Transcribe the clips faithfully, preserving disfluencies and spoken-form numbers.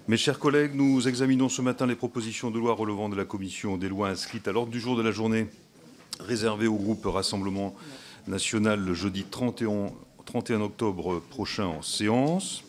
Mes chers collègues, nous examinons ce matin les propositions de loi relevant de la commission des lois inscrites à l'ordre du jour de la journée réservée au groupe Rassemblement national le jeudi trente et un octobre prochain en séance.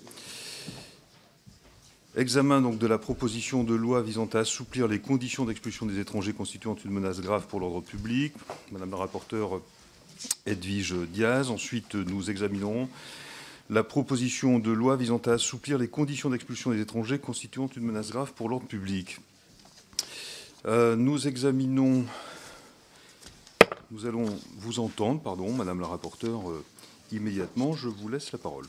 Examen donc de la proposition de loi visant à assouplir les conditions d'expulsion des étrangers constituant une menace grave pour l'ordre public. Madame la rapporteure Edwige Diaz. Ensuite, nous examinerons la proposition de loi visant à assouplir les conditions d'expulsion des étrangers constituant une menace grave pour l'ordre public. Euh, nous examinons, nous allons vous entendre, pardon, Madame la rapporteure, euh, immédiatement. Je vous laisse la parole.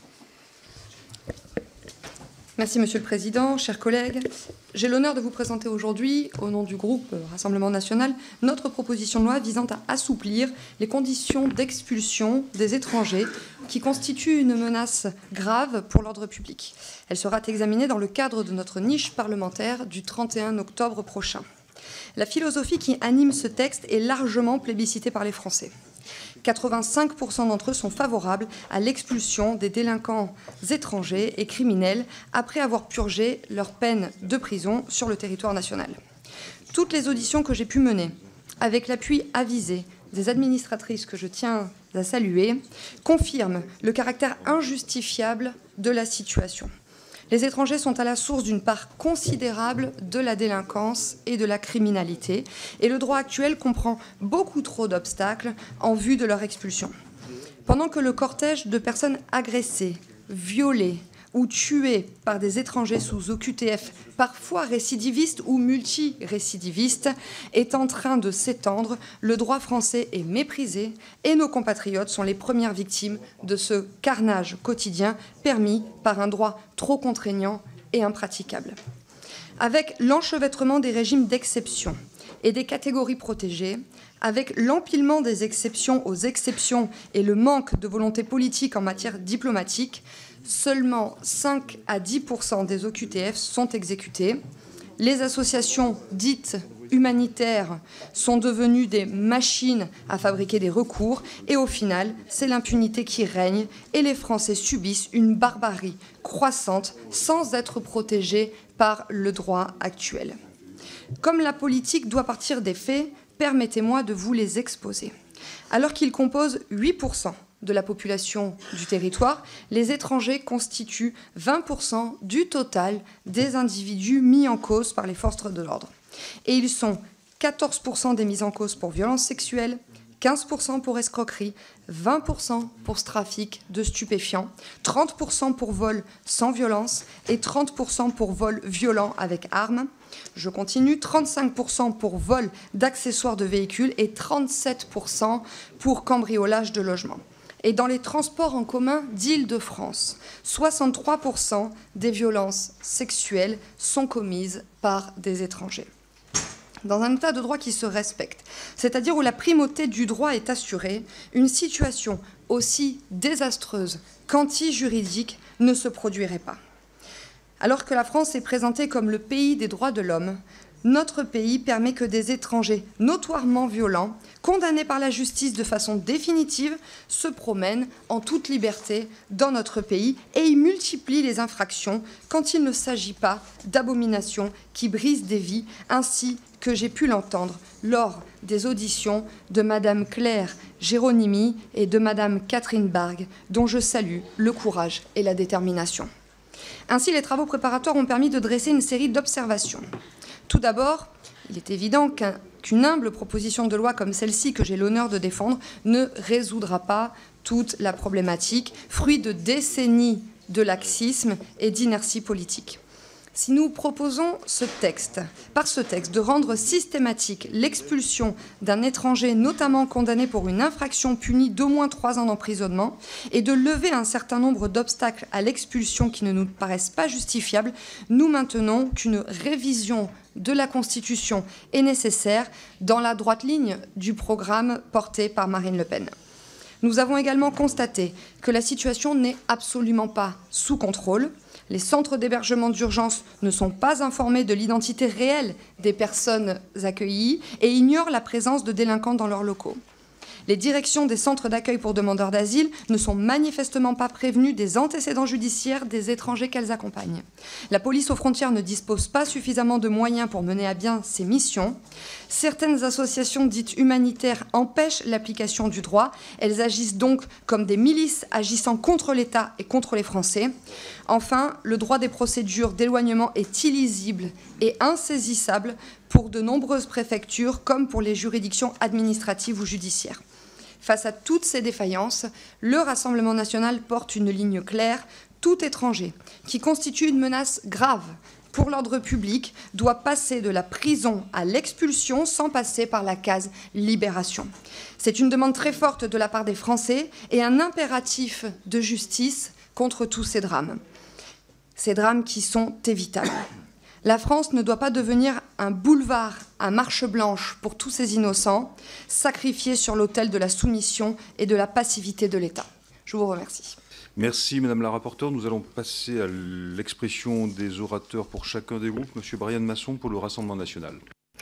Merci Monsieur le Président, chers collègues. J'ai l'honneur de vous présenter aujourd'hui, au nom du groupe Rassemblement national, notre proposition de loi visant à assouplir les conditions d'expulsion des étrangers qui constituent une menace grave pour l'ordre public. Elle sera examinée dans le cadre de notre niche parlementaire du trente et un octobre prochain. La philosophie qui anime ce texte est largement plébiscitée par les Français. quatre-vingt-cinq pour cent d'entre eux sont favorables à l'expulsion des délinquants étrangers et criminels après avoir purgé leur peine de prison sur le territoire national. Toutes les auditions que j'ai pu mener, avec l'appui avisé des administratrices que je tiens à saluer, confirment le caractère injustifiable de la situation. Les étrangers sont à la source d'une part considérable de la délinquance et de la criminalité, et le droit actuel comprend beaucoup trop d'obstacles en vue de leur expulsion. Pendant que le cortège de personnes agressées, violées ou tuées par des étrangers sous O Q T F, parfois récidivistes ou multirécidivistes, est en train de s'étendre, le droit français est méprisé et nos compatriotes sont les premières victimes de ce carnage quotidien permis par un droit trop contraignant et impraticable. Avec l'enchevêtrement des régimes d'exception et des catégories protégées, avec l'empilement des exceptions aux exceptions et le manque de volonté politique en matière diplomatique, seulement cinq à dix pour cent des O Q T F sont exécutés. Les associations dites humanitaires sont devenues des machines à fabriquer des recours et au final, c'est l'impunité qui règne et les Français subissent une barbarie croissante sans être protégés par le droit actuel. Comme la politique doit partir des faits, permettez-moi de vous les exposer. Alors qu'ils composent huit pour cent de la population du territoire, les étrangers constituent vingt pour cent du total des individus mis en cause par les forces de l'ordre. Et ils sont quatorze pour cent des mis en cause pour violences sexuelles, quinze pour cent pour escroquerie, vingt pour cent pour trafic de stupéfiants, trente pour cent pour vol sans violence et trente pour cent pour vol violent avec arme. Je continue, trente-cinq pour cent pour vol d'accessoires de véhicules et trente-sept pour cent pour cambriolage de logements. Et dans les transports en commun d'Île-de-France, soixante-trois pour cent des violences sexuelles sont commises par des étrangers. Dans un état de droit qui se respecte, c'est-à-dire où la primauté du droit est assurée, une situation aussi désastreuse qu'anti-juridique ne se produirait pas. Alors que la France est présentée comme le pays des droits de l'homme, notre pays permet que des étrangers notoirement violents, condamnés par la justice de façon définitive, se promènent en toute liberté dans notre pays et y multiplient les infractions quand il ne s'agit pas d'abominations qui brisent des vies, ainsi que j'ai pu l'entendre lors des auditions de Madame Claire Géronimi et de Madame Catherine Bargue, dont je salue le courage et la détermination. Ainsi, les travaux préparatoires ont permis de dresser une série d'observations. Tout d'abord, il est évident qu'un, qu'une humble proposition de loi comme celle-ci, que j'ai l'honneur de défendre, ne résoudra pas toute la problématique, fruit de décennies de laxisme et d'inertie politique. Si nous proposons ce texte, par ce texte de rendre systématique l'expulsion d'un étranger, notamment condamné pour une infraction punie d'au moins trois ans d'emprisonnement, et de lever un certain nombre d'obstacles à l'expulsion qui ne nous paraissent pas justifiables, nous maintenons qu'une révision de la Constitution est nécessaire dans la droite ligne du programme porté par Marine Le Pen. Nous avons également constaté que la situation n'est absolument pas sous contrôle. Les centres d'hébergement d'urgence ne sont pas informés de l'identité réelle des personnes accueillies et ignorent la présence de délinquants dans leurs locaux. Les directions des centres d'accueil pour demandeurs d'asile ne sont manifestement pas prévenues des antécédents judiciaires des étrangers qu'elles accompagnent. La police aux frontières ne dispose pas suffisamment de moyens pour mener à bien ses missions. Certaines associations dites humanitaires empêchent l'application du droit. Elles agissent donc comme des milices agissant contre l'État et contre les Français. Enfin, le droit des procédures d'éloignement est illisible et insaisissable pour de nombreuses préfectures comme pour les juridictions administratives ou judiciaires. Face à toutes ces défaillances, le Rassemblement national porte une ligne claire. Tout étranger qui constitue une menace grave pour l'ordre public doit passer de la prison à l'expulsion sans passer par la case libération. C'est une demande très forte de la part des Français et un impératif de justice contre tous ces drames. Ces drames qui sont évitables. La France ne doit pas devenir un boulevard à marche blanche pour tous ces innocents, sacrifiés sur l'autel de la soumission et de la passivité de l'État. Je vous remercie. Merci Madame la rapporteure. Nous allons passer à l'expression des orateurs pour chacun des groupes. Monsieur Brian Masson pour le Rassemblement national.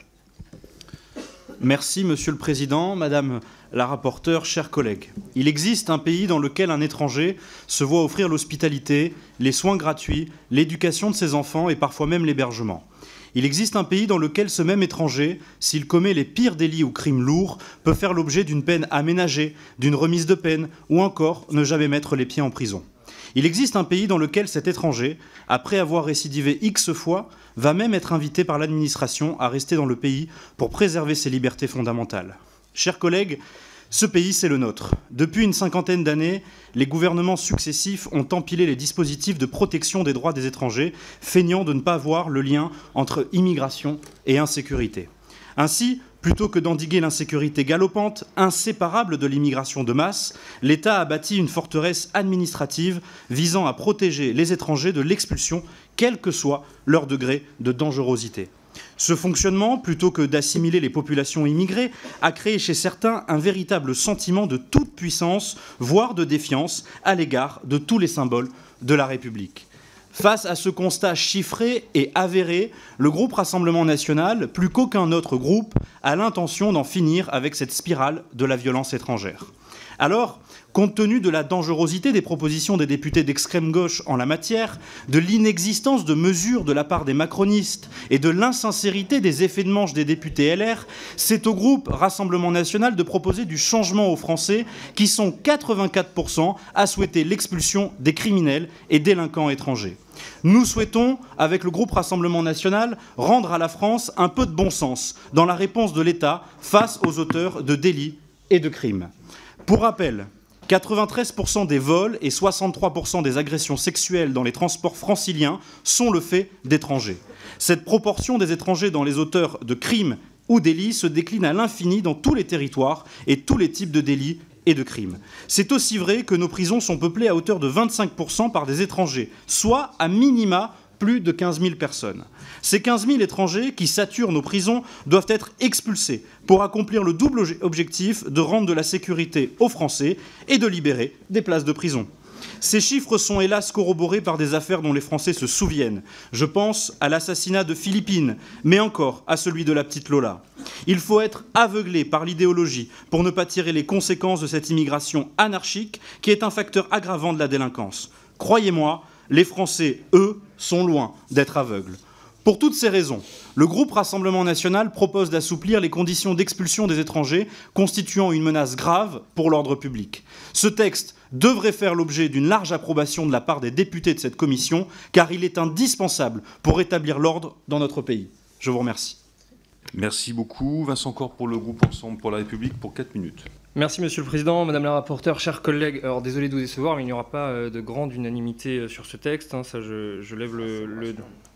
Merci Monsieur le Président, Madame la rapporteure, chers collègues. Il existe un pays dans lequel un étranger se voit offrir l'hospitalité, les soins gratuits, l'éducation de ses enfants et parfois même l'hébergement. Il existe un pays dans lequel ce même étranger, s'il commet les pires délits ou crimes lourds, peut faire l'objet d'une peine aménagée, d'une remise de peine ou encore ne jamais mettre les pieds en prison. Il existe un pays dans lequel cet étranger, après avoir récidivé X fois, va même être invité par l'administration à rester dans le pays pour préserver ses libertés fondamentales. Chers collègues, ce pays, c'est le nôtre. Depuis une cinquantaine d'années, les gouvernements successifs ont empilé les dispositifs de protection des droits des étrangers, feignant de ne pas voir le lien entre immigration et insécurité. Ainsi, plutôt que d'endiguer l'insécurité galopante, inséparable de l'immigration de masse, l'État a bâti une forteresse administrative visant à protéger les étrangers de l'expulsion, quel que soit leur degré de dangerosité. Ce fonctionnement, plutôt que d'assimiler les populations immigrées, a créé chez certains un véritable sentiment de toute puissance, voire de défiance, à l'égard de tous les symboles de la République. Face à ce constat chiffré et avéré, le groupe Rassemblement national, plus qu'aucun autre groupe, a l'intention d'en finir avec cette spirale de la violence étrangère. Alors, compte tenu de la dangerosité des propositions des députés d'extrême gauche en la matière, de l'inexistence de mesures de la part des macronistes et de l'insincérité des effets de manche des députés L R, c'est au groupe Rassemblement national de proposer du changement aux Français qui sont quatre-vingt-quatre pour cent à souhaiter l'expulsion des criminels et délinquants étrangers. Nous souhaitons, avec le groupe Rassemblement national, rendre à la France un peu de bon sens dans la réponse de l'État face aux auteurs de délits et de crimes. Pour rappel, quatre-vingt-treize pour cent des vols et soixante-trois pour cent des agressions sexuelles dans les transports franciliens sont le fait d'étrangers. Cette proportion des étrangers dans les auteurs de crimes ou délits se décline à l'infini dans tous les territoires et tous les types de délits et de crimes. C'est aussi vrai que nos prisons sont peuplées à hauteur de vingt-cinq pour cent par des étrangers, soit à minima plus de quinze mille personnes. Ces quinze mille étrangers qui saturent nos prisons doivent être expulsés pour accomplir le double objectif de rendre de la sécurité aux Français et de libérer des places de prison. Ces chiffres sont hélas corroborés par des affaires dont les Français se souviennent. Je pense à l'assassinat de Philippine, mais encore à celui de la petite Lola. Il faut être aveuglé par l'idéologie pour ne pas tirer les conséquences de cette immigration anarchique qui est un facteur aggravant de la délinquance. Croyez-moi, les Français, eux, sont loin d'être aveugles. Pour toutes ces raisons, le groupe Rassemblement national propose d'assouplir les conditions d'expulsion des étrangers constituant une menace grave pour l'ordre public. Ce texte devrait faire l'objet d'une large approbation de la part des députés de cette commission, car il est indispensable pour rétablir l'ordre dans notre pays. Je vous remercie. Merci beaucoup. Vincent Corre pour le groupe Ensemble pour la République pour quatre minutes. Merci Monsieur le Président, Madame la rapporteure, chers collègues. Alors désolé de vous décevoir, mais il n'y aura pas de grande unanimité sur ce texte. Hein, ça, je, je lève le, le,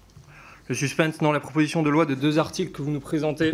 le suspense. Non, la proposition de loi de deux articles que vous nous présentez,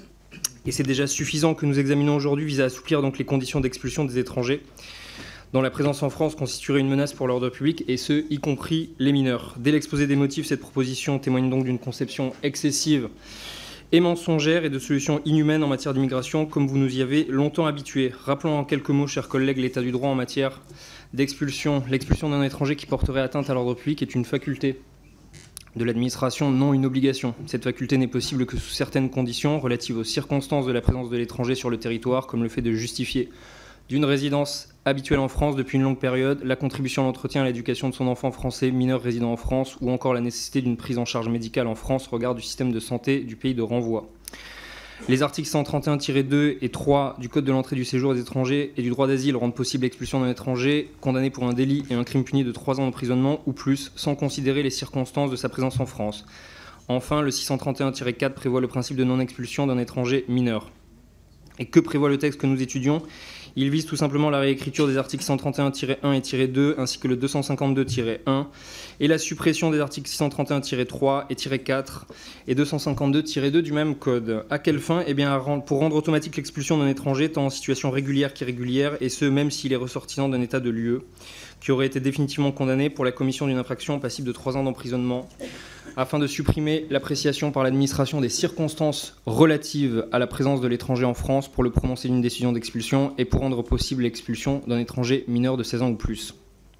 et c'est déjà suffisant que nous examinons aujourd'hui, vise à assouplir donc les conditions d'expulsion des étrangers dont la présence en France constituerait une menace pour l'ordre public, et ce, y compris les mineurs. Dès l'exposé des motifs, cette proposition témoigne donc d'une conception excessive et mensongère et de solutions inhumaines en matière d'immigration, comme vous nous y avez longtemps habitués. Rappelons en quelques mots, chers collègues, l'état du droit en matière d'expulsion. L'expulsion d'un étranger qui porterait atteinte à l'ordre public est une faculté de l'administration, non une obligation. Cette faculté n'est possible que sous certaines conditions relatives aux circonstances de la présence de l'étranger sur le territoire, comme le fait de justifier d'une résidence habituelle en France depuis une longue période, la contribution à l'entretien et à l'éducation de son enfant français mineur résidant en France, ou encore la nécessité d'une prise en charge médicale en France au regard du système de santé du pays de renvoi. Les articles cent trente et un tiret deux et trois du Code de l'entrée du séjour des étrangers et du droit d'asile rendent possible l'expulsion d'un étranger condamné pour un délit et un crime puni de trois ans d'emprisonnement ou plus, sans considérer les circonstances de sa présence en France. Enfin, le six cent trente et un tiret quatre prévoit le principe de non-expulsion d'un étranger mineur. Et que prévoit le texte que nous étudions ? Il vise tout simplement la réécriture des articles cent trente et un tiret un et tiret deux ainsi que le deux cent cinquante-deux tiret un et la suppression des articles six cent trente et un tiret trois et tiret quatre et deux cent cinquante-deux tiret deux du même code. À quelle fin ? Eh bien, pour rendre automatique l'expulsion d'un étranger tant en situation régulière qu'irrégulière, et ce même s'il est ressortissant d'un état de l'U E, qui aurait été définitivement condamné pour la commission d'une infraction passible de trois ans d'emprisonnement, afin de supprimer l'appréciation par l'administration des circonstances relatives à la présence de l'étranger en France pour le prononcer d'une décision d'expulsion et pour rendre possible l'expulsion d'un étranger mineur de seize ans ou plus.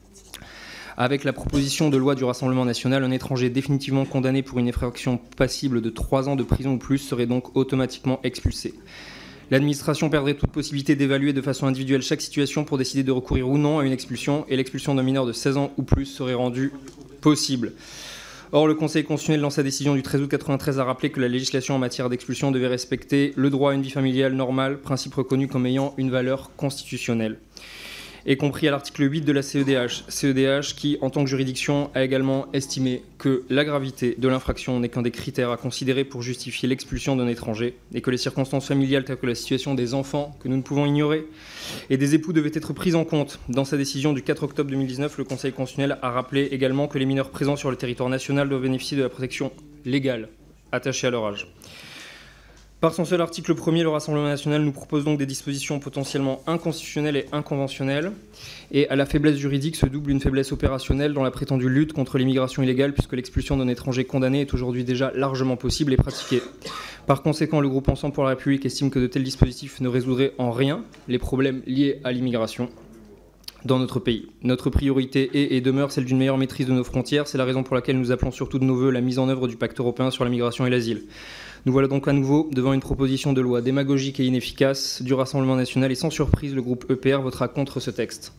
Avec la proposition de loi du Rassemblement national, un étranger définitivement condamné pour une infraction passible de trois ans de prison ou plus serait donc automatiquement expulsé. L'administration perdrait toute possibilité d'évaluer de façon individuelle chaque situation pour décider de recourir ou non à une expulsion, et l'expulsion d'un mineur de seize ans ou plus serait rendue possible. Or, le Conseil constitutionnel, dans sa décision du treize août quatre-vingt-treize, a rappelé que la législation en matière d'expulsion devait respecter le droit à une vie familiale normale, principe reconnu comme ayant une valeur constitutionnelle, et compris à l'article huit de la C E D H. C E D H qui, en tant que juridiction, a également estimé que la gravité de l'infraction n'est qu'un des critères à considérer pour justifier l'expulsion d'un étranger, et que les circonstances familiales telles que la situation des enfants, que nous ne pouvons ignorer, et des époux devaient être prises en compte. Dans sa décision du quatre octobre deux mille dix-neuf, le Conseil constitutionnel a rappelé également que les mineurs présents sur le territoire national doivent bénéficier de la protection légale attachée à leur âge. Par son seul article premier, le Rassemblement national nous propose donc des dispositions potentiellement inconstitutionnelles et inconventionnelles. Et à la faiblesse juridique se double une faiblesse opérationnelle dans la prétendue lutte contre l'immigration illégale, puisque l'expulsion d'un étranger condamné est aujourd'hui déjà largement possible et pratiquée. Par conséquent, le groupe Ensemble pour la République estime que de tels dispositifs ne résoudraient en rien les problèmes liés à l'immigration dans notre pays. Notre priorité est et demeure celle d'une meilleure maîtrise de nos frontières. C'est la raison pour laquelle nous appelons surtout de nos vœux la mise en œuvre du pacte européen sur la migration et l'asile. Nous voilà donc à nouveau devant une proposition de loi démagogique et inefficace du Rassemblement national, et sans surprise, le groupe E P R votera contre ce texte.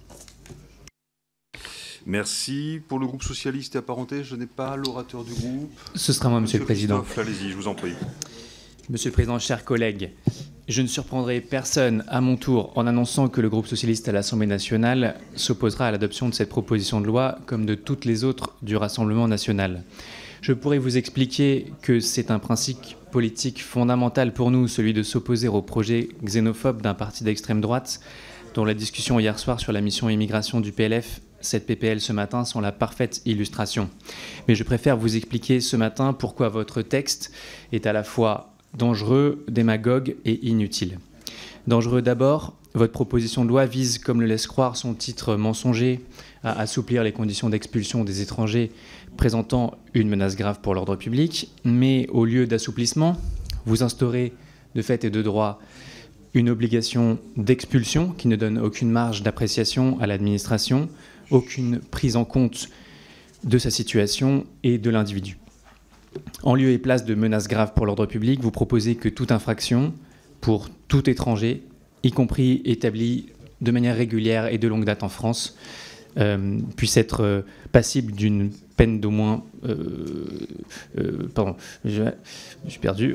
Merci. Pour le groupe socialiste et apparenté, je n'ai pas l'orateur du groupe. Ce sera moi, Monsieur, Monsieur le Président. Allez-y, je vous en prie. Monsieur le Président, chers collègues, je ne surprendrai personne à mon tour en annonçant que le groupe socialiste à l'Assemblée nationale s'opposera à l'adoption de cette proposition de loi comme de toutes les autres du Rassemblement national. Je pourrais vous expliquer que c'est un principe politique fondamental pour nous, celui de s'opposer au projet xénophobe d'un parti d'extrême droite, dont la discussion hier soir sur la mission immigration du P L F, cette P P L ce matin, sont la parfaite illustration. Mais je préfère vous expliquer ce matin pourquoi votre texte est à la fois dangereux, démagogue et inutile. Dangereux d'abord, votre proposition de loi vise, comme le laisse croire son titre mensonger, à assouplir les conditions d'expulsion des étrangers présentant une menace grave pour l'ordre public, mais au lieu d'assouplissement, vous instaurez de fait et de droit une obligation d'expulsion qui ne donne aucune marge d'appréciation à l'administration, aucune prise en compte de sa situation et de l'individu. En lieu et place de menaces graves pour l'ordre public, vous proposez que toute infraction pour tout étranger, y compris établi de manière régulière et de longue date en France, euh, puisse être euh, passible d'une peine d'au moins... Euh, euh, pardon, je, je suis perdu.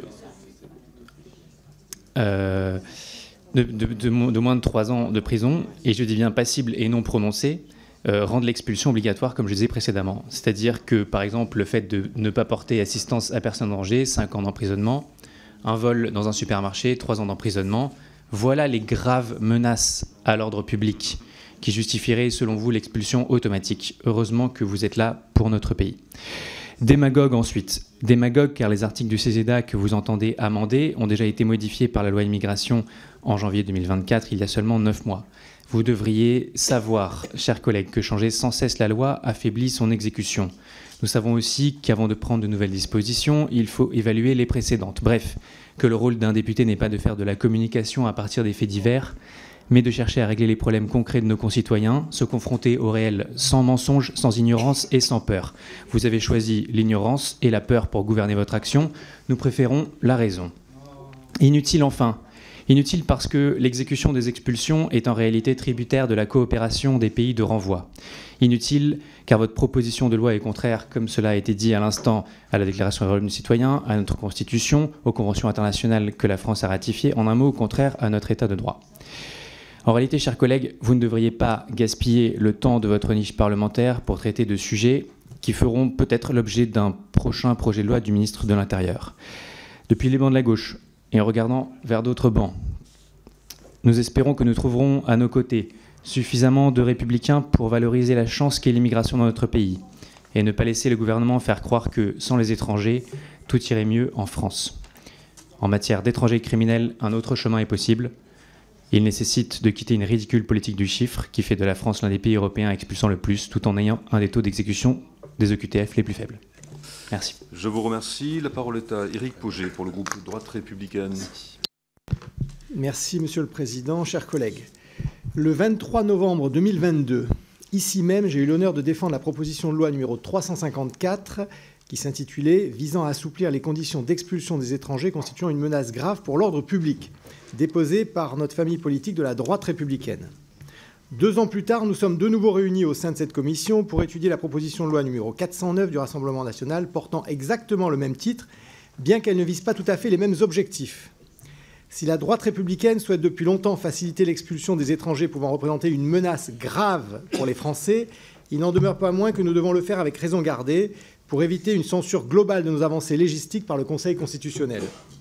Euh, de, de, de, de moins de trois ans de prison, et je dis bien passible et non prononcé, euh, rendre l'expulsion obligatoire, comme je disais précédemment. C'est-à-dire que, par exemple, le fait de ne pas porter assistance à personne en danger, cinq ans d'emprisonnement, un vol dans un supermarché, trois ans d'emprisonnement, voilà les graves menaces à l'ordre public qui justifieraient, selon vous, l'expulsion automatique. Heureusement que vous êtes là pour notre pays. Démagogue ensuite. Démagogue car les articles du C E S E D A que vous entendez amender ont déjà été modifiés par la loi immigration en janvier deux mille vingt-quatre, il y a seulement neuf mois. Vous devriez savoir, chers collègues, que changer sans cesse la loi affaiblit son exécution. Nous savons aussi qu'avant de prendre de nouvelles dispositions, il faut évaluer les précédentes. Bref, que le rôle d'un député n'est pas de faire de la communication à partir des faits divers, mais de chercher à régler les problèmes concrets de nos concitoyens, se confronter au réel sans mensonge, sans ignorance et sans peur. Vous avez choisi l'ignorance et la peur pour gouverner votre action. Nous préférons la raison. Inutile enfin. Inutile parce que l'exécution des expulsions est en réalité tributaire de la coopération des pays de renvoi. Inutile car votre proposition de loi est contraire, comme cela a été dit à l'instant, à la Déclaration des droits du citoyen, à notre Constitution, aux conventions internationales que la France a ratifiées, en un mot, contraire à notre État de droit. En réalité, chers collègues, vous ne devriez pas gaspiller le temps de votre niche parlementaire pour traiter de sujets qui feront peut-être l'objet d'un prochain projet de loi du ministre de l'Intérieur. Depuis les bancs de la gauche, et en regardant vers d'autres bancs, nous espérons que nous trouverons à nos côtés suffisamment de républicains pour valoriser la chance qu'est l'immigration dans notre pays et ne pas laisser le gouvernement faire croire que, sans les étrangers, tout irait mieux en France. En matière d'étrangers criminels, un autre chemin est possible. Il nécessite de quitter une ridicule politique du chiffre qui fait de la France l'un des pays européens expulsant le plus, tout en ayant un des taux d'exécution des O Q T F les plus faibles. Merci. Je vous remercie. La parole est à Éric Pauget pour le groupe Droite républicaine. Merci, Monsieur le Président, chers collègues. Le vingt-trois novembre deux mille vingt-deux, ici même, j'ai eu l'honneur de défendre la proposition de loi numéro trois cent cinquante-quatre qui s'intitulait « Visant à assouplir les conditions d'expulsion des étrangers constituant une menace grave pour l'ordre public », déposée par notre famille politique de la droite républicaine. Deux ans plus tard, nous sommes de nouveau réunis au sein de cette commission pour étudier la proposition de loi numéro quatre cent neuf du Rassemblement national portant exactement le même titre, bien qu'elle ne vise pas tout à fait les mêmes objectifs. Si la droite républicaine souhaite depuis longtemps faciliter l'expulsion des étrangers pouvant représenter une menace grave pour les Français, il n'en demeure pas moins que nous devons le faire avec raison gardée pour éviter une censure globale de nos avancées légistiques par le Conseil constitutionnel.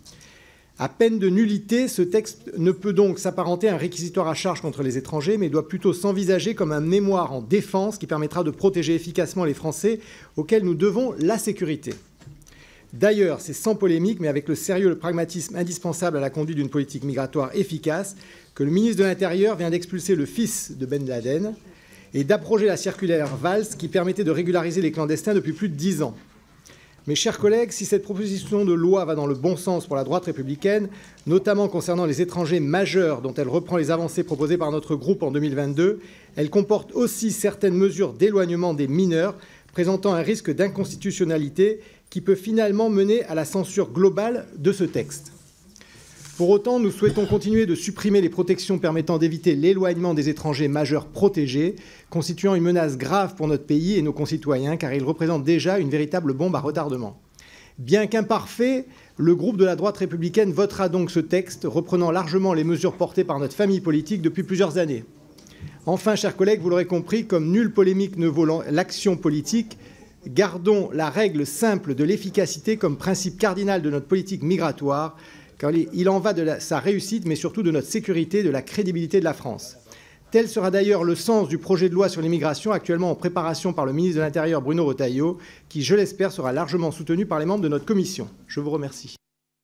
À peine de nullité, ce texte ne peut donc s'apparenter à un réquisitoire à charge contre les étrangers, mais doit plutôt s'envisager comme un mémoire en défense qui permettra de protéger efficacement les Français auxquels nous devons la sécurité. D'ailleurs, c'est sans polémique, mais avec le sérieux et le pragmatisme indispensable à la conduite d'une politique migratoire efficace, que le ministre de l'Intérieur vient d'expulser le fils de Ben Laden et d'abroger la circulaire Valls qui permettait de régulariser les clandestins depuis plus de dix ans. Mes chers collègues, si cette proposition de loi va dans le bon sens pour la droite républicaine, notamment concernant les étrangers majeurs dont elle reprend les avancées proposées par notre groupe en deux mille vingt-deux, elle comporte aussi certaines mesures d'éloignement des mineurs présentant un risque d'inconstitutionnalité qui peut finalement mener à la censure globale de ce texte. Pour autant, nous souhaitons continuer de supprimer les protections permettant d'éviter l'éloignement des étrangers majeurs protégés, constituant une menace grave pour notre pays et nos concitoyens, car ils représentent déjà une véritable bombe à retardement. Bien qu'imparfait, le groupe de la droite républicaine votera donc ce texte, reprenant largement les mesures portées par notre famille politique depuis plusieurs années. Enfin, chers collègues, vous l'aurez compris, comme nulle polémique ne vaut l'action politique, gardons la règle simple de l'efficacité comme principe cardinal de notre politique migratoire, car il en va de la, sa réussite, mais surtout de notre sécurité, de la crédibilité de la France. Tel sera d'ailleurs le sens du projet de loi sur l'immigration actuellement en préparation par le ministre de l'Intérieur Bruno Retailleau, qui, je l'espère, sera largement soutenu par les membres de notre commission. Je vous remercie.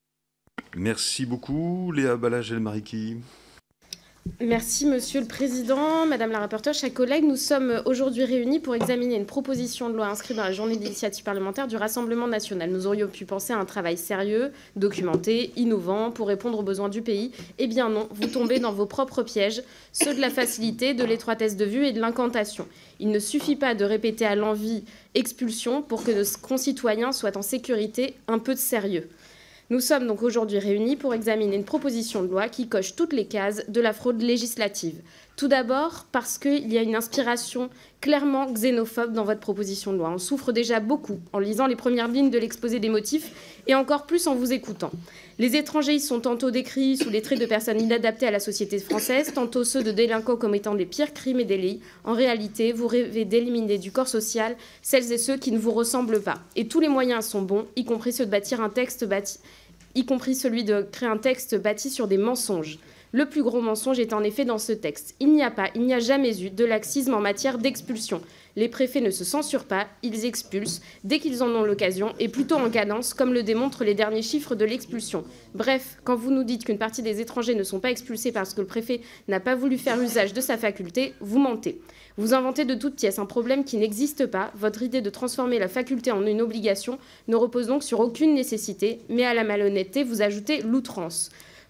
Merci beaucoup. Léa Balage-Elmariki. Merci Monsieur le Président, Madame la rapporteure, chers collègues. Nous sommes aujourd'hui réunis pour examiner une proposition de loi inscrite dans la journée d'initiative parlementaire du Rassemblement national. Nous aurions pu penser à un travail sérieux, documenté, innovant pour répondre aux besoins du pays. Eh bien non, vous tombez dans vos propres pièges, ceux de la facilité, de l'étroitesse de vue et de l'incantation. Il ne suffit pas de répéter à l'envi expulsion pour que nos concitoyens soient en sécurité. Un peu de sérieux. Nous sommes donc aujourd'hui réunis pour examiner une proposition de loi qui coche toutes les cases de la fraude législative. Tout d'abord parce qu'il y a une inspiration clairement xénophobe dans votre proposition de loi. On souffre déjà beaucoup en lisant les premières lignes de l'exposé des motifs et encore plus en vous écoutant. Les étrangers y sont tantôt décrits sous les traits de personnes inadaptées à la société française, tantôt ceux de délinquants comme étant les pires crimes et délits. En réalité, vous rêvez d'éliminer du corps social celles et ceux qui ne vous ressemblent pas. Et tous les moyens sont bons, y compris ceux de bâtir un texte bâti y compris celui de créer un texte bâti sur des mensonges. Le plus gros mensonge est en effet dans ce texte. Il n'y a pas, il n'y a jamais eu de laxisme en matière d'expulsion. Les préfets ne se censurent pas, ils expulsent dès qu'ils en ont l'occasion et plutôt en cadence, comme le démontrent les derniers chiffres de l'expulsion. Bref, quand vous nous dites qu'une partie des étrangers ne sont pas expulsés parce que le préfet n'a pas voulu faire usage de sa faculté, vous mentez. Vous inventez de toutes pièces un problème qui n'existe pas. Votre idée de transformer la faculté en une obligation ne repose donc sur aucune nécessité, mais à la malhonnêteté, vous ajoutez l'outrance.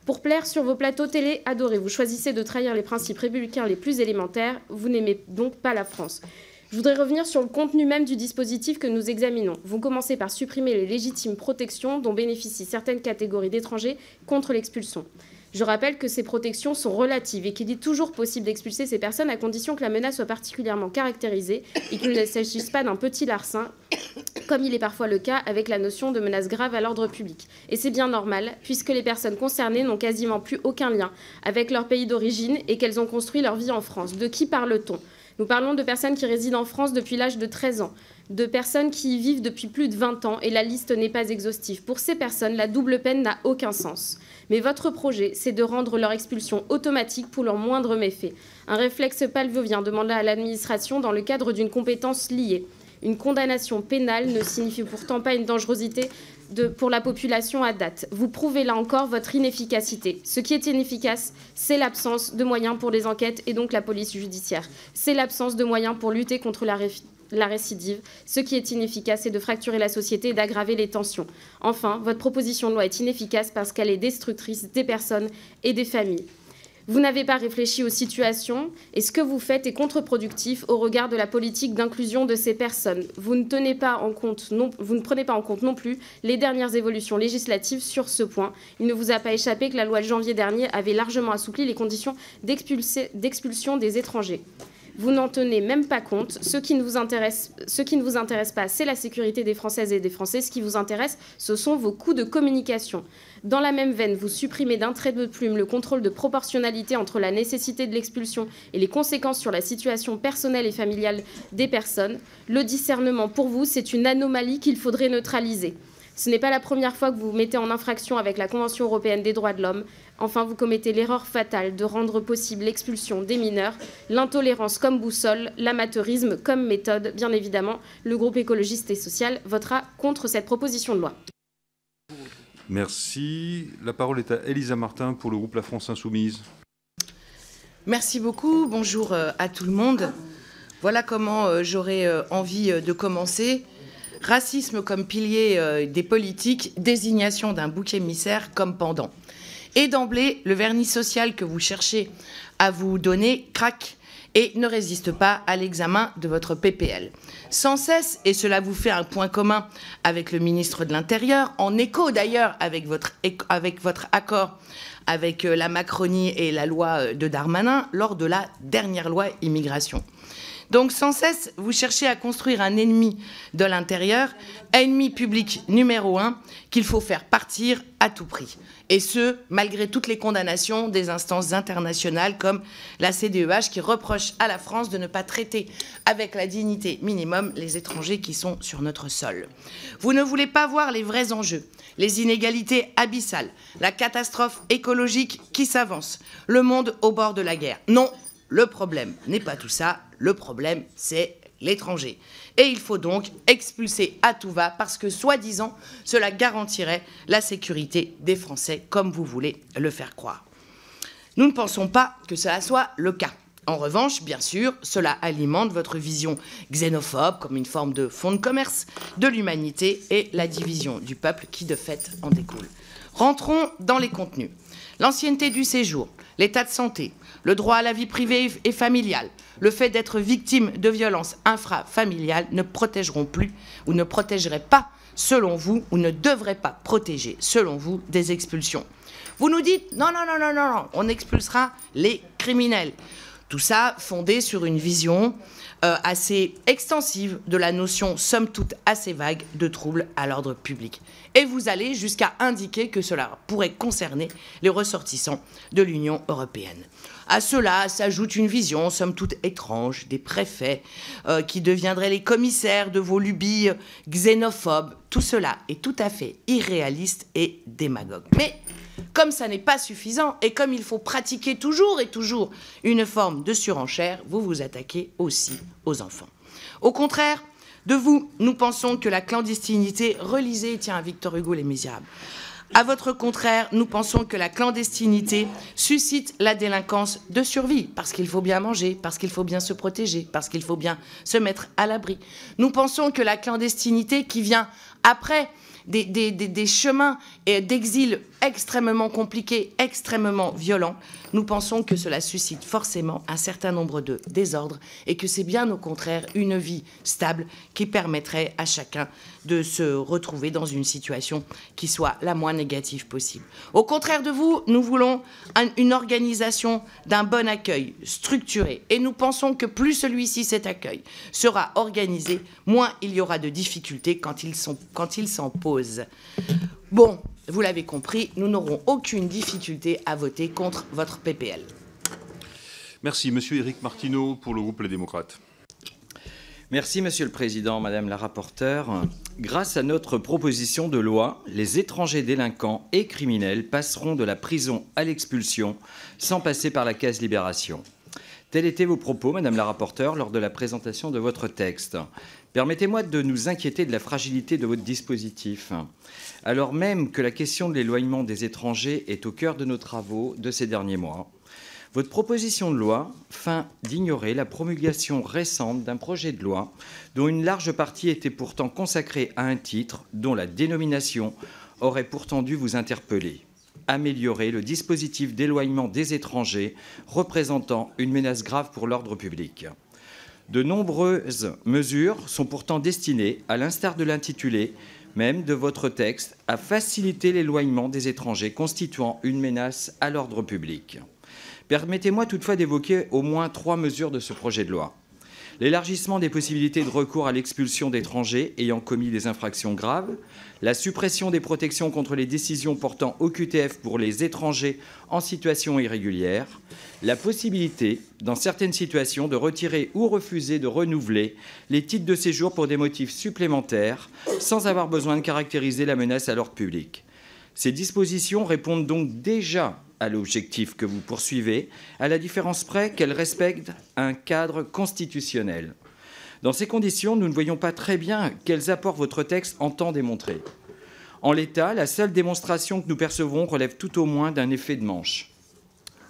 Pour plaire sur vos plateaux télé adorés, vous choisissez de trahir les principes républicains les plus élémentaires. Vous n'aimez donc pas la France. Je voudrais revenir sur le contenu même du dispositif que nous examinons. Vous commencez par supprimer les légitimes protections dont bénéficient certaines catégories d'étrangers contre l'expulsion. Je rappelle que ces protections sont relatives et qu'il est toujours possible d'expulser ces personnes à condition que la menace soit particulièrement caractérisée et qu'il ne s'agisse pas d'un petit larcin, comme il est parfois le cas avec la notion de menace grave à l'ordre public. Et c'est bien normal, puisque les personnes concernées n'ont quasiment plus aucun lien avec leur pays d'origine et qu'elles ont construit leur vie en France. De qui parle-t-on ? Nous parlons de personnes qui résident en France depuis l'âge de treize ans, de personnes qui y vivent depuis plus de vingt ans, et la liste n'est pas exhaustive. Pour ces personnes, la double peine n'a aucun sens. Mais votre projet, c'est de rendre leur expulsion automatique pour leur moindre méfait. Un réflexe pavlovien demandé à l'administration dans le cadre d'une compétence liée. Une condamnation pénale ne signifie pourtant pas une dangerosité de, pour la population à date. Vous prouvez là encore votre inefficacité. Ce qui est inefficace, c'est l'absence de moyens pour les enquêtes et donc la police judiciaire. C'est l'absence de moyens pour lutter contre la, ré la récidive. Ce qui est inefficace, c'est de fracturer la société et d'aggraver les tensions. Enfin, votre proposition de loi est inefficace parce qu'elle est destructrice des personnes et des familles. Vous n'avez pas réfléchi aux situations et ce que vous faites est contre-productif au regard de la politique d'inclusion de ces personnes. Vous ne, tenez pas en compte non, vous ne prenez pas en compte non plus les dernières évolutions législatives sur ce point. Il ne vous a pas échappé que la loi de janvier dernier avait largement assoupli les conditions d'expulsion des étrangers. Vous n'en tenez même pas compte. Ce qui ne vous intéresse, ce qui ne vous intéresse pas, c'est la sécurité des Françaises et des Français. Ce qui vous intéresse, ce sont vos coûts de communication. Dans la même veine, vous supprimez d'un trait de plume le contrôle de proportionnalité entre la nécessité de l'expulsion et les conséquences sur la situation personnelle et familiale des personnes. Le discernement, pour vous, c'est une anomalie qu'il faudrait neutraliser. Ce n'est pas la première fois que vous vous mettez en infraction avec la Convention européenne des droits de l'homme. Enfin, vous commettez l'erreur fatale de rendre possible l'expulsion des mineurs, l'intolérance comme boussole, l'amateurisme comme méthode. Bien évidemment, le groupe écologiste et social votera contre cette proposition de loi. Merci. La parole est à Elisa Martin pour le groupe La France Insoumise. Merci beaucoup. Bonjour à tout le monde. Voilà comment j'aurais envie de commencer. Racisme comme pilier des politiques, désignation d'un bouc émissaire comme pendant. Et d'emblée, le vernis social que vous cherchez à vous donner craque et ne résiste pas à l'examen de votre P P L. Sans cesse, et cela vous fait un point commun avec le ministre de l'Intérieur, en écho d'ailleurs avec votre, avec votre accord avec la Macronie et la loi de Darmanin lors de la dernière loi immigration. Donc sans cesse, vous cherchez à construire un ennemi de l'intérieur, ennemi public numéro un, qu'il faut faire partir à tout prix. Et ce, malgré toutes les condamnations des instances internationales comme la C D E H qui reproche à la France de ne pas traiter avec la dignité minimum les étrangers qui sont sur notre sol. Vous ne voulez pas voir les vrais enjeux, les inégalités abyssales, la catastrophe écologique qui s'avance, le monde au bord de la guerre. Non, le problème n'est pas tout ça. Le problème, c'est l'étranger. Et il faut donc expulser à tout va parce que, soi-disant, cela garantirait la sécurité des Français, comme vous voulez le faire croire. Nous ne pensons pas que cela soit le cas. En revanche, bien sûr, cela alimente votre vision xénophobe comme une forme de fonds de commerce de l'humanité et la division du peuple qui, de fait, en découle. Rentrons dans les contenus. L'ancienneté du séjour, l'état de santé, le droit à la vie privée et familiale, le fait d'être victime de violences infrafamiliales ne protégeront plus ou ne protégeraient pas, selon vous, ou ne devraient pas protéger, selon vous, des expulsions. Vous nous dites, non, non, non, non, non, non, on expulsera les criminels. Tout ça fondé sur une vision euh, assez extensive de la notion, somme toute assez vague, de trouble à l'ordre public. Et vous allez jusqu'à indiquer que cela pourrait concerner les ressortissants de l'Union européenne. À cela s'ajoute une vision, somme toute étrange, des préfets euh, qui deviendraient les commissaires de vos lubies xénophobes. Tout cela est tout à fait irréaliste et démagogue. Mais comme ça n'est pas suffisant et comme il faut pratiquer toujours et toujours une forme de surenchère, vous vous attaquez aussi aux enfants. Au contraire de vous, nous pensons que la clandestinité, relisez, tiens, Victor Hugo, Les Misérables. À votre contraire, nous pensons que la clandestinité suscite la délinquance de survie, parce qu'il faut bien manger, parce qu'il faut bien se protéger, parce qu'il faut bien se mettre à l'abri. Nous pensons que la clandestinité qui vient après des, des, des, des chemins d'exil extrêmement compliqués, extrêmement violents, nous pensons que cela suscite forcément un certain nombre de désordres et que c'est bien au contraire une vie stable qui permettrait à chacun de se retrouver dans une situation qui soit la moins négative possible. Au contraire de vous, nous voulons un, une organisation d'un bon accueil structuré et nous pensons que plus celui-ci, cet accueil, sera organisé, moins il y aura de difficultés quand ils sont, quand ils s'en posent. Bon, vous l'avez compris, nous n'aurons aucune difficulté à voter contre votre P P L. Merci. Monsieur Éric Martineau pour le groupe Les Démocrates. Merci, Monsieur le Président, Madame la rapporteure. Grâce à notre proposition de loi, les étrangers délinquants et criminels passeront de la prison à l'expulsion sans passer par la case libération. Tels étaient vos propos, Madame la rapporteure, lors de la présentation de votre texte. Permettez-moi de nous inquiéter de la fragilité de votre dispositif, alors même que la question de l'éloignement des étrangers est au cœur de nos travaux de ces derniers mois. Votre proposition de loi feint d'ignorer la promulgation récente d'un projet de loi dont une large partie était pourtant consacrée à un titre dont la dénomination aurait pourtant dû vous interpeller. Améliorer le dispositif d'éloignement des étrangers représentant une menace grave pour l'ordre public. De nombreuses mesures sont pourtant destinées, à l'instar de l'intitulé même de votre texte, à faciliter l'éloignement des étrangers constituant une menace à l'ordre public. Permettez-moi toutefois d'évoquer au moins trois mesures de ce projet de loi. L'élargissement des possibilités de recours à l'expulsion d'étrangers ayant commis des infractions graves, la suppression des protections contre les décisions portant O Q T F pour les étrangers en situation irrégulière, la possibilité, dans certaines situations, de retirer ou refuser de renouveler les titres de séjour pour des motifs supplémentaires, sans avoir besoin de caractériser la menace à l'ordre public. Ces dispositions répondent donc déjà à l'objectif que vous poursuivez, à la différence près qu'elles respectent un cadre constitutionnel. Dans ces conditions, nous ne voyons pas très bien quels apports votre texte entend démontrer. En l'état, la seule démonstration que nous percevrons relève tout au moins d'un effet de manche. Pourquoi ?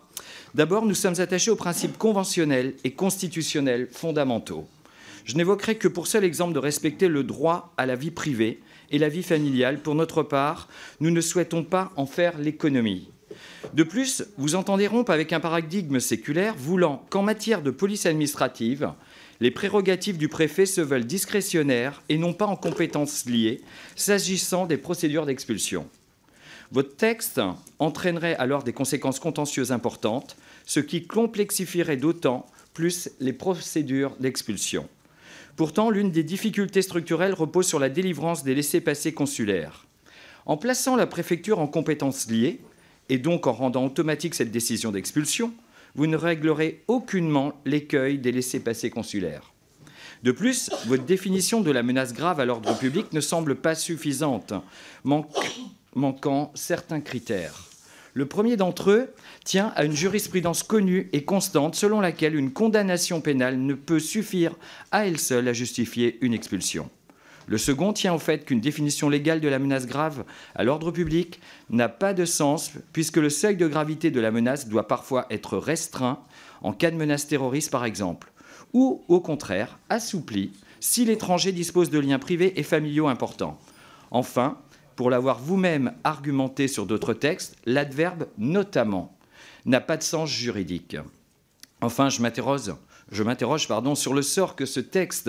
D'abord, nous sommes attachés aux principes conventionnels et constitutionnels fondamentaux. Je n'évoquerai que pour seul exemple de respecter le droit à la vie privée et la vie familiale. Pour notre part, nous ne souhaitons pas en faire l'économie. De plus, vous entendez rompre avec un paradigme séculaire voulant qu'en matière de police administrative, les prérogatives du préfet se veulent discrétionnaires et non pas en compétences liées, s'agissant des procédures d'expulsion. Votre texte entraînerait alors des conséquences contentieuses importantes, ce qui complexifierait d'autant plus les procédures d'expulsion. Pourtant, l'une des difficultés structurelles repose sur la délivrance des laissez-passer consulaires. En plaçant la préfecture en compétences liées, et donc en rendant automatique cette décision d'expulsion, vous ne réglerez aucunement l'écueil des laissez-passer consulaires. De plus, votre définition de la menace grave à l'ordre public ne semble pas suffisante, manque, manquant certains critères. Le premier d'entre eux tient à une jurisprudence connue et constante selon laquelle une condamnation pénale ne peut suffire à elle seule à justifier une expulsion. Le second tient au fait qu'une définition légale de la menace grave à l'ordre public n'a pas de sens puisque le seuil de gravité de la menace doit parfois être restreint en cas de menace terroriste par exemple, ou au contraire assoupli si l'étranger dispose de liens privés et familiaux importants. Enfin, pour l'avoir vous-même argumenté sur d'autres textes, l'adverbe « notamment » n'a pas de sens juridique. Enfin, je m'interroge, je m'interroge, pardon, sur le sort que ce texte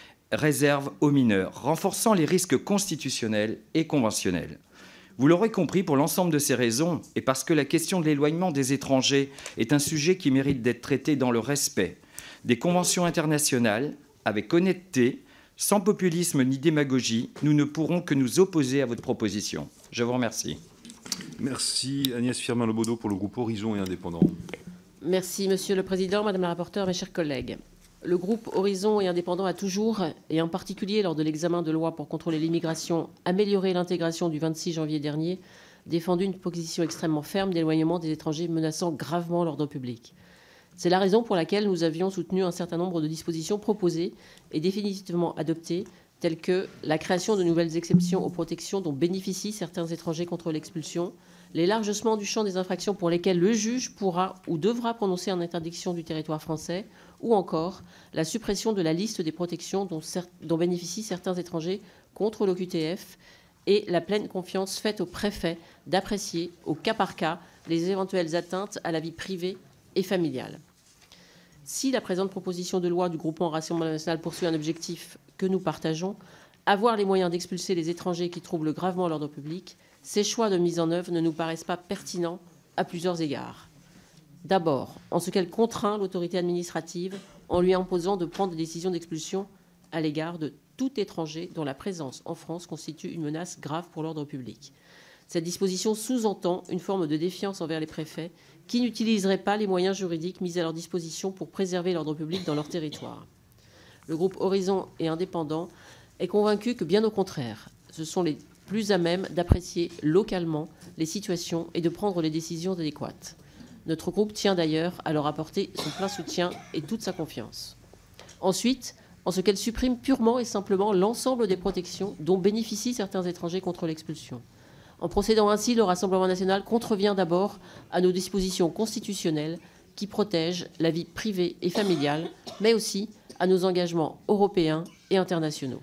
réserve aux mineurs, renforçant les risques constitutionnels et conventionnels. Vous l'aurez compris, pour l'ensemble de ces raisons, et parce que la question de l'éloignement des étrangers est un sujet qui mérite d'être traité dans le respect des conventions internationales, avec honnêteté, sans populisme ni démagogie, nous ne pourrons que nous opposer à votre proposition. Je vous remercie. Merci Agnès Firmin-Lebaudot pour le groupe Horizon et Indépendants. Merci Monsieur le Président, Madame la rapporteure, mes chers collègues. Le groupe Horizon et Indépendants a toujours, et en particulier lors de l'examen de loi pour contrôler l'immigration, amélioré l'intégration du vingt-six janvier dernier, défendu une position extrêmement ferme d'éloignement des étrangers menaçant gravement l'ordre public. C'est la raison pour laquelle nous avions soutenu un certain nombre de dispositions proposées et définitivement adoptées, telles que la création de nouvelles exceptions aux protections dont bénéficient certains étrangers contre l'expulsion, l'élargissement du champ des infractions pour lesquelles le juge pourra ou devra prononcer une interdiction du territoire français, ou encore la suppression de la liste des protections dont, dont bénéficient certains étrangers contre l'O Q T F et la pleine confiance faite au préfet d'apprécier au cas par cas les éventuelles atteintes à la vie privée et familiale. Si la présente proposition de loi du groupement Rassemblement national poursuit un objectif que nous partageons, avoir les moyens d'expulser les étrangers qui troublent gravement l'ordre public, ces choix de mise en œuvre ne nous paraissent pas pertinents à plusieurs égards. D'abord, en ce qu'elle contraint l'autorité administrative en lui imposant de prendre des décisions d'expulsion à l'égard de tout étranger dont la présence en France constitue une menace grave pour l'ordre public. Cette disposition sous-entend une forme de défiance envers les préfets qui n'utiliseraient pas les moyens juridiques mis à leur disposition pour préserver l'ordre public dans leur territoire. Le groupe Horizon et Indépendants est convaincu que, bien au contraire, ce sont les plus à même d'apprécier localement les situations et de prendre les décisions adéquates. Notre groupe tient d'ailleurs à leur apporter son plein soutien et toute sa confiance. Ensuite, en ce qu'elle supprime purement et simplement l'ensemble des protections dont bénéficient certains étrangers contre l'expulsion. En procédant ainsi, le Rassemblement national contrevient d'abord à nos dispositions constitutionnelles qui protègent la vie privée et familiale, mais aussi à nos engagements européens et internationaux.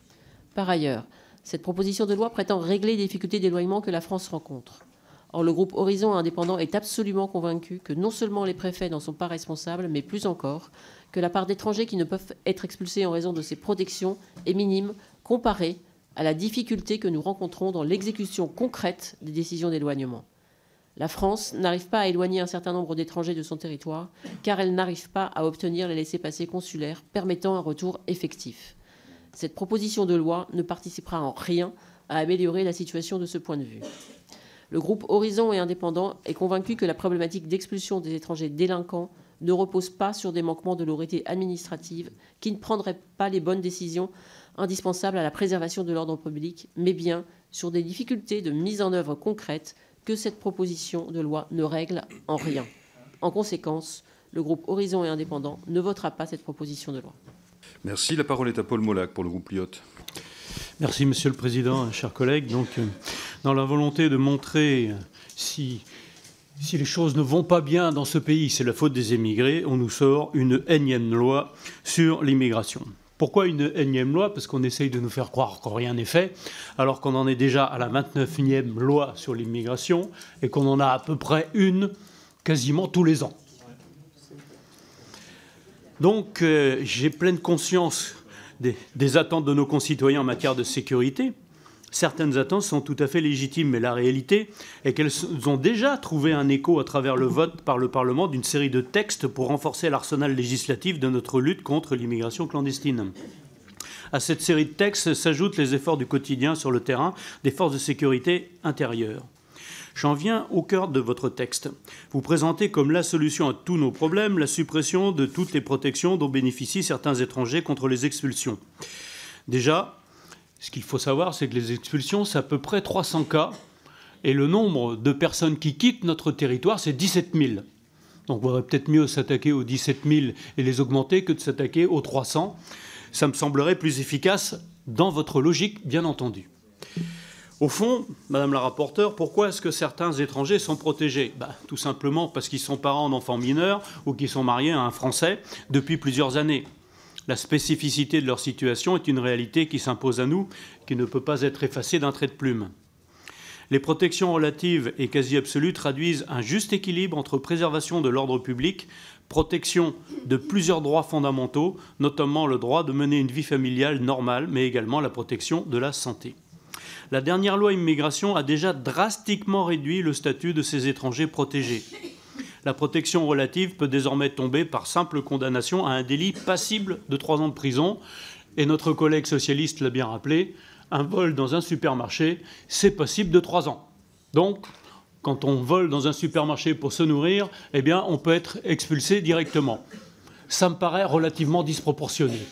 Par ailleurs, cette proposition de loi prétend régler les difficultés d'éloignement que la France rencontre. Or, le groupe Horizon Indépendant est absolument convaincu que non seulement les préfets n'en sont pas responsables, mais plus encore, que la part d'étrangers qui ne peuvent être expulsés en raison de ces protections est minime comparée à la difficulté que nous rencontrons dans l'exécution concrète des décisions d'éloignement. La France n'arrive pas à éloigner un certain nombre d'étrangers de son territoire, car elle n'arrive pas à obtenir les laissez-passer consulaires permettant un retour effectif. Cette proposition de loi ne participera en rien à améliorer la situation de ce point de vue. Le groupe Horizon et Indépendants est convaincu que la problématique d'expulsion des étrangers délinquants ne repose pas sur des manquements de l'autorité administrative qui ne prendraient pas les bonnes décisions indispensables à la préservation de l'ordre public, mais bien sur des difficultés de mise en œuvre concrète que cette proposition de loi ne règle en rien. En conséquence, le groupe Horizon et Indépendants ne votera pas cette proposition de loi. Merci. La parole est à Paul Molac pour le groupe Lyot. Merci, Monsieur le Président, chers collègues. Donc, euh, dans la volonté de montrer euh, si, si les choses ne vont pas bien dans ce pays, c'est la faute des émigrés, on nous sort une énième loi sur l'immigration. Pourquoi une énième loi? Parce qu'on essaye de nous faire croire que rien n'est fait, alors qu'on en est déjà à la vingt-neuvième loi sur l'immigration et qu'on en a à peu près une quasiment tous les ans. Donc, euh, j'ai pleine conscience des, des attentes de nos concitoyens en matière de sécurité. Certaines attentes sont tout à fait légitimes, mais la réalité est qu'elles ont déjà trouvé un écho à travers le vote par le Parlement d'une série de textes pour renforcer l'arsenal législatif de notre lutte contre l'immigration clandestine. À cette série de textes s'ajoutent les efforts du quotidien sur le terrain des forces de sécurité intérieure. J'en viens au cœur de votre texte. Vous présentez comme la solution à tous nos problèmes la suppression de toutes les protections dont bénéficient certains étrangers contre les expulsions. Déjà, ce qu'il faut savoir, c'est que les expulsions, c'est à peu près trois cents cas, et le nombre de personnes qui quittent notre territoire, c'est dix-sept mille. Donc, il vaudrait peut-être mieux s'attaquer aux dix-sept mille et les augmenter que de s'attaquer aux trois cents. Ça me semblerait plus efficace dans votre logique, bien entendu. Au fond, Madame la rapporteure, pourquoi est-ce que certains étrangers sont protégés? Ben, tout simplement parce qu'ils sont parents d'enfants mineurs ou qu'ils sont mariés à un Français depuis plusieurs années. La spécificité de leur situation est une réalité qui s'impose à nous, qui ne peut pas être effacée d'un trait de plume. Les protections relatives et quasi absolues traduisent un juste équilibre entre préservation de l'ordre public, protection de plusieurs droits fondamentaux, notamment le droit de mener une vie familiale normale, mais également la protection de la santé. La dernière loi immigration a déjà drastiquement réduit le statut de ces étrangers protégés. La protection relative peut désormais tomber par simple condamnation à un délit passible de trois ans de prison. Et notre collègue socialiste l'a bien rappelé, un vol dans un supermarché, c'est passible de trois ans. Donc, quand on vole dans un supermarché pour se nourrir, eh bien, on peut être expulsé directement. Ça me paraît relativement disproportionné.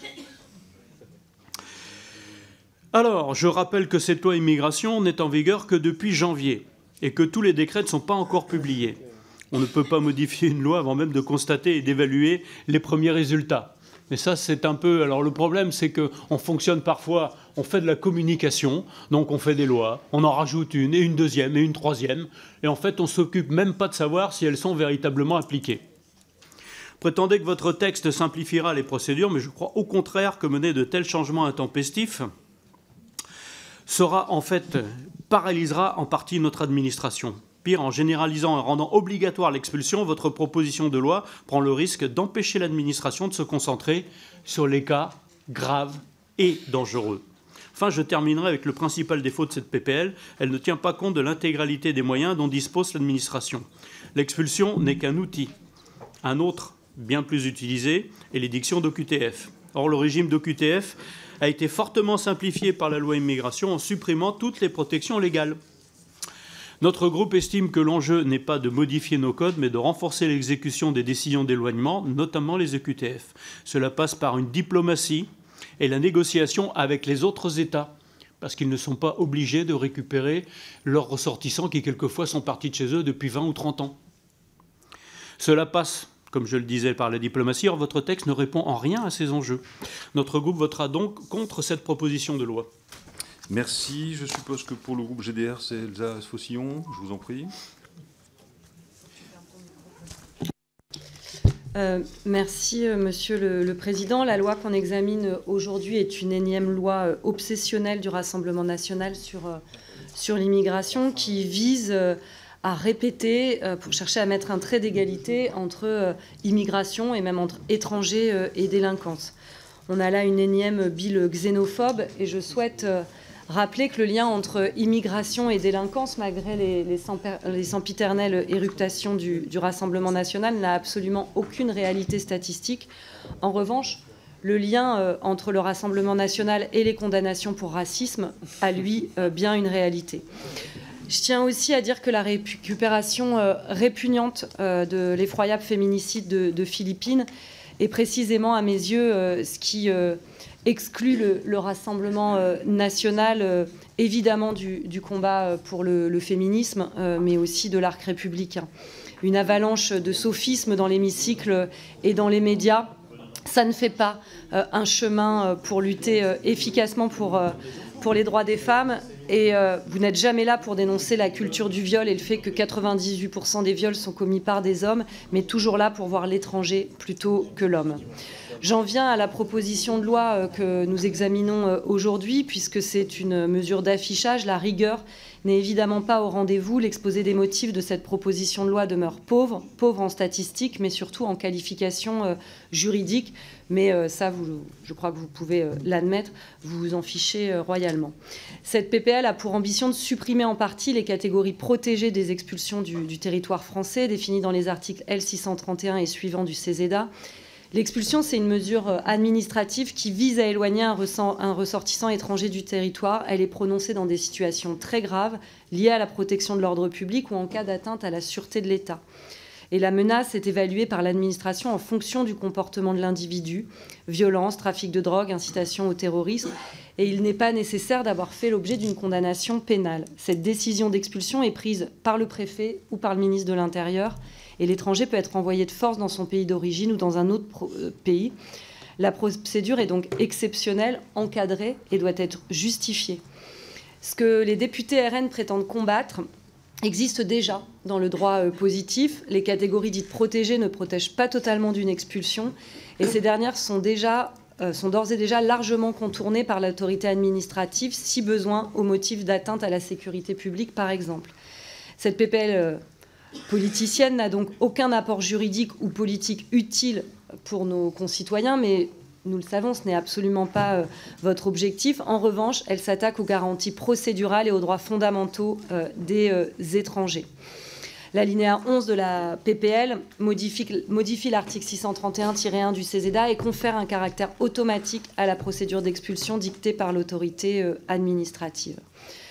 Alors, je rappelle que cette loi immigration n'est en vigueur que depuis janvier et que tous les décrets ne sont pas encore publiés. On ne peut pas modifier une loi avant même de constater et d'évaluer les premiers résultats. Mais ça, c'est un peu... Alors, le problème, c'est qu'on fonctionne parfois, on fait de la communication, donc on fait des lois, on en rajoute une, et une deuxième, et une troisième, et en fait, on ne s'occupe même pas de savoir si elles sont véritablement appliquées. prétendez que votre texte simplifiera les procédures, mais je crois au contraire que mener de tels changements intempestifs sera en fait paralysera en partie notre administration. Pire, en généralisant et en rendant obligatoire l'expulsion, votre proposition de loi prend le risque d'empêcher l'administration de se concentrer sur les cas graves et dangereux. Enfin, je terminerai avec le principal défaut de cette P P L. Elle ne tient pas compte de l'intégralité des moyens dont dispose l'administration. L'expulsion n'est qu'un outil. Un autre, bien plus utilisé, est l'édiction d'O Q T F. Or, le régime d'O Q T F a été fortement simplifié par la loi immigration en supprimant toutes les protections légales. Notre groupe estime que l'enjeu n'est pas de modifier nos codes, mais de renforcer l'exécution des décisions d'éloignement, notamment les O Q T F. Cela passe par une diplomatie et la négociation avec les autres États, parce qu'ils ne sont pas obligés de récupérer leurs ressortissants qui, quelquefois, sont partis de chez eux depuis vingt ou trente ans. Cela passe, comme je le disais, par la diplomatie. Or, votre texte ne répond en rien à ces enjeux. Notre groupe votera donc contre cette proposition de loi. Merci. Je suppose que pour le groupe G D R, c'est Elsa Faucillon. Je vous en prie. Euh, merci, euh, Monsieur le, le Président. La loi qu'on examine aujourd'hui est une énième loi euh, obsessionnelle du Rassemblement national sur, euh, sur l'immigration qui vise euh, à répéter, euh, pour chercher à mettre un trait d'égalité entre euh, immigration et même entre étrangers euh, et délinquance. On a là une énième bile xénophobe et je souhaite euh, rappeler que le lien entre immigration et délinquance, malgré les, les, les sempiternelles éructations du, du Rassemblement national, n'a absolument aucune réalité statistique. En revanche, le lien euh, entre le Rassemblement national et les condamnations pour racisme a, lui, euh, bien une réalité. Je tiens aussi à dire que la récupération euh, répugnante euh, de l'effroyable féminicide de, de Philippines est précisément, à mes yeux, euh, ce qui... Euh, exclut le, le Rassemblement euh, national, euh, évidemment, du, du combat pour le, le féminisme, euh, mais aussi de l'arc républicain. Une avalanche de sophismes dans l'hémicycle et dans les médias, ça ne fait pas euh, un chemin pour lutter euh, efficacement pour, euh, pour les droits des femmes. Et euh, vous n'êtes jamais là pour dénoncer la culture du viol et le fait que quatre-vingt-dix-huit pour cent des viols sont commis par des hommes, mais toujours là pour voir l'étranger plutôt que l'homme. J'en viens à la proposition de loi que nous examinons aujourd'hui, puisque c'est une mesure d'affichage. La rigueur n'est évidemment pas au rendez-vous. L'exposé des motifs de cette proposition de loi demeure pauvre, pauvre en statistiques, mais surtout en qualification juridique. Mais ça, vous, je crois que vous pouvez l'admettre, vous vous en fichez royalement. Cette P P L a pour ambition de supprimer en partie les catégories protégées des expulsions du, du territoire français, définies dans les articles L six cent trente et un et suivants du C E S E D A. L'expulsion, c'est une mesure administrative qui vise à éloigner un ressortissant étranger du territoire. Elle est prononcée dans des situations très graves, liées à la protection de l'ordre public ou en cas d'atteinte à la sûreté de l'État. Et la menace est évaluée par l'administration en fonction du comportement de l'individu, violence, trafic de drogue, incitation au terrorisme. Et il n'est pas nécessaire d'avoir fait l'objet d'une condamnation pénale. Cette décision d'expulsion est prise par le préfet ou par le ministre de l'Intérieur. Et l'étranger peut être envoyé de force dans son pays d'origine ou dans un autre pays. La procédure est donc exceptionnelle, encadrée et doit être justifiée. Ce que les députés R N prétendent combattre existe déjà dans le droit positif. Les catégories dites protégées ne protègent pas totalement d'une expulsion et ces dernières sont déjà, euh, sont d'ores et déjà largement contournées par l'autorité administrative, si besoin, au motif d'atteinte à la sécurité publique, par exemple. Cette P P L... Euh, politicienne n'a donc aucun apport juridique ou politique utile pour nos concitoyens, mais nous le savons, ce n'est absolument pas euh, votre objectif. En revanche, elle s'attaque aux garanties procédurales et aux droits fondamentaux euh, des euh, étrangers. L'alinéa onze de la P P L modifie, modifie l'article six cent trente et un tiret un du C E S E D A et confère un caractère automatique à la procédure d'expulsion dictée par l'autorité euh, administrative.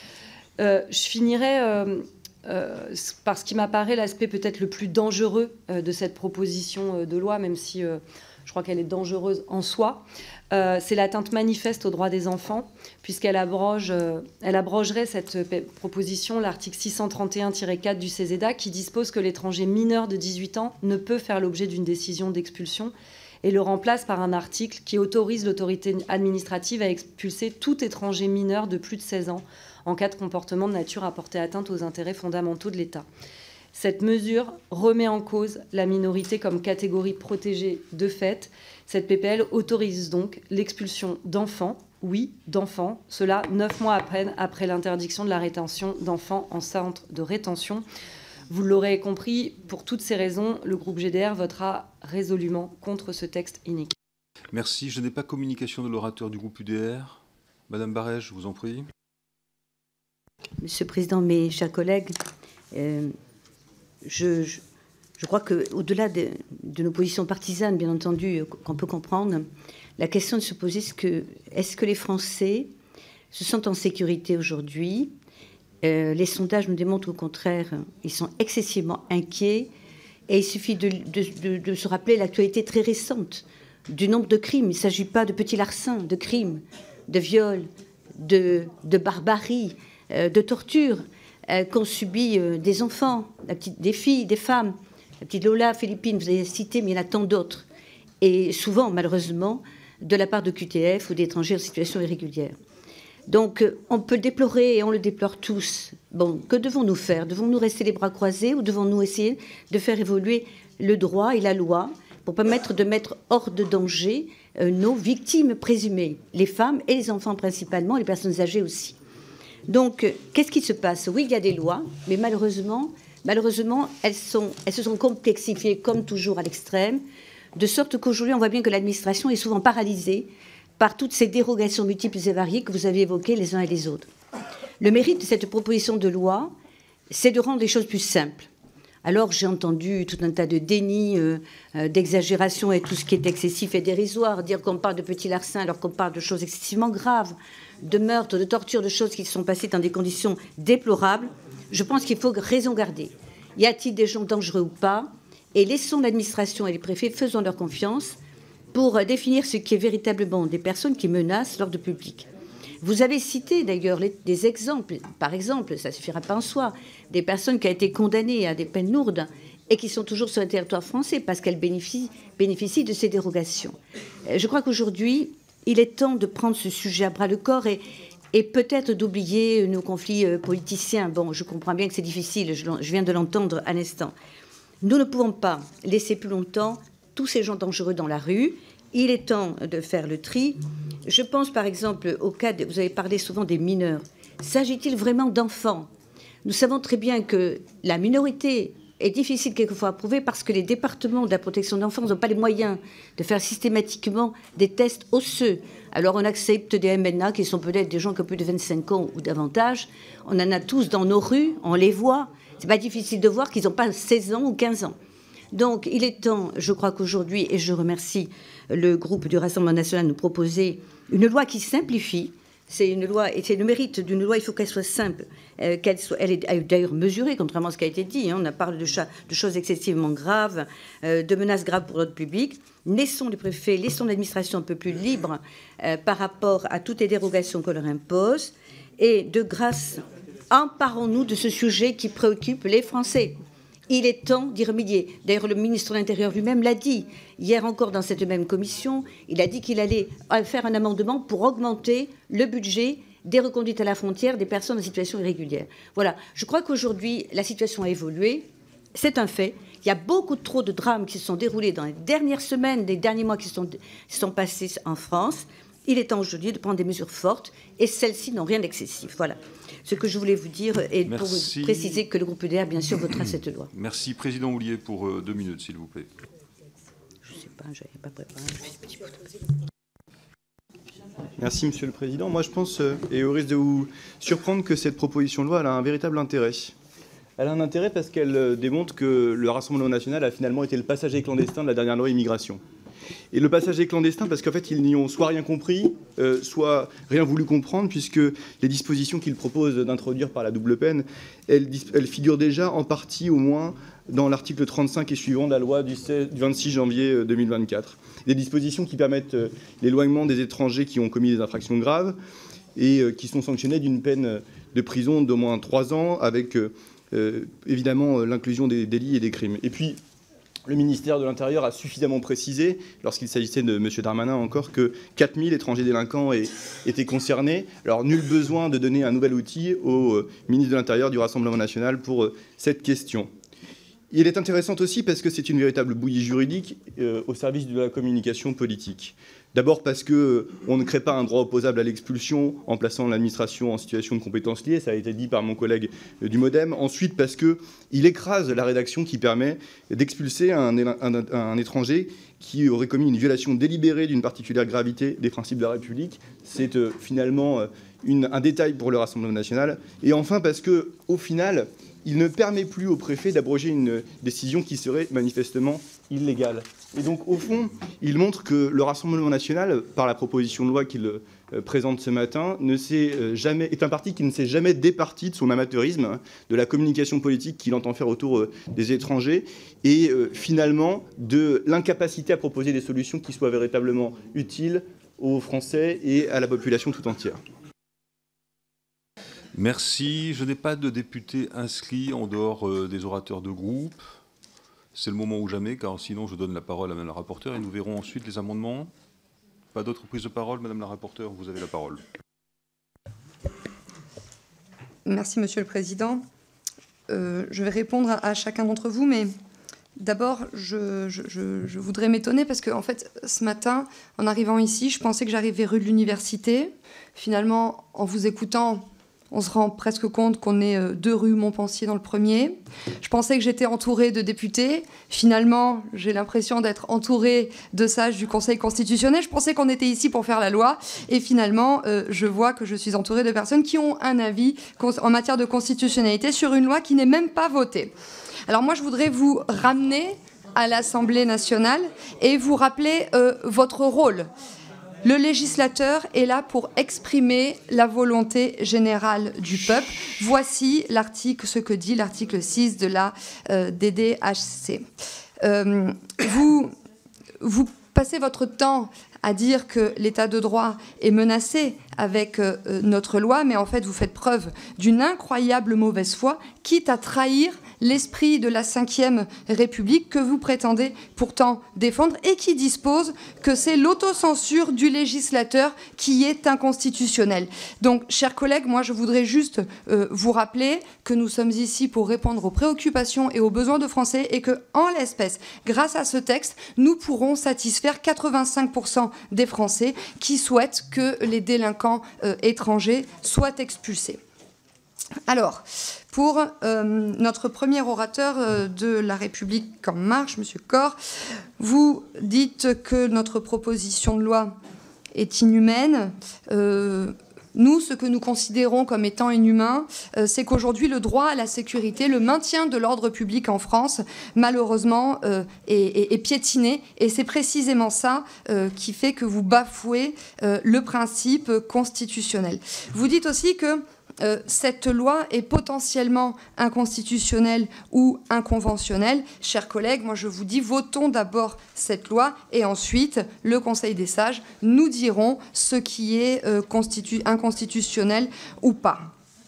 Euh, je finirai... Euh, Euh, par ce qui m'apparaît l'aspect peut-être le plus dangereux euh, de cette proposition euh, de loi, même si euh, je crois qu'elle est dangereuse en soi, euh, c'est l'atteinte manifeste aux droits des enfants, puisqu'elle abroge, euh, elle abrogerait cette euh, proposition, l'article six cent trente et un tiret quatre du C E S E D A, qui dispose que l'étranger mineur de dix-huit ans ne peut faire l'objet d'une décision d'expulsion, et le remplace par un article qui autorise l'autorité administrative à expulser tout étranger mineur de plus de seize ans en cas de comportement de nature à porter atteinte aux intérêts fondamentaux de l'État. Cette mesure remet en cause la minorité comme catégorie protégée de fait. Cette P P L autorise donc l'expulsion d'enfants, oui, d'enfants, cela neuf mois après, après l'interdiction de la rétention d'enfants en centre de rétention. Vous l'aurez compris, pour toutes ces raisons, le groupe G D R votera résolument contre ce texte inique. Merci. Je n'ai pas communication de l'orateur du groupe U D R. Madame Barège, je vous en prie. Monsieur le Président, mes chers collègues, euh, je, je, je crois qu'au-delà de, de nos positions partisanes, bien entendu, qu'on peut comprendre, la question de se poser, est-ce que, est-ce que les Français se sentent en sécurité aujourd'hui? euh, Les sondages nous démontrent au contraire, ils sont excessivement inquiets. Et il suffit de, de, de, de se rappeler l'actualité très récente du nombre de crimes. Il ne s'agit pas de petits larcins, de crimes, de viols, de, de barbarie, euh, de torture euh, qu'ont subi euh, des enfants, la petite, des filles, des femmes. La petite Lola, Philippines, vous avez cité, mais il y en a tant d'autres. Et souvent, malheureusement, de la part de Q T F ou d'étrangers en situation irrégulière. Donc, on peut le déplorer et on le déplore tous. Bon, que devons-nous faire? Devons-nous rester les bras croisés ou devons-nous essayer de faire évoluer le droit et la loi pour permettre de mettre hors de danger euh, nos victimes présumées, les femmes et les enfants principalement, les personnes âgées aussi. Donc, euh, qu'est-ce qui se passe? Oui, il y a des lois, mais malheureusement, malheureusement elles, sont, elles se sont complexifiées, comme toujours, à l'extrême, de sorte qu'aujourd'hui, on voit bien que l'administration est souvent paralysée par toutes ces dérogations multiples et variées que vous avez évoquées les uns et les autres. Le mérite de cette proposition de loi, c'est de rendre les choses plus simples. Alors, j'ai entendu tout un tas de déni, euh, euh, d'exagération et tout ce qui est excessif et dérisoire, dire qu'on parle de petits larcins alors qu'on parle de choses excessivement graves, de meurtres, de tortures, de choses qui se sont passées dans des conditions déplorables. Je pense qu'il faut raison garder. Y a-t-il des gens dangereux ou pas? Et laissons l'administration et les préfets, faisons leur confiance pour définir ce qui est véritablement des personnes qui menacent l'ordre public. Vous avez cité d'ailleurs des exemples, par exemple, ça ne suffira pas en soi, des personnes qui ont été condamnées à des peines lourdes et qui sont toujours sur le territoire français parce qu'elles bénéficient, bénéficient de ces dérogations. Je crois qu'aujourd'hui, il est temps de prendre ce sujet à bras le corps et, et peut-être d'oublier nos conflits politiciens. Bon, je comprends bien que c'est difficile, je, je viens de l'entendre à l'instant. Nous ne pouvons pas laisser plus longtemps tous ces gens dangereux dans la rue. Il est temps de faire le tri. Je pense par exemple au cas, de, vous avez parlé souvent des mineurs. S'agit-il vraiment d'enfants? Nous savons très bien que la minorité est difficile quelquefois à prouver parce que les départements de la protection de l'enfance n'ont pas les moyens de faire systématiquement des tests osseux. Alors on accepte des M N A qui sont peut-être des gens qui ont plus de vingt-cinq ans ou davantage. On en a tous dans nos rues, on les voit. C'est pas difficile de voir qu'ils n'ont pas seize ans ou quinze ans. Donc, il est temps, je crois qu'aujourd'hui, et je remercie le groupe du Rassemblement national de nous proposer une loi qui simplifie. C'est une loi, et c'est le mérite d'une loi, il faut qu'elle soit simple, euh, qu'elle soit, elle est d'ailleurs mesurée, contrairement à ce qui a été dit. Hein, on a parlé de, de choses excessivement graves, euh, de menaces graves pour l'ordre public. Laissons les préfets, laissons l'administration un peu plus libre euh, par rapport à toutes les dérogations qu'on leur impose. Et de grâce, emparons-nous de ce sujet qui préoccupe les Français. Il est temps d'y remédier. D'ailleurs, le ministre de l'Intérieur lui-même l'a dit. Hier encore, dans cette même commission, il a dit qu'il allait faire un amendement pour augmenter le budget des reconduites à la frontière des personnes en situation irrégulière. Voilà. Je crois qu'aujourd'hui, la situation a évolué. C'est un fait. Il y a beaucoup trop de drames qui se sont déroulés dans les dernières semaines, les derniers mois qui se sont, sont passés en France. Il est temps aujourd'hui de prendre des mesures fortes et celles-ci n'ont rien d'excessif. Voilà ce que je voulais vous dire et Merci. Pour vous préciser que le groupe U D R, bien sûr, votera cette loi. Merci. Président Houllier, pour euh, deux minutes, s'il vous plaît. Je ne sais pas, je n'avais pas préparé. Merci, Monsieur le Président. Moi, je pense, euh, et au risque de vous surprendre, que cette proposition de loi elle a un véritable intérêt. Elle a un intérêt parce qu'elle euh, démontre que le Rassemblement national a finalement été le passager clandestin de la dernière loi immigration. Et le passage est clandestin parce qu'en fait, ils n'y ont soit rien compris, euh, soit rien voulu comprendre, puisque les dispositions qu'ils proposent d'introduire par la double peine, elles, elles figurent déjà en partie au moins dans l'article trente-cinq et suivant de la loi du, seize, du vingt-six janvier deux mille vingt-quatre. Des dispositions qui permettent euh, l'éloignement des étrangers qui ont commis des infractions graves et euh, qui sont sanctionnés d'une peine de prison d'au moins trois ans, avec euh, euh, évidemment l'inclusion des délits et des crimes. Et puis, le ministère de l'Intérieur a suffisamment précisé, lorsqu'il s'agissait de M. Darmanin encore, que quatre mille étrangers délinquants étaient concernés. Alors, nul besoin de donner un nouvel outil au ministre de l'Intérieur du Rassemblement national pour cette question. Et elle est intéressante aussi parce que c'est une véritable bouillie juridique euh, au service de la communication politique. D'abord parce qu'on euh, ne crée pas un droit opposable à l'expulsion en plaçant l'administration en situation de compétence liée, ça a été dit par mon collègue euh, du MoDem. Ensuite parce qu'il écrase la rédaction qui permet d'expulser un, un, un, un étranger qui aurait commis une violation délibérée d'une particulière gravité des principes de la République. C'est euh, finalement euh, une, un détail pour le Rassemblement national. Et enfin parce qu'au final, il ne permet plus au préfet d'abroger une décision qui serait manifestement illégale. Et donc, au fond, il montre que le Rassemblement national, par la proposition de loi qu'il euh, présente ce matin, ne s'est, euh, jamais, est un parti qui ne s'est jamais départi de son amateurisme, de la communication politique qu'il entend faire autour euh, des étrangers, et euh, finalement de l'incapacité à proposer des solutions qui soient véritablement utiles aux Français et à la population tout entière. Merci. Je n'ai pas de députés inscrits en dehors euh, des orateurs de groupe. C'est le moment ou jamais, car sinon je donne la parole à Madame la rapporteure et nous verrons ensuite les amendements. Pas d'autres prises de parole, Madame la rapporteure, vous avez la parole. Merci, Monsieur le Président. Euh, je vais répondre à, à chacun d'entre vous, mais d'abord, je, je, je, je voudrais m'étonner parce que, en fait, ce matin, en arrivant ici, je pensais que j'arrivais rue de l'Université. Finalement, en vous écoutant, on se rend presque compte qu'on est deux rue Montpensier dans le premier. Je pensais que j'étais entourée de députés. Finalement, j'ai l'impression d'être entourée de sages du Conseil constitutionnel. Je pensais qu'on était ici pour faire la loi. Et finalement, euh, je vois que je suis entourée de personnes qui ont un avis en matière de constitutionnalité sur une loi qui n'est même pas votée. Alors moi, je voudrais vous ramener à l'Assemblée nationale et vous rappeler euh, votre rôle. Le législateur est là pour exprimer la volonté générale du peuple. Voici l'article, ce que dit l'article six de la euh, D D H C. Euh, vous, vous passez votre temps à dire que l'état de droit est menacé avec euh, notre loi, mais en fait, vous faites preuve d'une incroyable mauvaise foi, quitte à trahir l'esprit de la cinquième République que vous prétendez pourtant défendre et qui dispose que c'est l'autocensure du législateur qui est inconstitutionnelle. Donc, chers collègues, moi je voudrais juste euh, vous rappeler que nous sommes ici pour répondre aux préoccupations et aux besoins de Français et que, en l'espèce, grâce à ce texte, nous pourrons satisfaire quatre-vingt-cinq pour cent des Français qui souhaitent que les délinquants euh, étrangers soient expulsés. Alors, pour euh, notre premier orateur euh, de La République En Marche, M. Corr, vous dites que notre proposition de loi est inhumaine. Euh, nous, ce que nous considérons comme étant inhumain, euh, c'est qu'aujourd'hui, le droit à la sécurité, le maintien de l'ordre public en France, malheureusement, euh, est, est, est piétiné. Et c'est précisément ça euh, qui fait que vous bafouez euh, le principe constitutionnel. Vous dites aussi que Euh, cette loi est potentiellement inconstitutionnelle ou inconventionnelle. Chers collègues, moi je vous dis, votons d'abord cette loi et ensuite le Conseil des sages nous dirons ce qui est euh, constitu- inconstitutionnel ou pas.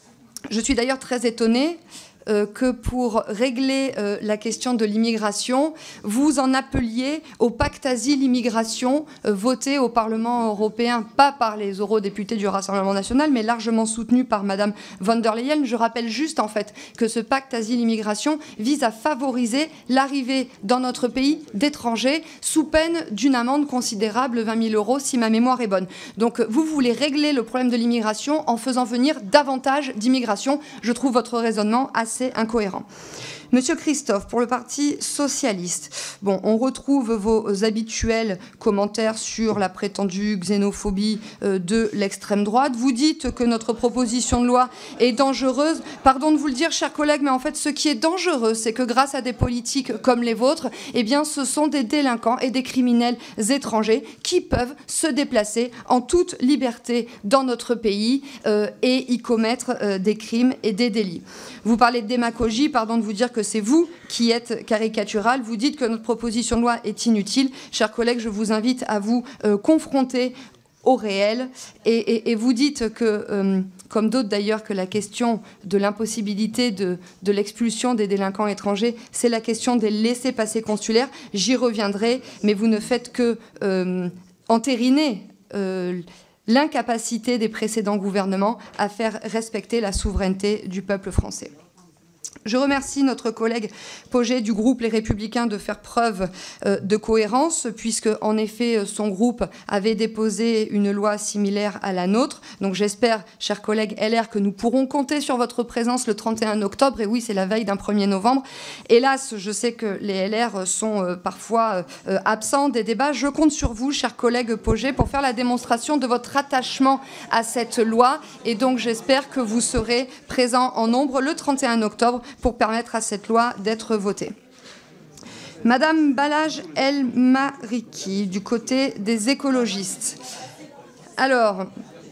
Je suis d'ailleurs très étonnée euh, que pour régler euh, la question de l'immigration, vous en appeliez au pacte asile-immigration euh, voté au Parlement européen, pas par les eurodéputés du Rassemblement national, mais largement soutenu par Madame von der Leyen. Je rappelle juste en fait que ce pacte asile-immigration vise à favoriser l'arrivée dans notre pays d'étrangers sous peine d'une amende considérable, vingt mille euros, si ma mémoire est bonne. Donc vous voulez régler le problème de l'immigration en faisant venir davantage d'immigration. Je trouve votre raisonnement assez incohérent. Monsieur Christophe, pour le Parti socialiste, bon, on retrouve vos habituels commentaires sur la prétendue xénophobie euh, de l'extrême droite. Vous dites que notre proposition de loi est dangereuse. Pardon de vous le dire, chers collègues, mais en fait, ce qui est dangereux, c'est que grâce à des politiques comme les vôtres, eh bien, ce sont des délinquants et des criminels étrangers qui peuvent se déplacer en toute liberté dans notre pays euh, et y commettre euh, des crimes et des délits. Vous parlez de démagogie, pardon de vous dire que c'est vous qui êtes caricatural. Vous dites que notre proposition de loi est inutile. Chers collègues, je vous invite à vous euh, confronter au réel. Et, et, et vous dites que, euh, comme d'autres d'ailleurs, que la question de l'impossibilité de, de l'expulsion des délinquants étrangers, c'est la question des laissez-passer consulaires. J'y reviendrai, mais vous ne faites que euh, entériner euh, l'incapacité des précédents gouvernements à faire respecter la souveraineté du peuple français. Je remercie notre collègue Pauget du groupe Les Républicains de faire preuve euh, de cohérence, puisque en effet son groupe avait déposé une loi similaire à la nôtre. Donc j'espère, chers collègues L R, que nous pourrons compter sur votre présence le trente et un octobre. Et oui, c'est la veille d'un premier novembre. Hélas, je sais que les L R sont euh, parfois euh, absents des débats. Je compte sur vous, chers collègues Pauget, pour faire la démonstration de votre attachement à cette loi. Et donc j'espère que vous serez présents en nombre le trente et un octobre pour permettre à cette loi d'être votée. Madame Balaj El Mariki, du côté des écologistes. Alors,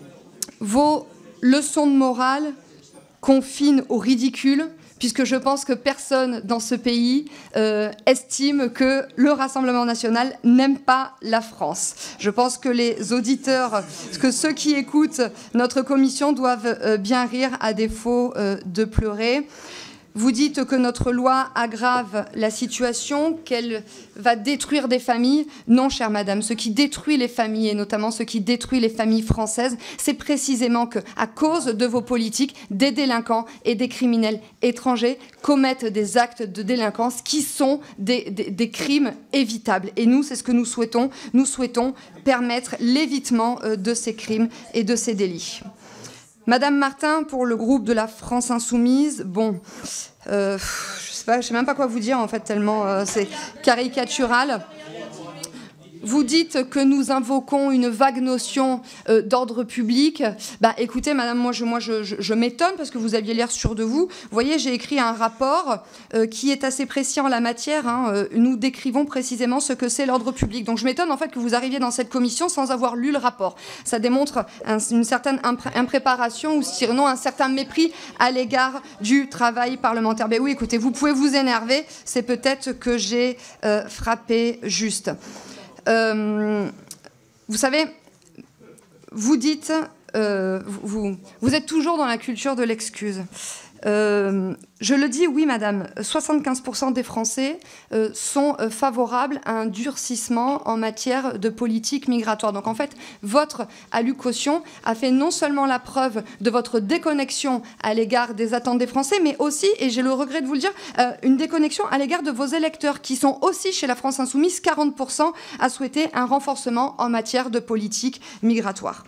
vos leçons de morale confinent au ridicule, puisque je pense que personne dans ce pays euh, estime que le Rassemblement national n'aime pas la France. Je pense que les auditeurs, que ceux qui écoutent notre commission doivent euh, bien rire à défaut euh, de pleurer. Vous dites que notre loi aggrave la situation, qu'elle va détruire des familles. Non, chère madame, ce qui détruit les familles, et notamment ce qui détruit les familles françaises, c'est précisément qu'à cause de vos politiques, des délinquants et des criminels étrangers commettent des actes de délinquance qui sont des, des, des crimes évitables. Et nous, c'est ce que nous souhaitons. Nous souhaitons permettre l'évitement de ces crimes et de ces délits. Madame Martin, pour le groupe de la France Insoumise, bon, euh, je sais pas, je sais même pas quoi vous dire en fait, tellement euh, c'est caricatural. Vous dites que nous invoquons une vague notion euh, d'ordre public. Bah, écoutez, madame, moi, je, moi, je, je, je m'étonne parce que vous aviez l'air sûr de vous. Vous voyez, j'ai écrit un rapport euh, qui est assez précis en la matière. Hein. Euh, nous décrivons précisément ce que c'est l'ordre public. Donc, je m'étonne en fait que vous arriviez dans cette commission sans avoir lu le rapport. Ça démontre un, une certaine impré impréparation ou sinon un certain mépris à l'égard du travail parlementaire. Ben oui, écoutez, vous pouvez vous énerver. C'est peut-être que j'ai euh, frappé juste. Euh, vous savez, vous dites, euh, vous, vous êtes toujours dans la culture de l'excuse. Euh, je le dis, oui, madame, soixante-quinze pour cent des Français euh, sont euh, favorables à un durcissement en matière de politique migratoire. Donc, en fait, votre allocution a fait non seulement la preuve de votre déconnexion à l'égard des attentes des Français, mais aussi, et j'ai le regret de vous le dire, euh, une déconnexion à l'égard de vos électeurs, qui sont aussi, chez la France Insoumise, quarante pour cent à souhaiter un renforcement en matière de politique migratoire.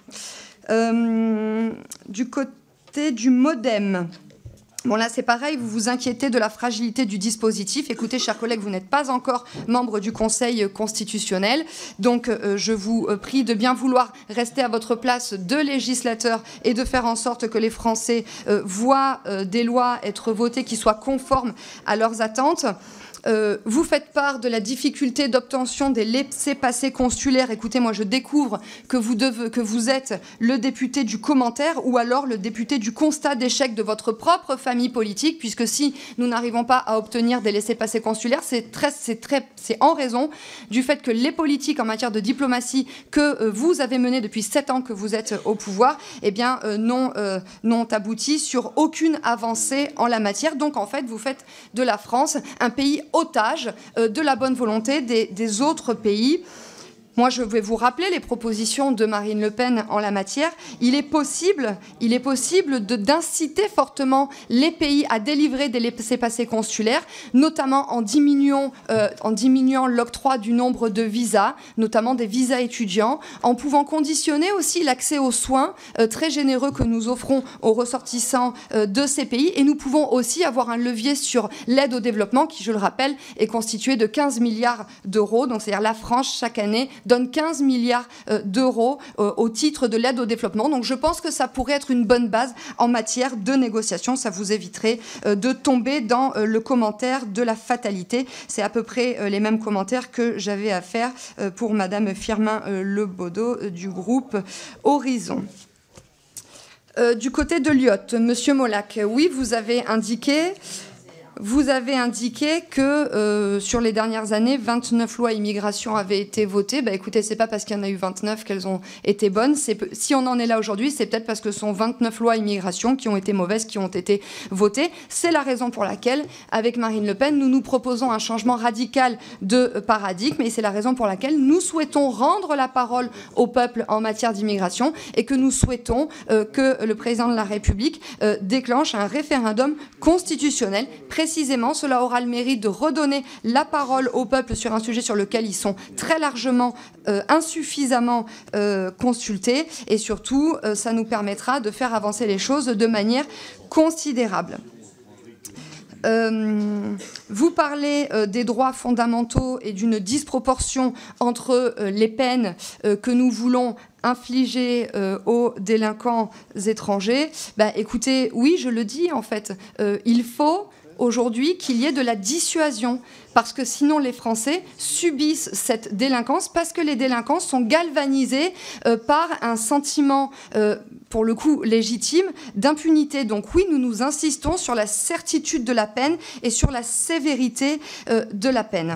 Euh, du côté du MoDem... Bon, là, c'est pareil, vous vous inquiétez de la fragilité du dispositif. Écoutez, chers collègues, vous n'êtes pas encore membre du Conseil constitutionnel. Donc, euh, je vous prie de bien vouloir rester à votre place de législateur et de faire en sorte que les Français euh, voient euh, des lois être votées qui soient conformes à leurs attentes. Euh, vous faites part de la difficulté d'obtention des laissez-passer consulaires. Écoutez, moi, je découvre que vous, devez, que vous êtes le député du commentaire ou alors le député du constat d'échec de votre propre famille politique, puisque si nous n'arrivons pas à obtenir des laissez-passer consulaires, c'est très, c'est très, c'est en raison du fait que les politiques en matière de diplomatie que euh, vous avez menées depuis sept ans que vous êtes au pouvoir, eh bien, euh, n'ont euh, n'ont abouti sur aucune avancée en la matière. Donc, en fait, vous faites de la France un pays otage euh, de la bonne volonté des, des autres pays. Moi, je vais vous rappeler les propositions de Marine Le Pen en la matière. Il est possible, il est possible de, d'inciter fortement les pays à délivrer des laissez-passer consulaires, notamment en diminuant, euh, en diminuant l'octroi du nombre de visas, notamment des visas étudiants, en pouvant conditionner aussi l'accès aux soins euh, très généreux que nous offrons aux ressortissants euh, de ces pays. Et nous pouvons aussi avoir un levier sur l'aide au développement qui, je le rappelle, est constitué de quinze milliards d'euros. Donc, c'est-à-dire la France, chaque année, donne quinze milliards euh, d'euros euh, au titre de l'aide au développement. Donc je pense que ça pourrait être une bonne base en matière de négociation. Ça vous éviterait euh, de tomber dans euh, le commentaire de la fatalité. C'est à peu près euh, les mêmes commentaires que j'avais à faire euh, pour Madame Firmin euh, Lebaudot euh, du groupe Horizon. Euh, du côté de l'I O T, Monsieur Molac, oui, vous avez indiqué... vous avez indiqué que euh, sur les dernières années, vingt-neuf lois immigration avaient été votées. Bah, écoutez, c'est pas parce qu'il y en a eu vingt-neuf qu'elles ont été bonnes. Si on en est là aujourd'hui, c'est peut-être parce que ce sont vingt-neuf lois immigration qui ont été mauvaises, qui ont été votées. C'est la raison pour laquelle, avec Marine Le Pen, nous nous proposons un changement radical de paradigme, et c'est la raison pour laquelle nous souhaitons rendre la parole au peuple en matière d'immigration, et que nous souhaitons euh, que le président de la République euh, déclenche un référendum constitutionnel. Précisément, cela aura le mérite de redonner la parole au peuple sur un sujet sur lequel ils sont très largement, euh, insuffisamment euh, consultés, et surtout, euh, ça nous permettra de faire avancer les choses de manière considérable. Euh, vous parlez euh, des droits fondamentaux et d'une disproportion entre euh, les peines euh, que nous voulons infliger euh, aux délinquants étrangers. Bah, écoutez, oui, je le dis en fait, euh, il faut aujourd'hui qu'il y ait de la dissuasion, parce que sinon les Français subissent cette délinquance, parce que les délinquants sont galvanisés euh, par un sentiment, euh, pour le coup légitime, d'impunité. Donc oui, nous nous insistons sur la certitude de la peine et sur la sévérité euh, de la peine.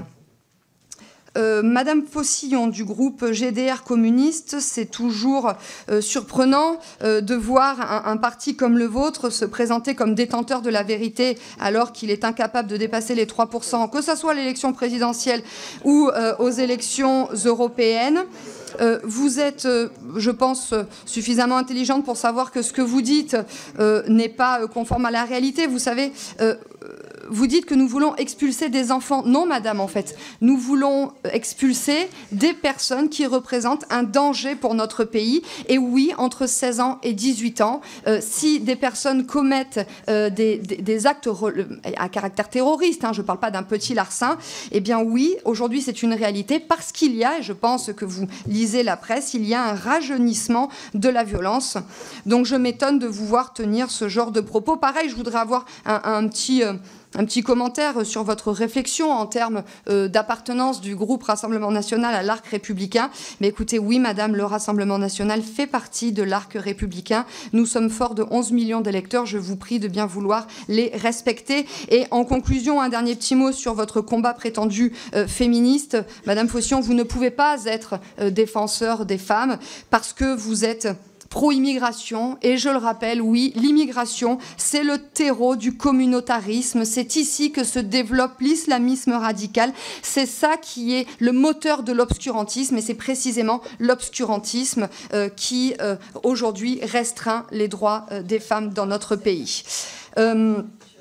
Euh, Madame Faucillon du groupe G D R communiste, c'est toujours euh, surprenant euh, de voir un, un parti comme le vôtre se présenter comme détenteur de la vérité alors qu'il est incapable de dépasser les trois pour cent, que ce soit à l'élection présidentielle ou euh, aux élections européennes. Euh, vous êtes, euh, je pense, euh, suffisamment intelligente pour savoir que ce que vous dites euh, n'est pas euh, conforme à la réalité. Vous savez, euh, vous dites que nous voulons expulser des enfants. Non, madame, en fait. Nous voulons expulser des personnes qui représentent un danger pour notre pays. Et oui, entre seize ans et dix-huit ans, euh, si des personnes commettent euh, des, des, des actes à caractère terroriste, hein, je ne parle pas d'un petit larcin, eh bien oui, aujourd'hui, c'est une réalité parce qu'il y a, et je pense que vous lisez la presse, il y a un rajeunissement de la violence. Donc je m'étonne de vous voir tenir ce genre de propos. Pareil, je voudrais avoir un, un petit... Euh, Un petit commentaire sur votre réflexion en termes euh, d'appartenance du groupe Rassemblement National à l'arc républicain. Mais écoutez, oui, madame, le Rassemblement National fait partie de l'arc républicain. Nous sommes forts de onze millions d'électeurs. Je vous prie de bien vouloir les respecter. Et en conclusion, un dernier petit mot sur votre combat prétendu euh, féministe. Madame Faucillon, vous ne pouvez pas être euh, défenseur des femmes parce que vous êtes pro-immigration, et je le rappelle, oui, l'immigration, c'est le terreau du communautarisme, c'est ici que se développe l'islamisme radical, c'est ça qui est le moteur de l'obscurantisme, et c'est précisément l'obscurantisme euh, qui, euh, aujourd'hui, restreint les droits euh, des femmes dans notre pays. Euh,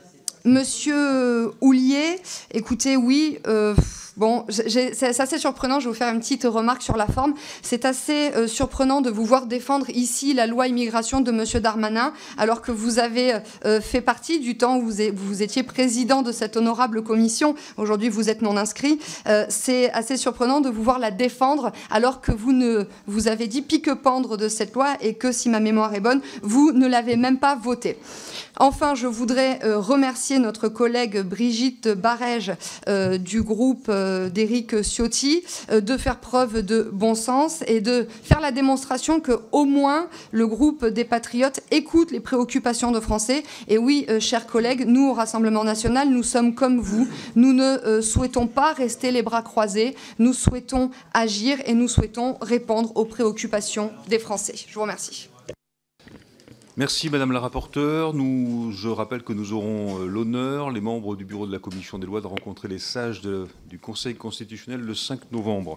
Monsieur Houllier, écoutez, oui... Euh, Bon, c'est assez surprenant, je vais vous faire une petite remarque sur la forme. C'est assez euh, surprenant de vous voir défendre ici la loi immigration de Monsieur Darmanin, alors que vous avez euh, fait partie du temps où vous, est, vous étiez président de cette honorable commission. Aujourd'hui, vous êtes non inscrit. Euh, c'est assez surprenant de vous voir la défendre, alors que vous, ne, vous avez dit pique-pendre de cette loi et que, si ma mémoire est bonne, vous ne l'avez même pas votée. Enfin, je voudrais euh, remercier notre collègue Brigitte Barège euh, du groupe euh, d'Éric Ciotti euh, de faire preuve de bon sens et de faire la démonstration qu'au moins le groupe des Patriotes écoute les préoccupations de Français. Et oui, euh, chers collègues, nous, au Rassemblement National, nous sommes comme vous. Nous ne euh, souhaitons pas rester les bras croisés. Nous souhaitons agir et nous souhaitons répondre aux préoccupations des Français. Je vous remercie. Merci Madame la rapporteure. Nous, je rappelle que nous aurons euh, l'honneur, les membres du bureau de la Commission des lois, de rencontrer les sages de, du Conseil constitutionnel le cinq novembre.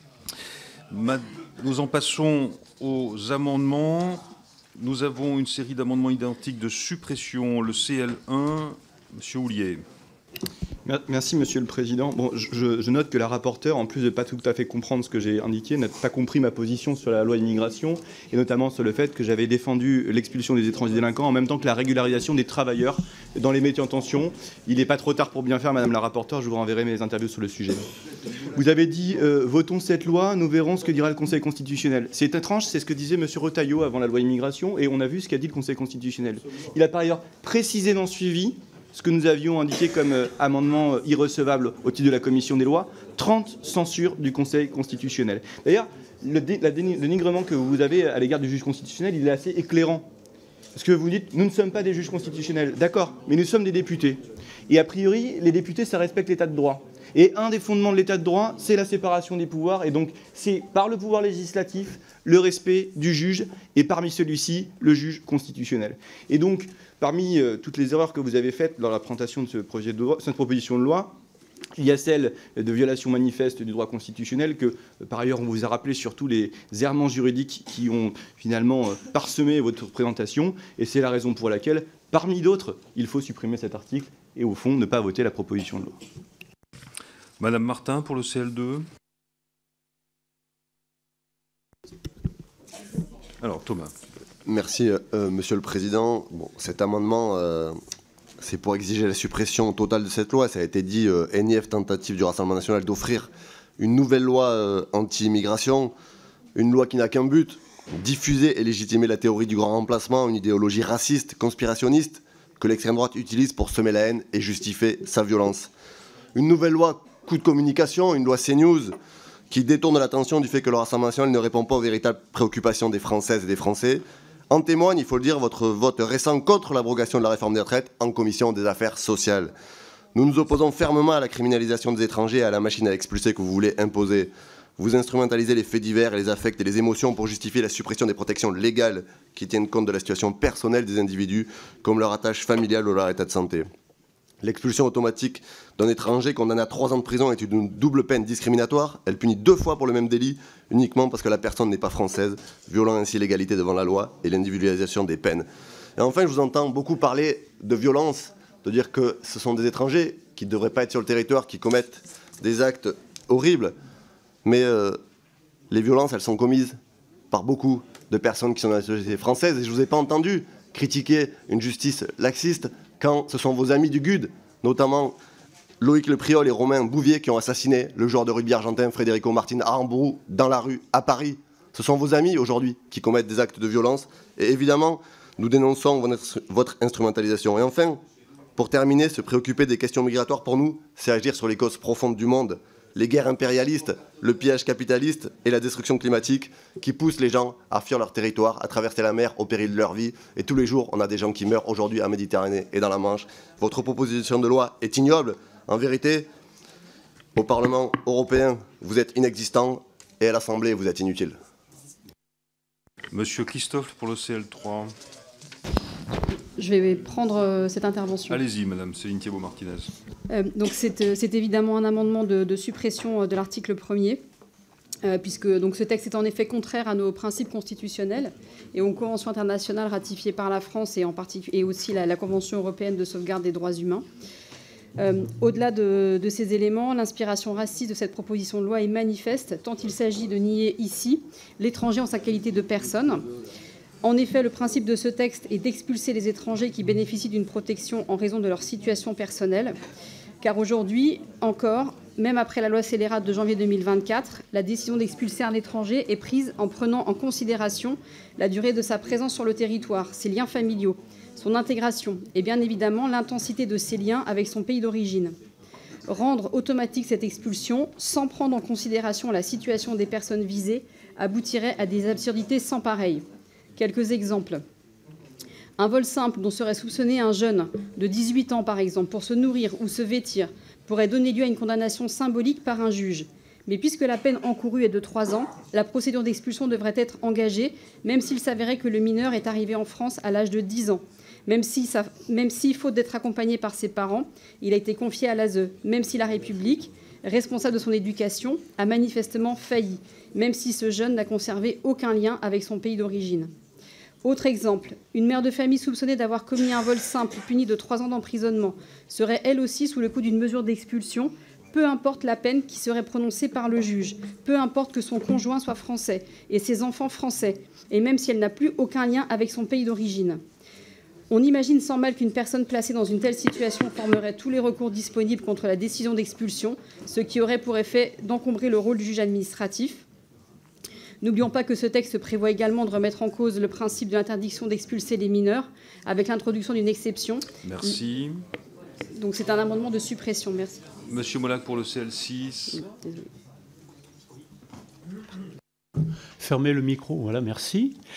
Ma, nous en passons aux amendements. Nous avons une série d'amendements identiques de suppression. Le C L un, Monsieur Houllier. Merci, Monsieur le Président. Bon, je, je note que la rapporteure, en plus de ne pas tout à fait comprendre ce que j'ai indiqué, n'a pas compris ma position sur la loi immigration, et notamment sur le fait que j'avais défendu l'expulsion des étrangers délinquants en même temps que la régularisation des travailleurs dans les métiers en tension. Il n'est pas trop tard pour bien faire, Madame la rapporteure, je vous renverrai mes interviews sur le sujet. Vous avez dit euh, « Votons cette loi, nous verrons ce que dira le Conseil constitutionnel ». C'est étrange, c'est ce que disait Monsieur Retailleau avant la loi immigration, et on a vu ce qu'a dit le Conseil constitutionnel. Il a par ailleurs précisément suivi ce que nous avions indiqué comme euh, amendement euh, irrecevable au titre de la Commission des lois, trente censures du Conseil constitutionnel. D'ailleurs, le, dé, le dénigrement que vous avez à l'égard du juge constitutionnel, il est assez éclairant. Parce que vous dites, nous ne sommes pas des juges constitutionnels. D'accord, mais nous sommes des députés. Et a priori, les députés, ça respecte l'état de droit. Et un des fondements de l'état de droit, c'est la séparation des pouvoirs. Et donc, c'est par le pouvoir législatif, le respect du juge, et parmi celui-ci, le juge constitutionnel. Et donc, parmi euh, toutes les erreurs que vous avez faites dans la présentation de ce projet de loi, cette proposition de loi, il y a celle de violation manifeste du droit constitutionnel que, par ailleurs, on vous a rappelé sur tous les errements juridiques qui ont finalement parsemé votre présentation. Et c'est la raison pour laquelle, parmi d'autres, il faut supprimer cet article et, au fond, ne pas voter la proposition de loi. Madame Martin, pour le C L deux. Alors, Thomas. Merci, euh, Monsieur le Président. Bon, cet amendement... Euh C'est pour exiger la suppression totale de cette loi. Ça a été dit, euh, N I F tentative du Rassemblement national d'offrir une nouvelle loi euh, anti-immigration, une loi qui n'a qu'un but, diffuser et légitimer la théorie du grand remplacement, une idéologie raciste, conspirationniste, que l'extrême droite utilise pour semer la haine et justifier sa violence. Une nouvelle loi coup de communication, une loi CNews, qui détourne l'attention du fait que le Rassemblement national ne répond pas aux véritables préoccupations des Françaises et des Français. En témoigne, il faut le dire, votre vote récent contre l'abrogation de la réforme des retraites en commission des affaires sociales. Nous nous opposons fermement à la criminalisation des étrangers et à la machine à expulser que vous voulez imposer. Vous instrumentalisez les faits divers et les affects et les émotions pour justifier la suppression des protections légales qui tiennent compte de la situation personnelle des individus, comme leur attache familiale ou leur état de santé. L'expulsion automatique d'un étranger condamné à trois ans de prison est une double peine discriminatoire. Elle punit deux fois pour le même délit, uniquement parce que la personne n'est pas française, violant ainsi l'égalité devant la loi et l'individualisation des peines. Et enfin, je vous entends beaucoup parler de violence, de dire que ce sont des étrangers qui ne devraient pas être sur le territoire, qui commettent des actes horribles. Mais euh, les violences, elles sont commises par beaucoup de personnes qui sont dans la société française. Et je ne vous ai pas entendu critiquer une justice laxiste quand ce sont vos amis du G U D, notamment Loïc Le Priol et Romain Bouvier, qui ont assassiné le joueur de rugby argentin Federico Martin Aramburu dans la rue à Paris. Ce sont vos amis aujourd'hui qui commettent des actes de violence. Et évidemment, nous dénonçons votre instrumentalisation. Et enfin, pour terminer, se préoccuper des questions migratoires pour nous, c'est agir sur les causes profondes du monde. Les guerres impérialistes, le pillage capitaliste et la destruction climatique qui poussent les gens à fuir leur territoire, à traverser la mer au péril de leur vie. Et tous les jours, on a des gens qui meurent aujourd'hui en Méditerranée et dans la Manche. Votre proposition de loi est ignoble. En vérité, au Parlement européen, vous êtes inexistant et à l'Assemblée, vous êtes inutile. Monsieur Christophe pour le C L trois. Je vais prendre cette intervention. Allez-y, Madame Céline Thibault-Martinez. Euh, donc c'est, c'est évidemment un amendement de, de suppression de l'article premier, euh, puisque donc, ce texte est en effet contraire à nos principes constitutionnels et aux conventions internationales ratifiées par la France et, en particulier, et aussi la, la Convention européenne de sauvegarde des droits humains. Euh, au-delà de, de ces éléments, l'inspiration raciste de cette proposition de loi est manifeste, tant il s'agit de nier ici l'étranger en sa qualité de personne. En effet, le principe de ce texte est d'expulser les étrangers qui bénéficient d'une protection en raison de leur situation personnelle. Car aujourd'hui, encore, même après la loi scélérate de janvier deux mille vingt-quatre, la décision d'expulser un étranger est prise en prenant en considération la durée de sa présence sur le territoire, ses liens familiaux, son intégration et bien évidemment l'intensité de ses liens avec son pays d'origine. Rendre automatique cette expulsion sans prendre en considération la situation des personnes visées aboutirait à des absurdités sans pareil. Quelques exemples. Un vol simple dont serait soupçonné un jeune de dix-huit ans, par exemple, pour se nourrir ou se vêtir, pourrait donner lieu à une condamnation symbolique par un juge. Mais puisque la peine encourue est de trois ans, la procédure d'expulsion devrait être engagée, même s'il s'avérait que le mineur est arrivé en France à l'âge de dix ans. Même si, ça, même si, faute d'être accompagné par ses parents, il a été confié à l'A S E. Même si la République, responsable de son éducation, a manifestement failli, même si ce jeune n'a conservé aucun lien avec son pays d'origine. Autre exemple, une mère de famille soupçonnée d'avoir commis un vol simple punie de trois ans d'emprisonnement serait elle aussi sous le coup d'une mesure d'expulsion, peu importe la peine qui serait prononcée par le juge, peu importe que son conjoint soit français et ses enfants français, et même si elle n'a plus aucun lien avec son pays d'origine. On imagine sans mal qu'une personne placée dans une telle situation formerait tous les recours disponibles contre la décision d'expulsion, ce qui aurait pour effet d'encombrer le rôle du juge administratif. N'oublions pas que ce texte prévoit également de remettre en cause le principe de l'interdiction d'expulser les mineurs avec l'introduction d'une exception. Merci. Donc c'est un amendement de suppression. Merci. Monsieur Molac pour le C L six. Désolé. Fermez le micro, voilà, merci.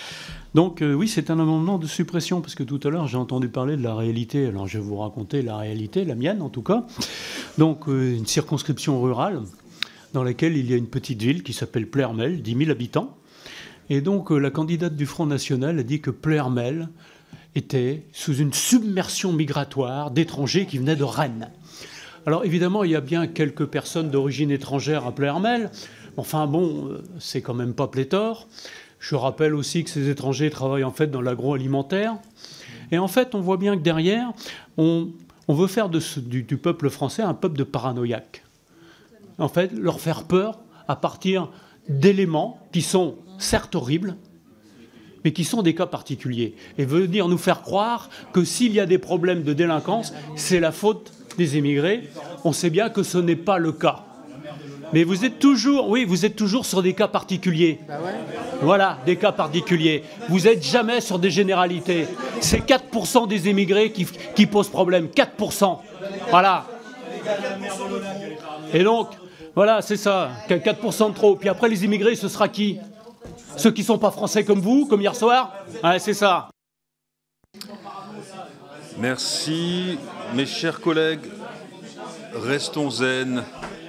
Donc euh, oui, c'est un amendement de suppression, parce que tout à l'heure j'ai entendu parler de la réalité. Alors je vais vous raconter la réalité, la mienne en tout cas. Donc euh, une circonscription rurale dans laquelle il y a une petite ville qui s'appelle Ploërmel, dix mille habitants. Et donc euh, la candidate du Front National a dit que Ploërmel était sous une submersion migratoire d'étrangers qui venaient de Rennes. Alors évidemment, il y a bien quelques personnes d'origine étrangère à Ploërmel. Enfin bon, euh, c'est quand même pas pléthore. Je rappelle aussi que ces étrangers travaillent en fait dans l'agroalimentaire. Et en fait, on voit bien que derrière, on, on veut faire de ce, du, du peuple français un peuple de paranoïaques. En fait, leur faire peur à partir d'éléments qui sont certes horribles, mais qui sont des cas particuliers. Et venir nous faire croire que s'il y a des problèmes de délinquance, c'est la faute des émigrés. On sait bien que ce n'est pas le cas. Mais vous êtes toujours, oui, vous êtes toujours sur des cas particuliers. Bah ouais. Voilà, des cas particuliers. Vous n'êtes jamais sur des généralités. C'est quatre pour cent des émigrés qui, qui posent problème. quatre pour cent. Voilà. Et donc, voilà, c'est ça. quatre pour cent de trop. Puis après, les immigrés, ce sera qui? Ceux qui ne sont pas français comme vous, comme hier soir? Ouais, c'est ça. Merci. Mes chers collègues, restons zen.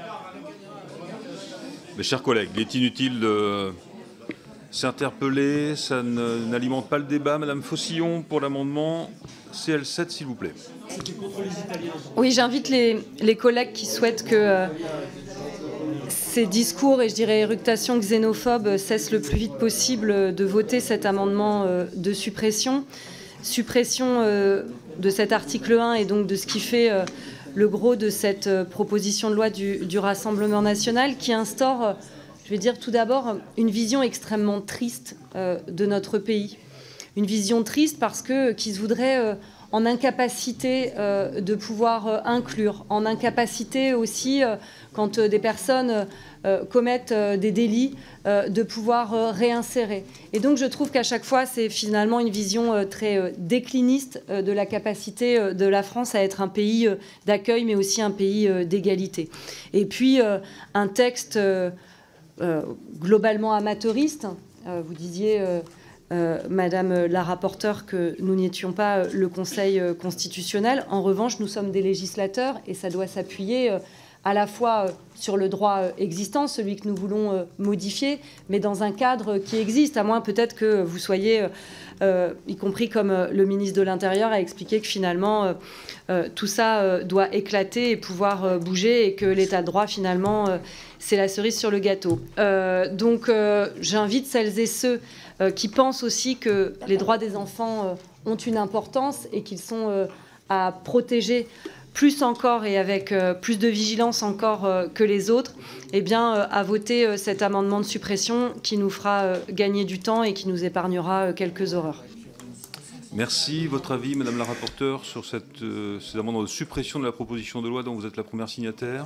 Mes chers collègues, il est inutile de s'interpeller, ça n'alimente pas le débat. Madame Faucillon, pour l'amendement C L sept, s'il vous plaît. Oui, j'invite les, les collègues qui souhaitent que euh, ces discours et je dirais éructations xénophobes cessent le plus vite possible de voter cet amendement euh, de suppression. Suppression euh, de cet article un et donc de ce qui fait... Euh, le gros de cette proposition de loi du, du Rassemblement national qui instaure, je vais dire tout d'abord, une vision extrêmement triste euh, de notre pays. Une vision triste parce que qui se voudrait euh, en incapacité euh, de pouvoir euh, inclure, en incapacité aussi, euh, quand euh, des personnes euh, commettent euh, des délits, euh, de pouvoir euh, réinsérer. Et donc je trouve qu'à chaque fois, c'est finalement une vision euh, très euh, décliniste euh, de la capacité euh, de la France à être un pays euh, d'accueil, mais aussi un pays euh, d'égalité. Et puis, euh, un texte euh, euh, globalement amateuriste. Euh, vous disiez... Euh, Euh, Madame la rapporteure, que nous n'étions pas le Conseil constitutionnel. En revanche, nous sommes des législateurs et ça doit s'appuyer euh, à la fois euh, sur le droit euh, existant, celui que nous voulons euh, modifier, mais dans un cadre qui existe, à moins peut-être que vous soyez, euh, y compris comme euh, le ministre de l'Intérieur a expliqué que finalement euh, euh, tout ça euh, doit éclater et pouvoir euh, bouger et que l'état de droit finalement euh, c'est la cerise sur le gâteau. Euh, donc euh, j'invite celles et ceux qui pensent aussi que les droits des enfants ont une importance et qu'ils sont à protéger plus encore et avec plus de vigilance encore que les autres, eh bien, à voter cet amendement de suppression qui nous fera gagner du temps et qui nous épargnera quelques horreurs. Merci. Votre avis, Madame la rapporteure, sur cette, euh, ces amendements de suppression de la proposition de loi dont vous êtes la première signataire?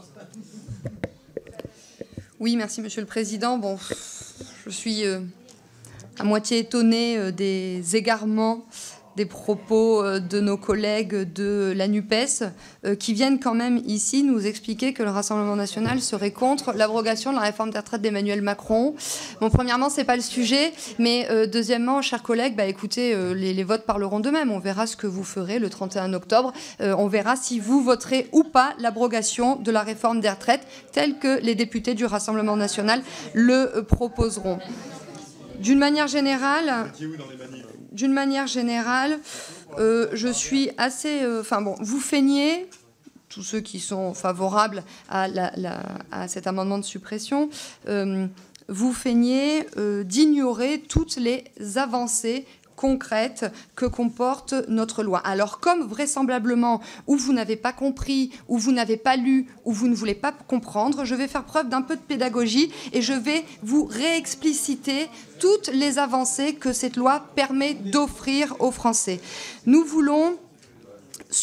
Oui, merci, Monsieur le Président. Bon, je suis... Euh... à moitié étonné euh, des égarements des propos euh, de nos collègues de la NUPES euh, qui viennent quand même ici nous expliquer que le Rassemblement national serait contre l'abrogation de la réforme des retraites d'Emmanuel Macron. Bon, premièrement, c'est pas le sujet, mais euh, deuxièmement, chers collègues, bah, écoutez, euh, les, les votes parleront d'eux-mêmes. On verra ce que vous ferez le trente et un octobre. Euh, on verra si vous voterez ou pas l'abrogation de la réforme des retraites telle que les députés du Rassemblement national le euh, proposeront. D'une manière générale, d'une manière générale, euh, je suis assez... Enfin euh, bon, vous feignez, tous ceux qui sont favorables à, la, la, à cet amendement de suppression, euh, vous feignez euh, d'ignorer toutes les avancées concrètes que comporte notre loi. Alors, comme vraisemblablement, ou vous n'avez pas compris, ou vous n'avez pas lu, ou vous ne voulez pas comprendre, je vais faire preuve d'un peu de pédagogie et je vais vous réexpliciter toutes les avancées que cette loi permet d'offrir aux Français. Nous voulons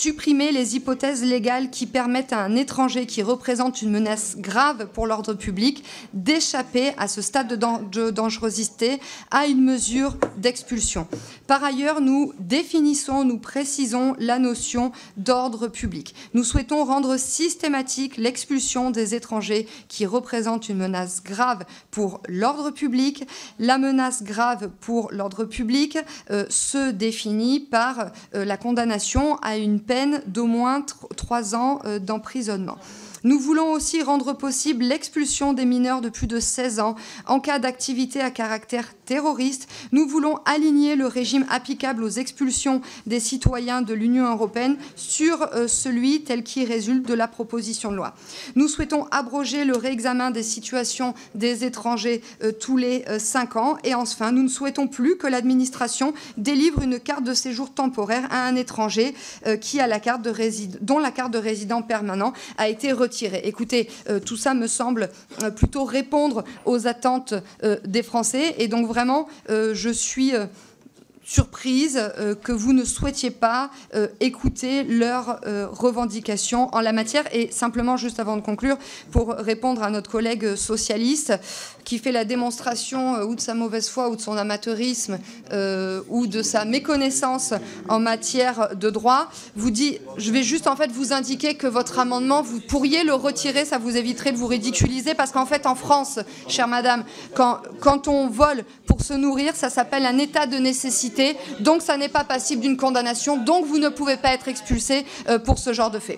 supprimer les hypothèses légales qui permettent à un étranger qui représente une menace grave pour l'ordre public d'échapper à ce stade de dangerosité à une mesure d'expulsion. Par ailleurs, nous définissons, nous précisons la notion d'ordre public. Nous souhaitons rendre systématique l'expulsion des étrangers qui représentent une menace grave pour l'ordre public. La menace grave pour l'ordre public euh, se définit par euh, la condamnation à une peine d'au moins trois ans euh, d'emprisonnement. Nous voulons aussi rendre possible l'expulsion des mineurs de plus de seize ans en cas d'activité à caractère terroriste. Nous voulons aligner le régime applicable aux expulsions des citoyens de l'Union européenne sur euh, celui tel qu'il résulte de la proposition de loi. Nous souhaitons abroger le réexamen des situations des étrangers euh, tous les euh, cinq ans. Et enfin, nous ne souhaitons plus que l'administration délivre une carte de séjour temporaire à un étranger euh, qui a la carte de résid- dont la carte de résident permanent a été retirée. Écoutez, euh, tout ça me semble euh, plutôt répondre aux attentes euh, des Français. Et donc vraiment, euh, je suis euh, surprise euh, que vous ne souhaitiez pas euh, écouter leurs euh, revendications en la matière. Et simplement, juste avant de conclure, pour répondre à notre collègue socialiste qui fait la démonstration euh, ou de sa mauvaise foi ou de son amateurisme euh, ou de sa méconnaissance en matière de droit, vous dit, je vais juste en fait vous indiquer que votre amendement, vous pourriez le retirer, ça vous éviterait de vous ridiculiser, parce qu'en fait en France, chère madame, quand, quand on vole pour se nourrir, ça s'appelle un état de nécessité, donc ça n'est pas passible d'une condamnation, donc vous ne pouvez pas être expulsé euh, pour ce genre de fait.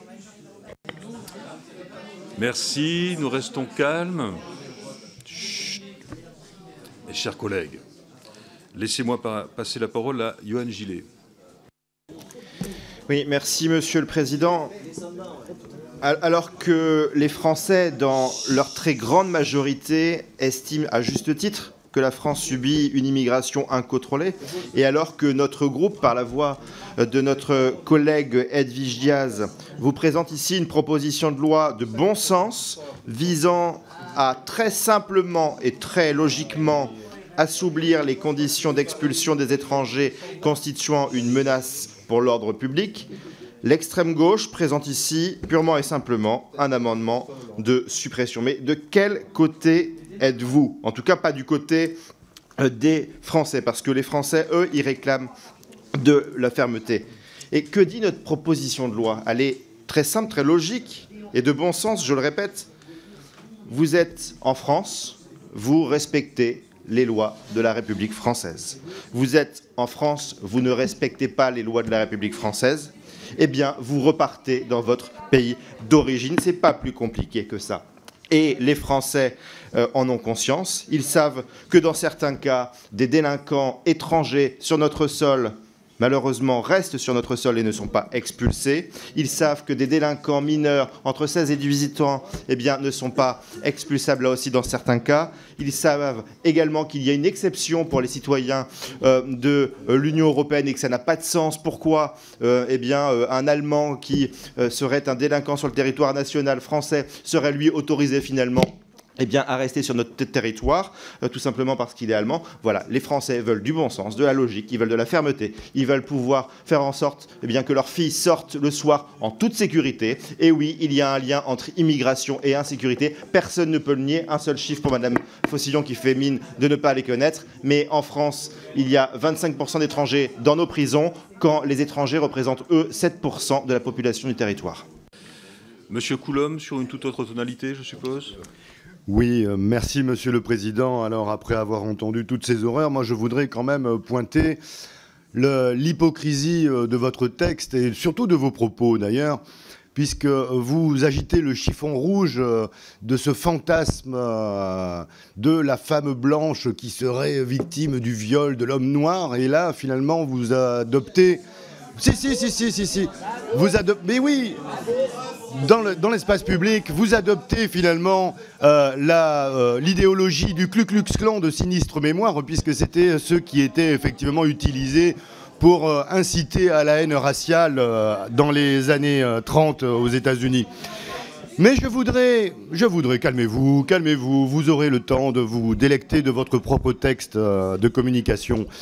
Merci, nous restons calmes. Mes chers collègues, laissez-moi passer la parole à Johan Gillet. Oui, merci Monsieur le Président. Alors que les Français, dans leur très grande majorité, estiment à juste titre que la France subit une immigration incontrôlée, et alors que notre groupe, par la voix de notre collègue Edwige Diaz, vous présente ici une proposition de loi de bon sens visant à très simplement et très logiquement assouplir les conditions d'expulsion des étrangers constituant une menace pour l'ordre public, l'extrême gauche présente ici purement et simplement un amendement de suppression. Mais de quel côté êtes-vous? En tout cas, pas du côté des Français, parce que les Français, eux, ils réclament de la fermeté. Et que dit notre proposition de loi? Elle est très simple, très logique et de bon sens, je le répète. Vous êtes en France, vous respectez les lois de la République française. Vous êtes en France, vous ne respectez pas les lois de la République française, eh bien, vous repartez dans votre pays d'origine. Ce n'est pas plus compliqué que ça. Et les Français euh, en ont conscience. Ils savent que dans certains cas, des délinquants étrangers sur notre sol, malheureusement, restent sur notre sol et ne sont pas expulsés. Ils savent que des délinquants mineurs entre seize et dix-huit ans eh bien, ne sont pas expulsables là aussi dans certains cas. Ils savent également qu'il y a une exception pour les citoyens euh, de euh, l'Union européenne et que ça n'a pas de sens. Pourquoi euh, eh bien, euh, un Allemand qui euh, serait un délinquant sur le territoire national français serait lui autorisé finalement eh bien, à rester sur notre territoire, euh, tout simplement parce qu'il est allemand. Voilà, les Français veulent du bon sens, de la logique, ils veulent de la fermeté, ils veulent pouvoir faire en sorte eh bien, que leurs filles sortent le soir en toute sécurité. Et oui, il y a un lien entre immigration et insécurité. Personne ne peut le nier. Un seul chiffre pour Madame Faucillon qui fait mine de ne pas les connaître. Mais en France, il y a vingt-cinq pour cent d'étrangers dans nos prisons, quand les étrangers représentent, eux, sept pour cent de la population du territoire. Monsieur Coulombe, sur une toute autre tonalité, je suppose ? Oui, euh, merci Monsieur le Président. Alors, après avoir entendu toutes ces horreurs, moi je voudrais quand même pointer l'hypocrisie de votre texte et surtout de vos propos d'ailleurs, puisque vous agitez le chiffon rouge de ce fantasme de la femme blanche qui serait victime du viol de l'homme noir, et là finalement vous adoptez... Si, si, si, si, si, si. Vous adoptez... Mais oui, dans l'espace le, public, vous adoptez finalement euh, euh, l'idéologie du Ku Klux Klan de sinistre mémoire, puisque c'était ceux qui étaient effectivement utilisés pour euh, inciter à la haine raciale euh, dans les années euh, trente euh, aux États-Unis. Mais je voudrais, je voudrais, calmez-vous, calmez-vous, vous aurez le temps de vous délecter de votre propre texte euh, de communication.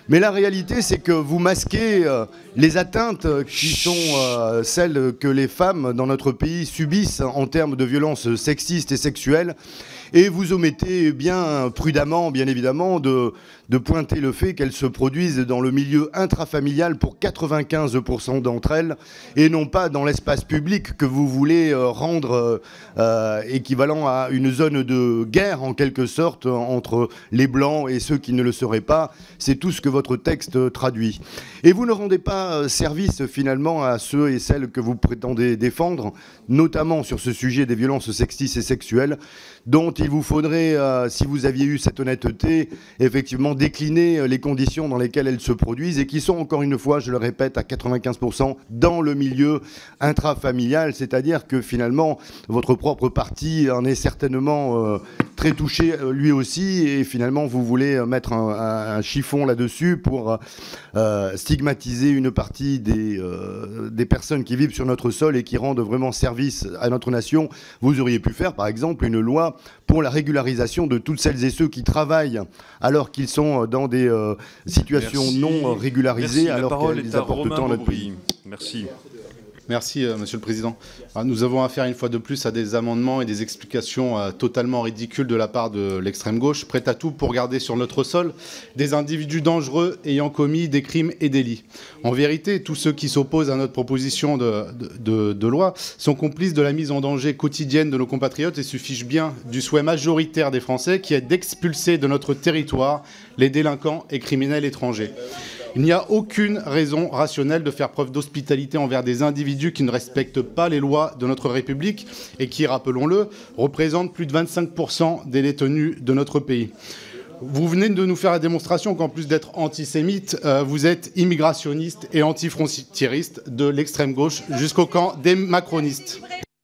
Mais la réalité, c'est que vous masquez euh, les atteintes qui sont euh, celles que les femmes dans notre pays subissent en termes de violences sexistes et sexuelles. Et vous omettez bien prudemment, bien évidemment, de, de pointer le fait qu'elles se produisent dans le milieu intrafamilial pour quatre-vingt-quinze pour cent d'entre elles, et non pas dans l'espace public que vous voulez euh, rendre euh, équivalent à une zone de guerre, en quelque sorte, entre les Blancs et ceux qui ne le seraient pas. C'est tout ce que votre texte traduit. Et vous ne rendez pas service, finalement, à ceux et celles que vous prétendez défendre, notamment sur ce sujet des violences sexistes et sexuelles, dont il vous faudrait, euh, si vous aviez eu cette honnêteté, effectivement décliner les conditions dans lesquelles elles se produisent et qui sont, encore une fois, je le répète, à quatre-vingt-quinze pour cent dans le milieu intrafamilial, c'est-à-dire que finalement, votre propre parti en est certainement euh, très touché lui aussi, et finalement, vous voulez mettre un, un, un chiffon là-dessus pour euh, stigmatiser une partie des, euh, des personnes qui vivent sur notre sol et qui rendent vraiment service à notre nation. Vous auriez pu faire, par exemple, une loi pour la régularisation de toutes celles et ceux qui travaillent alors qu'ils sont dans des euh, situations Merci. non régularisées, Merci. alors parole qu'elles est à apportent Romain tant à notre Aubry. pays. Merci. Merci, euh, Monsieur le Président. Alors, nous avons affaire une fois de plus à des amendements et des explications euh, totalement ridicules de la part de l'extrême gauche, prête à tout pour garder sur notre sol des individus dangereux ayant commis des crimes et délits. En vérité, tous ceux qui s'opposent à notre proposition de, de, de, de loi sont complices de la mise en danger quotidienne de nos compatriotes et se fichent bien du souhait majoritaire des Français qui est d'expulser de notre territoire les délinquants et criminels étrangers. Il n'y a aucune raison rationnelle de faire preuve d'hospitalité envers des individus qui ne respectent pas les lois de notre République et qui, rappelons-le, représentent plus de vingt-cinq pour cent des détenus de notre pays. Vous venez de nous faire la démonstration qu'en plus d'être antisémite, euh, vous êtes immigrationniste et antifrontiériste de l'extrême gauche jusqu'au camp des macronistes.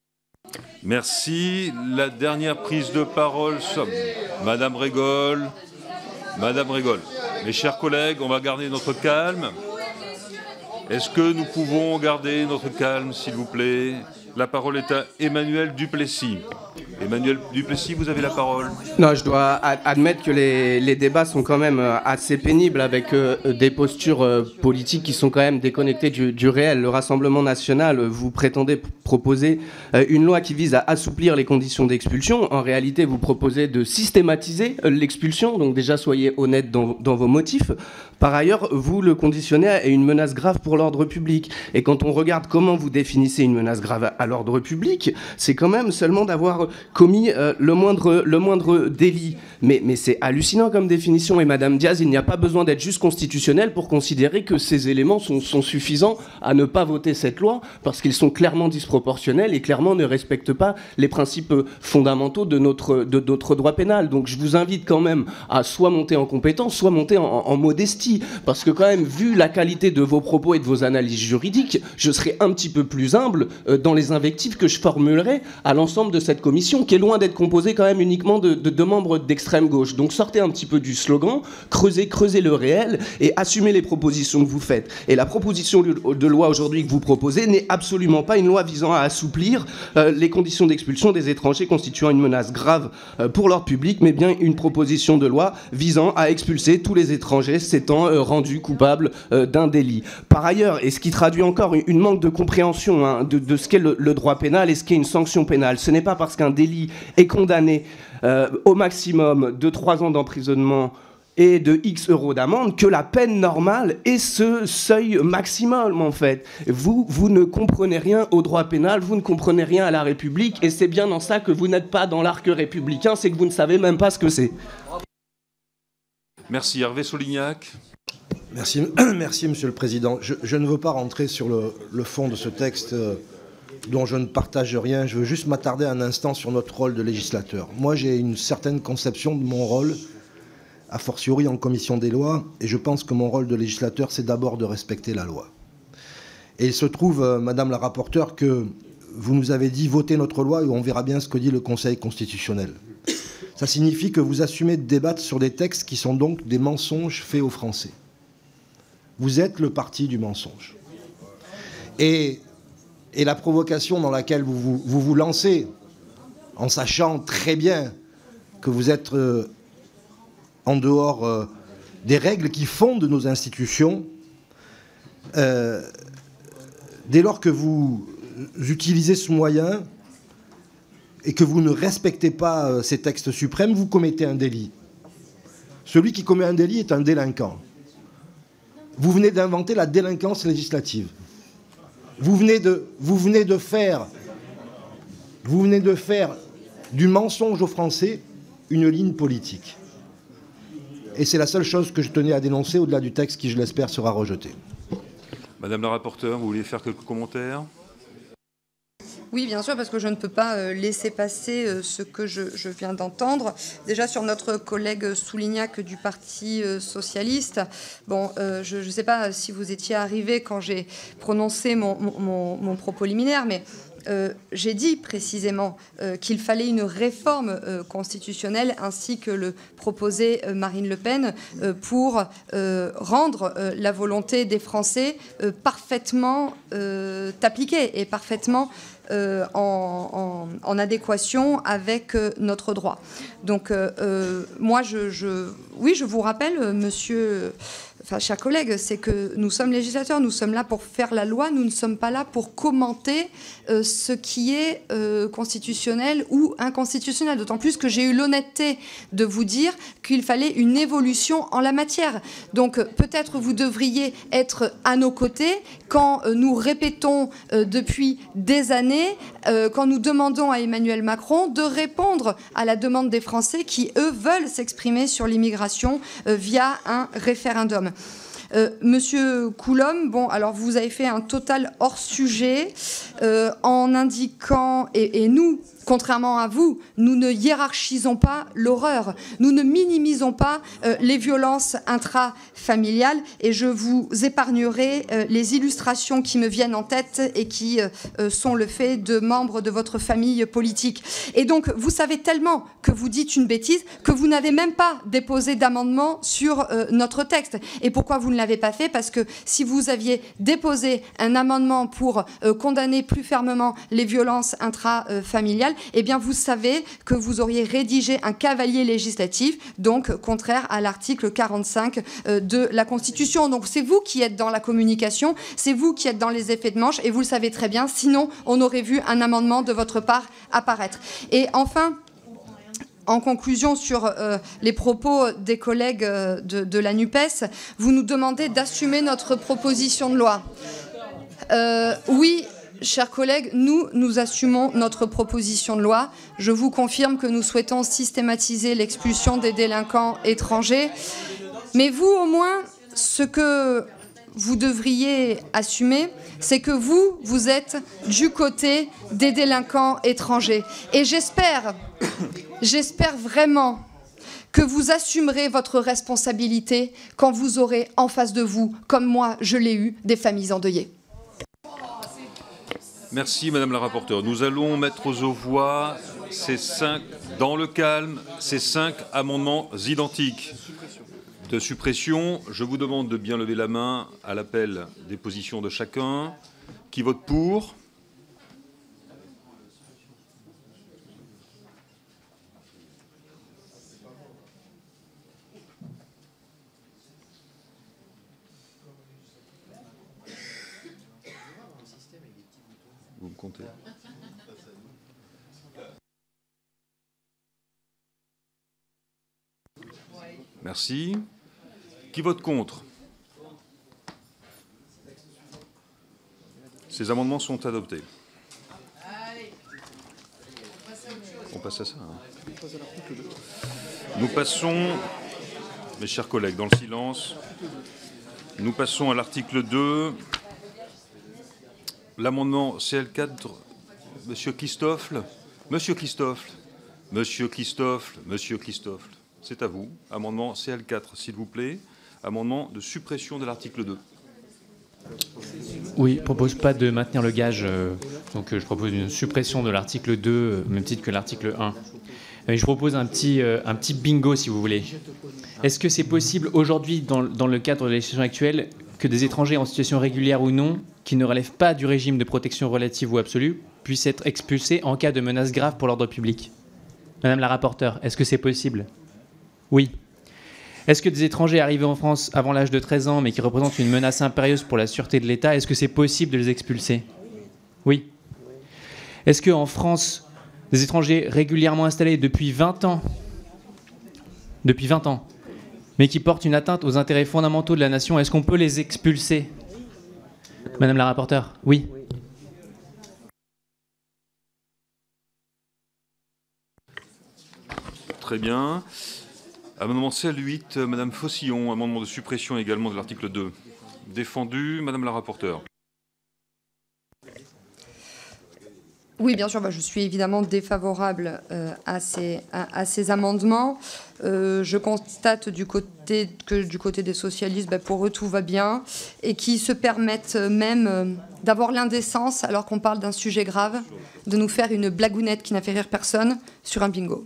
Merci. La dernière prise de parole, Madame Régol. Madame Régol. Mes chers collègues, on va garder notre calme. Est-ce que nous pouvons garder notre calme, s'il vous plaît? La parole est à Emmanuel Duplessis. Emmanuel Duplessis, vous avez la parole. Non, je dois admettre que les, les débats sont quand même assez pénibles avec euh, des postures euh, politiques qui sont quand même déconnectées du, du réel. Le Rassemblement national, vous prétendez proposer euh, une loi qui vise à assouplir les conditions d'expulsion. En réalité, vous proposez de systématiser euh, l'expulsion, donc déjà soyez honnête dans, dans vos motifs. Par ailleurs, vous le conditionnez à une menace grave pour l'ordre public. Et quand on regarde comment vous définissez une menace grave à l'ordre public, c'est quand même seulement d'avoir commis euh, le, moindre, le moindre délit. Mais, mais c'est hallucinant comme définition. Et Madame Diaz, il n'y a pas besoin d'être juste constitutionnel pour considérer que ces éléments sont, sont suffisants à ne pas voter cette loi, parce qu'ils sont clairement disproportionnels et clairement ne respectent pas les principes fondamentaux de notre, de notre droit pénal. Donc je vous invite quand même à soit monter en compétence, soit monter en, en modestie. Parce que quand même, vu la qualité de vos propos et de vos analyses juridiques, je serais un petit peu plus humble euh, dans les invectives que je formulerai à l'ensemble de cette commission, qui est loin d'être composée quand même uniquement de, de, de membres d'extrême gauche. Donc sortez un petit peu du slogan, creusez, creusez le réel et assumez les propositions que vous faites. Et la proposition de loi aujourd'hui que vous proposez n'est absolument pas une loi visant à assouplir euh, les conditions d'expulsion des étrangers constituant une menace grave euh, pour l'ordre public, mais bien une proposition de loi visant à expulser tous les étrangers s'étant euh, rendus coupables euh, d'un délit. Par ailleurs, et ce qui traduit encore une, une manque de compréhension hein, de, de ce qu'est le, le droit pénal et ce qu'est une sanction pénale, ce n'est pas parce qu'un délit est condamné euh, au maximum de trois ans d'emprisonnement et de X euros d'amende que la peine normale est ce seuil maximum en fait. Vous, vous ne comprenez rien au droit pénal, vous ne comprenez rien à la République et c'est bien dans ça que vous n'êtes pas dans l'arc républicain, c'est que vous ne savez même pas ce que c'est. Merci. Hervé Solignac. Merci, merci Monsieur le Président. Je, je ne veux pas rentrer sur le, le fond de ce texte euh, dont je ne partage rien. Je veux juste m'attarder un instant sur notre rôle de législateur. Moi, j'ai une certaine conception de mon rôle, a fortiori en commission des lois, et je pense que mon rôle de législateur, c'est d'abord de respecter la loi. Et il se trouve, euh, Madame la rapporteure, que vous nous avez dit votez notre loi et on verra bien ce que dit le Conseil constitutionnel. Ça signifie que vous assumez de débattre sur des textes qui sont donc des mensonges faits aux Français. Vous êtes le parti du mensonge. Et, et la provocation dans laquelle vous vous, vous vous lancez, en sachant très bien que vous êtes euh, en dehors euh, des règles qui fondent nos institutions, euh, dès lors que vous utilisez ce moyen et que vous ne respectez pas euh, ces textes suprêmes, vous commettez un délit. Celui qui commet un délit est un délinquant. Vous venez d'inventer la délinquance législative. Vous venez de, vous venez de faire, vous venez de faire du mensonge aux Français une ligne politique. Et c'est la seule chose que je tenais à dénoncer au-delà du texte qui, je l'espère, sera rejeté. Madame la rapporteure, vous voulez faire quelques commentaires ? Oui, bien sûr, parce que je ne peux pas euh, laisser passer euh, ce que je, je viens d'entendre. Déjà, sur notre collègue Soulignac du Parti euh, socialiste, bon, euh, je ne sais pas si vous étiez arrivé quand j'ai prononcé mon, mon, mon propos liminaire, mais Euh, j'ai dit précisément euh, qu'il fallait une réforme euh, constitutionnelle ainsi que le proposait euh, Marine Le Pen euh, pour euh, rendre euh, la volonté des Français euh, parfaitement euh, appliquée et parfaitement euh, en, en, en adéquation avec euh, notre droit. Donc euh, euh, moi, je, je, oui, je vous rappelle, euh, monsieur... Enfin, chers collègues, c'est que nous sommes législateurs, nous sommes là pour faire la loi, nous ne sommes pas là pour commenter euh, ce qui est euh, constitutionnel ou inconstitutionnel. D'autant plus que j'ai eu l'honnêteté de vous dire qu'il fallait une évolution en la matière. Donc euh, peut-être vous devriez être à nos côtés quand euh, nous répétons euh, depuis des années, euh, quand nous demandons à Emmanuel Macron de répondre à la demande des Français qui, eux, veulent s'exprimer sur l'immigration euh, via un référendum. Euh, Monsieur Coulombe, bon, alors vous avez fait un total hors-sujet euh, en indiquant, et, et nous, contrairement à vous, nous ne hiérarchisons pas l'horreur, nous ne minimisons pas euh, les violences intrafamiliales, et je vous épargnerai euh, les illustrations qui me viennent en tête et qui euh, sont le fait de membres de votre famille politique. Et donc, vous savez tellement que vous dites une bêtise que vous n'avez même pas déposé d'amendement sur euh, notre texte. Et pourquoi vous ne l'avez pas fait? Parce que si vous aviez déposé un amendement pour euh, condamner plus fermement les violences intrafamiliales, eh bien vous savez que vous auriez rédigé un cavalier législatif, donc contraire à l'article quarante-cinq euh, de la Constitution. Donc c'est vous qui êtes dans la communication, c'est vous qui êtes dans les effets de manche, et vous le savez très bien, sinon on aurait vu un amendement de votre part apparaître. Et enfin, en conclusion sur euh, les propos des collègues euh, de, de la NUPES, vous nous demandez d'assumer notre proposition de loi. Euh, oui, chers collègues, nous, nous assumons notre proposition de loi. Je vous confirme que nous souhaitons systématiser l'expulsion des délinquants étrangers. Mais vous, au moins, ce que vous devriez assumer, c'est que vous, vous êtes du côté des délinquants étrangers. Et j'espère, j'espère vraiment que vous assumerez votre responsabilité quand vous aurez en face de vous, comme moi je l'ai eu, des familles endeuillées. Merci Madame la rapporteure. Nous allons mettre aux voix ces cinq, dans le calme, ces cinq amendements identiques de suppression. Je vous demande de bien lever la main à l'appel des positions de chacun. Qui vote pour? Vous me comptez? Merci. Qui vote contre? Ces amendements sont adoptés. On passe à ça. Hein. Nous passons, mes chers collègues, dans le silence, nous passons à l'article deux. L'amendement C L quatre, Monsieur Christoffel, Monsieur Christoffel, Monsieur Christoffel, Monsieur Christoffel, c'est à vous. Amendement C L quatre, s'il vous plaît. Amendement de suppression de l'article deux. Oui, je ne propose pas de maintenir le gage, euh, donc euh, je propose une suppression de l'article deux, euh, même titre que l'article un. Euh, je propose un petit, euh, un petit bingo, si vous voulez. Est-ce que c'est possible aujourd'hui, dans, dans le cadre de la législation actuelle, que des étrangers en situation régulière ou non, qui ne relèvent pas du régime de protection relative ou absolue, puissent être expulsés en cas de menace grave pour l'ordre public? Madame la rapporteure, est-ce que c'est possible? Oui. Est-ce que des étrangers arrivés en France avant l'âge de treize ans, mais qui représentent une menace impérieuse pour la sûreté de l'État, est-ce que c'est possible de les expulser? Oui. Est-ce qu'en France, des étrangers régulièrement installés depuis vingt ans, depuis vingt ans, mais qui portent une atteinte aux intérêts fondamentaux de la nation, est-ce qu'on peut les expulser? Madame la rapporteure, oui. Très bien. Amendement C L huit, Madame Faucillon, amendement de suppression également de l'article deux. Défendu, Madame la rapporteure. Oui, bien sûr, bah, je suis évidemment défavorable euh, à, ces, à, à ces amendements. Euh, je constate du côté, que du côté des socialistes, bah, pour eux, tout va bien, et qui se permettent même euh, d'avoir l'indécence, alors qu'on parle d'un sujet grave, de nous faire une blagounette qui n'a fait rire personne sur un bingo.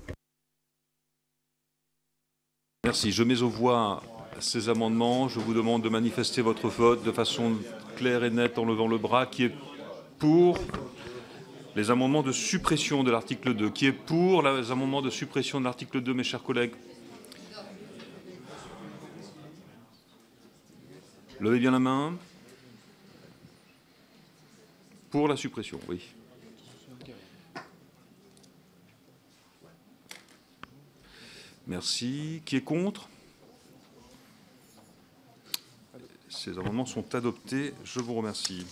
Merci. Je mets aux voix ces amendements. Je vous demande de manifester votre vote de façon claire et nette en levant le bras. Qui est pour les amendements de suppression de l'article deux? Qui est pour les amendements de suppression de l'article deux, mes chers collègues? Levez bien la main. Pour la suppression, oui. Merci. Qui est contre? Ces amendements sont adoptés. Je vous remercie.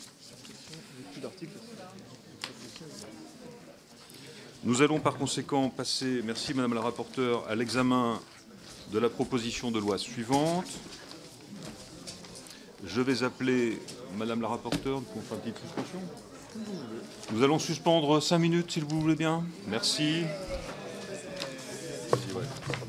Nous allons par conséquent passer, merci Madame la rapporteure, à l'examen de la proposition de loi suivante. Je vais appeler Madame la rapporteure pour faire une petite discussion. Nous allons suspendre cinq minutes, s'il vous voulez bien. Merci. Merci, ouais.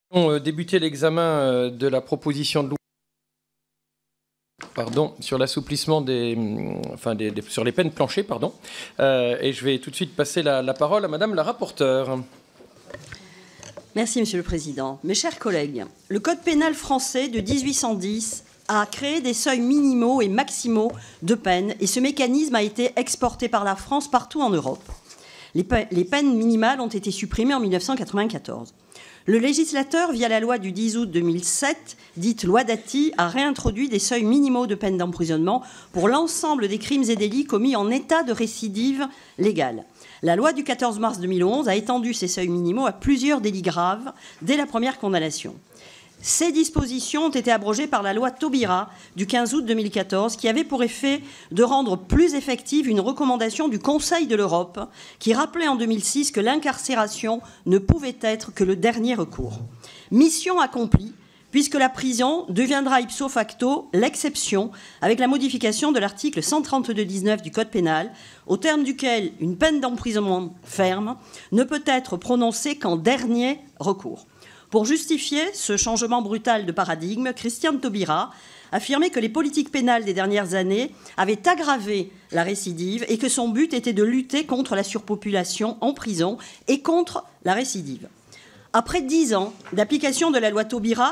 On va débuter l'examen de la proposition de loi pardon, sur l'assouplissement des, enfin des, des, sur les peines planchées, pardon. Euh, et je vais tout de suite passer la, la parole à Madame la rapporteure. Merci, Monsieur le Président. Mes chers collègues, le Code pénal français de mille huit cent dix a créé des seuils minimaux et maximaux de peine, et ce mécanisme a été exporté par la France partout en Europe. Les, pe les peines minimales ont été supprimées en mille neuf cent quatre-vingt-quatorze. Le législateur, via la loi du dix août deux mille sept, dite loi Dati, a réintroduit des seuils minimaux de peine d'emprisonnement pour l'ensemble des crimes et délits commis en état de récidive légale. La loi du quatorze mars deux mille onze a étendu ces seuils minimaux à plusieurs délits graves dès la première condamnation. Ces dispositions ont été abrogées par la loi Taubira du quinze août deux mille quatorze, qui avait pour effet de rendre plus effective une recommandation du Conseil de l'Europe, qui rappelait en deux mille six que l'incarcération ne pouvait être que le dernier recours. Mission accomplie, puisque la prison deviendra ipso facto l'exception, avec la modification de l'article cent trente-deux dix-neuf du Code pénal, au terme duquel une peine d'emprisonnement ferme ne peut être prononcée qu'en dernier recours. Pour justifier ce changement brutal de paradigme, Christiane Taubira affirmait que les politiques pénales des dernières années avaient aggravé la récidive et que son but était de lutter contre la surpopulation en prison et contre la récidive. Après dix ans d'application de la loi Taubira,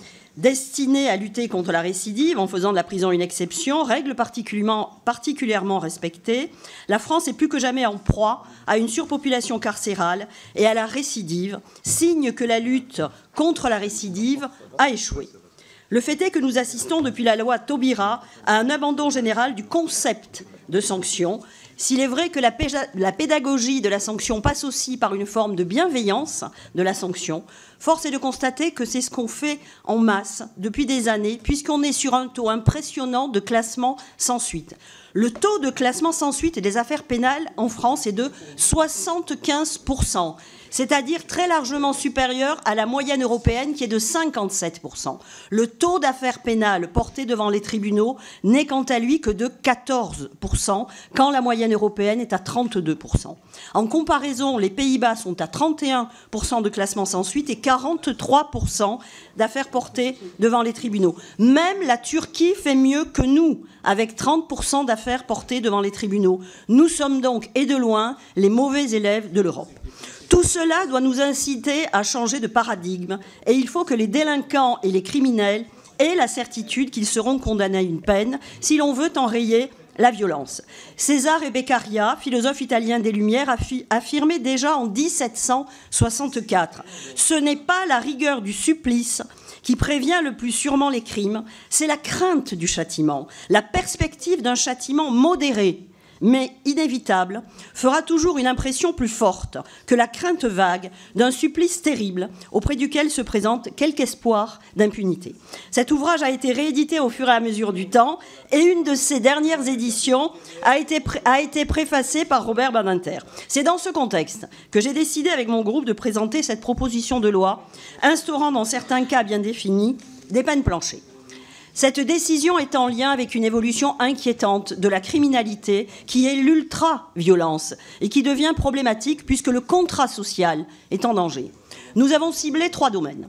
destinée à lutter contre la récidive en faisant de la prison une exception, règle particulièrement, particulièrement respectée, la France est plus que jamais en proie à une surpopulation carcérale et à la récidive, signe que la lutte contre la récidive a échoué. Le fait est que nous assistons depuis la loi Taubira à un abandon général du concept de sanction. S'il est vrai que la, la pédagogie de la sanction passe aussi par une forme de bienveillance de la sanction, force est de constater que c'est ce qu'on fait en masse depuis des années, puisqu'on est sur un taux impressionnant de classement sans suite. Le taux de classement sans suite des affaires pénales en France est de soixante-quinze pour cent, c'est-à-dire très largement supérieur à la moyenne européenne qui est de cinquante-sept pour cent. Le taux d'affaires pénales portées devant les tribunaux n'est quant à lui que de quatorze pour cent, quand la moyenne européenne est à trente-deux pour cent. En comparaison, les Pays-Bas sont à trente et un pour cent de classement sans suite et quarante-trois pour cent d'affaires portées devant les tribunaux. Même la Turquie fait mieux que nous, avec trente pour cent d'affaires portées devant les tribunaux. Nous sommes donc, et de loin, les mauvais élèves de l'Europe. Tout cela doit nous inciter à changer de paradigme et il faut que les délinquants et les criminels aient la certitude qu'ils seront condamnés à une peine si l'on veut enrayer la violence. Cesare Beccaria, philosophe italien des Lumières, affirmait déjà en mille sept cent soixante-quatre « Ce n'est pas la rigueur du supplice qui prévient le plus sûrement les crimes, c'est la crainte du châtiment. La perspective d'un châtiment modéré, mais inévitable, fera toujours une impression plus forte que la crainte vague d'un supplice terrible auprès duquel se présente quelque espoir d'impunité. Cet ouvrage a été réédité au fur et à mesure du temps et une de ses dernières éditions a été, pré a été préfacée par Robert Badinter. C'est dans ce contexte que j'ai décidé avec mon groupe de présenter cette proposition de loi instaurant dans certains cas bien définis des peines planchées. Cette décision est en lien avec une évolution inquiétante de la criminalité qui est l'ultra-violence et qui devient problématique puisque le contrat social est en danger. Nous avons ciblé trois domaines.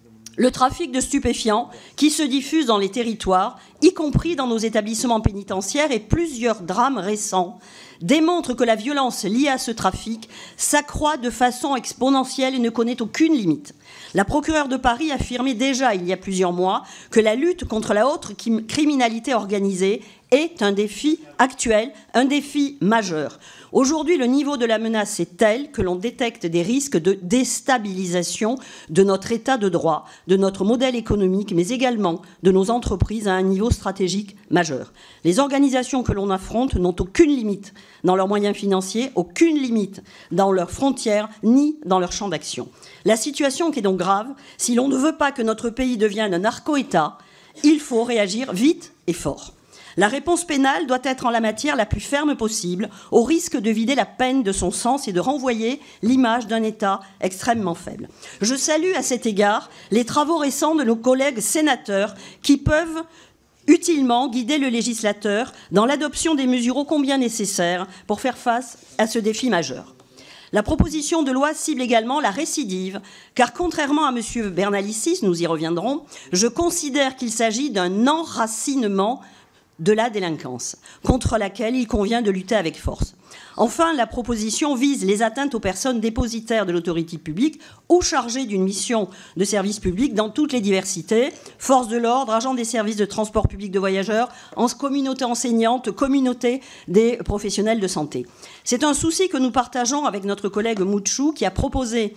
Le trafic de stupéfiants qui se diffuse dans les territoires, y compris dans nos établissements pénitentiaires, et plusieurs drames récents démontrent que la violence liée à ce trafic s'accroît de façon exponentielle et ne connaît aucune limite. La procureure de Paris affirmait déjà il y a plusieurs mois que la lutte contre la haute criminalité organisée est un défi actuel, un défi majeur. Aujourd'hui, le niveau de la menace est tel que l'on détecte des risques de déstabilisation de notre état de droit, de notre modèle économique, mais également de nos entreprises à un niveau stratégique majeur. Les organisations que l'on affronte n'ont aucune limite dans leurs moyens financiers, aucune limite dans leurs frontières, ni dans leur champ d'action. La situation qui est donc grave, si l'on ne veut pas que notre pays devienne un narco-État, il faut réagir vite et fort. La réponse pénale doit être en la matière la plus ferme possible, au risque de vider la peine de son sens et de renvoyer l'image d'un État extrêmement faible. Je salue à cet égard les travaux récents de nos collègues sénateurs qui peuvent utilement guider le législateur dans l'adoption des mesures ô combien nécessaires pour faire face à ce défi majeur. La proposition de loi cible également la récidive, car contrairement à M. Bernalicis, nous y reviendrons, je considère qu'il s'agit d'un enracinement de la délinquance, contre laquelle il convient de lutter avec force. Enfin, la proposition vise les atteintes aux personnes dépositaires de l'autorité publique ou chargées d'une mission de service public dans toutes les diversités, forces de l'ordre, agents des services de transport public de voyageurs, en communauté enseignante, communauté des professionnels de santé. C'est un souci que nous partageons avec notre collègue Mouchou, qui a proposé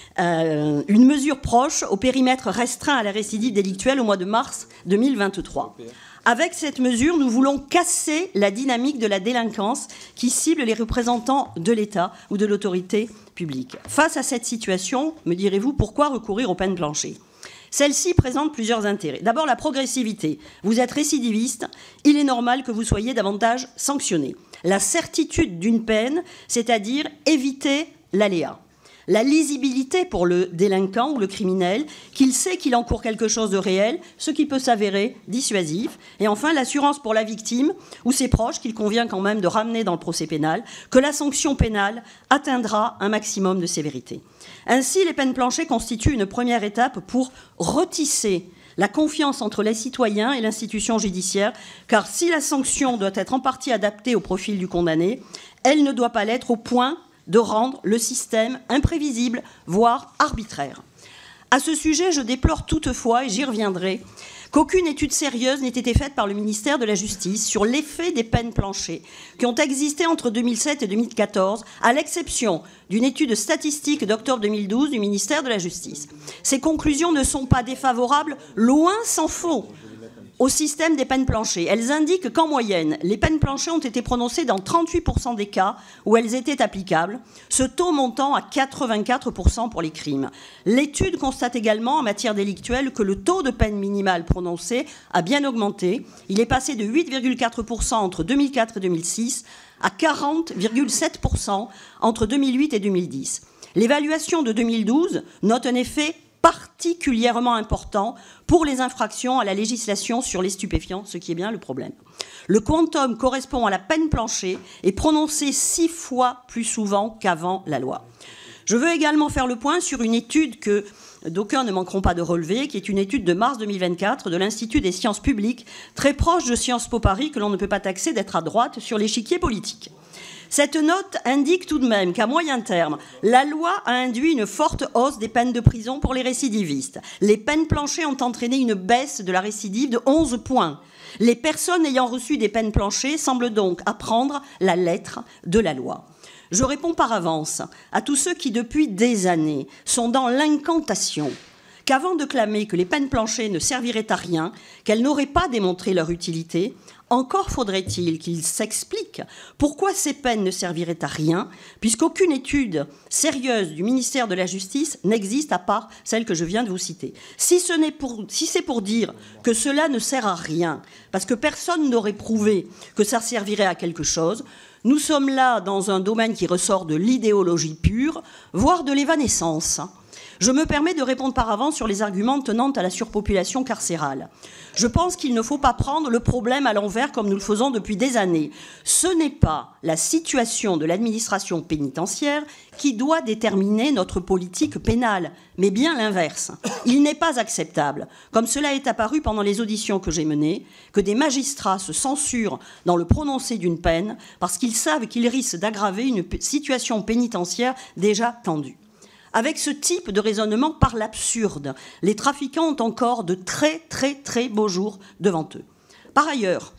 euh, une mesure proche au périmètre restreint à la récidive délictuelle au mois de mars deux mille vingt-trois. Avec cette mesure, nous voulons casser la dynamique de la délinquance qui cible les représentants de l'État ou de l'autorité publique. Face à cette situation, me direz-vous, pourquoi recourir aux peines planchers ? Celle-ci présente plusieurs intérêts. D'abord, la progressivité. Vous êtes récidiviste, il est normal que vous soyez davantage sanctionné. La certitude d'une peine, c'est-à-dire éviter l'aléa. La lisibilité pour le délinquant ou le criminel, qu'il sait qu'il encourt quelque chose de réel, ce qui peut s'avérer dissuasif. Et enfin, l'assurance pour la victime ou ses proches, qu'il convient quand même de ramener dans le procès pénal, que la sanction pénale atteindra un maximum de sévérité. Ainsi, les peines planchers constituent une première étape pour retisser la confiance entre les citoyens et l'institution judiciaire, car si la sanction doit être en partie adaptée au profil du condamné, elle ne doit pas l'être au point de rendre le système imprévisible, voire arbitraire. À ce sujet, je déplore toutefois, et j'y reviendrai, qu'aucune étude sérieuse n'ait été faite par le ministère de la Justice sur l'effet des peines planchers qui ont existé entre deux mille sept et deux mille quatorze, à l'exception d'une étude statistique d'octobre deux mille douze du ministère de la Justice. Ces conclusions ne sont pas défavorables, loin s'en faut, au système des peines planchers. Elles indiquent qu'en moyenne, les peines planchers ont été prononcées dans trente-huit pour cent des cas où elles étaient applicables, ce taux montant à quatre-vingt-quatre pour cent pour les crimes. L'étude constate également en matière délictuelle que le taux de peine minimale prononcée a bien augmenté. Il est passé de huit virgule quatre pour cent entre deux mille quatre et deux mille six à quarante virgule sept pour cent entre deux mille huit et deux mille dix. L'évaluation de deux mille douze note un effet particulièrement important pour les infractions à la législation sur les stupéfiants, ce qui est bien le problème. Le quantum correspond à la peine plancher et prononcé six fois plus souvent qu'avant la loi. Je veux également faire le point sur une étude que d'aucuns ne manqueront pas de relever, qui est une étude de mars deux mille vingt-quatre de l'Institut des sciences publiques, très proche de Sciences Po Paris, que l'on ne peut pas taxer d'être à droite sur l'échiquier politique. Cette note indique tout de même qu'à moyen terme, la loi a induit une forte hausse des peines de prison pour les récidivistes. Les peines planchers ont entraîné une baisse de la récidive de onze points. Les personnes ayant reçu des peines planchers semblent donc apprendre la lettre de la loi. Je réponds par avance à tous ceux qui, depuis des années, sont dans l'incantation qu'avant de clamer que les peines planchers ne serviraient à rien, qu'elles n'auraient pas démontré leur utilité, encore faudrait-il qu'ils s'expliquent pourquoi ces peines ne serviraient à rien, puisqu'aucune étude sérieuse du ministère de la Justice n'existe à part celle que je viens de vous citer. Si ce n'est pour, si c'est pour dire que cela ne sert à rien, parce que personne n'aurait prouvé que ça servirait à quelque chose, nous sommes là dans un domaine qui ressort de l'idéologie pure, voire de l'évanescence. Je me permets de répondre par avance sur les arguments tenant à la surpopulation carcérale. Je pense qu'il ne faut pas prendre le problème à l'envers comme nous le faisons depuis des années. Ce n'est pas la situation de l'administration pénitentiaire qui doit déterminer notre politique pénale, mais bien l'inverse. Il n'est pas acceptable, comme cela est apparu pendant les auditions que j'ai menées, que des magistrats se censurent dans le prononcé d'une peine parce qu'ils savent qu'ils risquent d'aggraver une situation pénitentiaire déjà tendue. Avec ce type de raisonnement par l'absurde, les trafiquants ont encore de très très très beaux jours devant eux. Par ailleurs,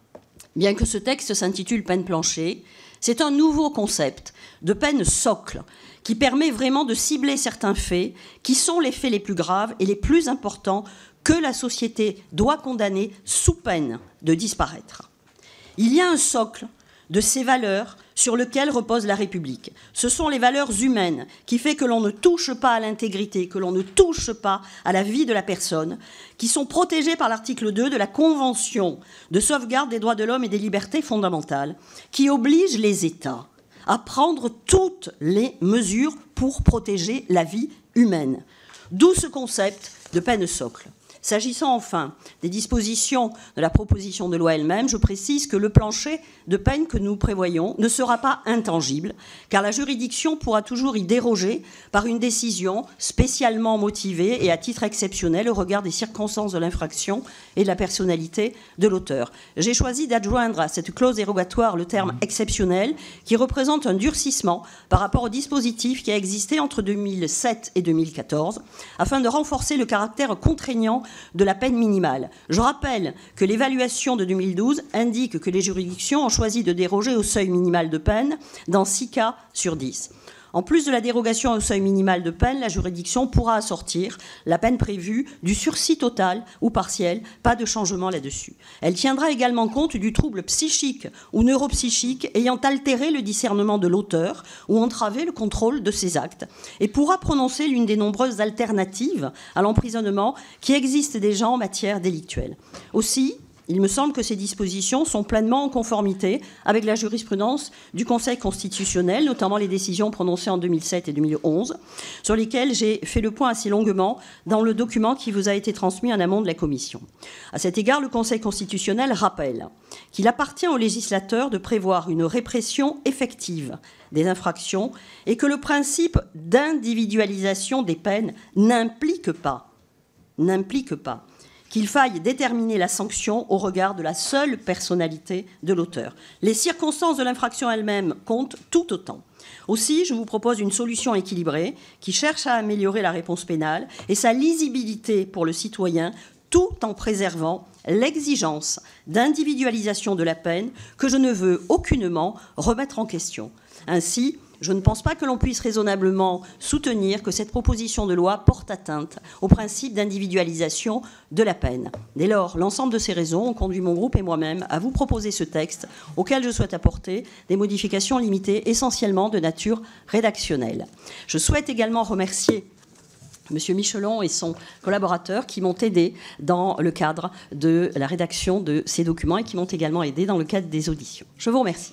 bien que ce texte s'intitule peine plancher, c'est un nouveau concept de peine socle qui permet vraiment de cibler certains faits qui sont les faits les plus graves et les plus importants que la société doit condamner sous peine de disparaître. Il y a un socle de ces valeurs sur lesquelles repose la République. Ce sont les valeurs humaines qui font que l'on ne touche pas à l'intégrité, que l'on ne touche pas à la vie de la personne, qui sont protégées par l'article deux de la Convention de sauvegarde des droits de l'homme et des libertés fondamentales, qui oblige les États à prendre toutes les mesures pour protéger la vie humaine. D'où ce concept de peine socle. S'agissant enfin des dispositions de la proposition de loi elle-même, je précise que le plancher de peine que nous prévoyons ne sera pas intangible, car la juridiction pourra toujours y déroger par une décision spécialement motivée et à titre exceptionnel au regard des circonstances de l'infraction et de la personnalité de l'auteur. J'ai choisi d'adjoindre à cette clause dérogatoire le terme exceptionnel, qui représente un durcissement par rapport au dispositif qui a existé entre deux mille sept et deux mille quatorze, afin de renforcer le caractère contraignant de la peine minimale. Je rappelle que l'évaluation de deux mille douze indique que les juridictions ont choisi de déroger au seuil minimal de peine dans six cas sur dix. En plus de la dérogation au seuil minimal de peine, la juridiction pourra assortir la peine prévue du sursis total ou partiel, pas de changement là-dessus. Elle tiendra également compte du trouble psychique ou neuropsychique ayant altéré le discernement de l'auteur ou entravé le contrôle de ses actes et pourra prononcer l'une des nombreuses alternatives à l'emprisonnement qui existent déjà en matière délictuelle. Aussi, il me semble que ces dispositions sont pleinement en conformité avec la jurisprudence du Conseil constitutionnel, notamment les décisions prononcées en deux mille sept et deux mille onze, sur lesquelles j'ai fait le point assez longuement dans le document qui vous a été transmis en amont de la Commission. À cet égard, le Conseil constitutionnel rappelle qu'il appartient au législateur de prévoir une répression effective des infractions et que le principe d'individualisation des peines n'implique pas, n'implique pas qu'il faille déterminer la sanction au regard de la seule personnalité de l'auteur. Les circonstances de l'infraction elle-même comptent tout autant. Aussi, je vous propose une solution équilibrée qui cherche à améliorer la réponse pénale et sa lisibilité pour le citoyen, tout en préservant l'exigence d'individualisation de la peine que je ne veux aucunement remettre en question. Ainsi, je ne pense pas que l'on puisse raisonnablement soutenir que cette proposition de loi porte atteinte au principe d'individualisation de la peine. Dès lors, l'ensemble de ces raisons ont conduit mon groupe et moi-même à vous proposer ce texte auquel je souhaite apporter des modifications limitées essentiellement de nature rédactionnelle. Je souhaite également remercier M. Michelon et son collaborateur qui m'ont aidé dans le cadre de la rédaction de ces documents et qui m'ont également aidé dans le cadre des auditions. Je vous remercie.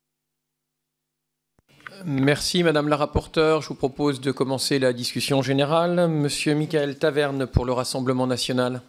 Merci Madame la rapporteure. Je vous propose de commencer la discussion générale. Monsieur Michael Taverne pour le Rassemblement national.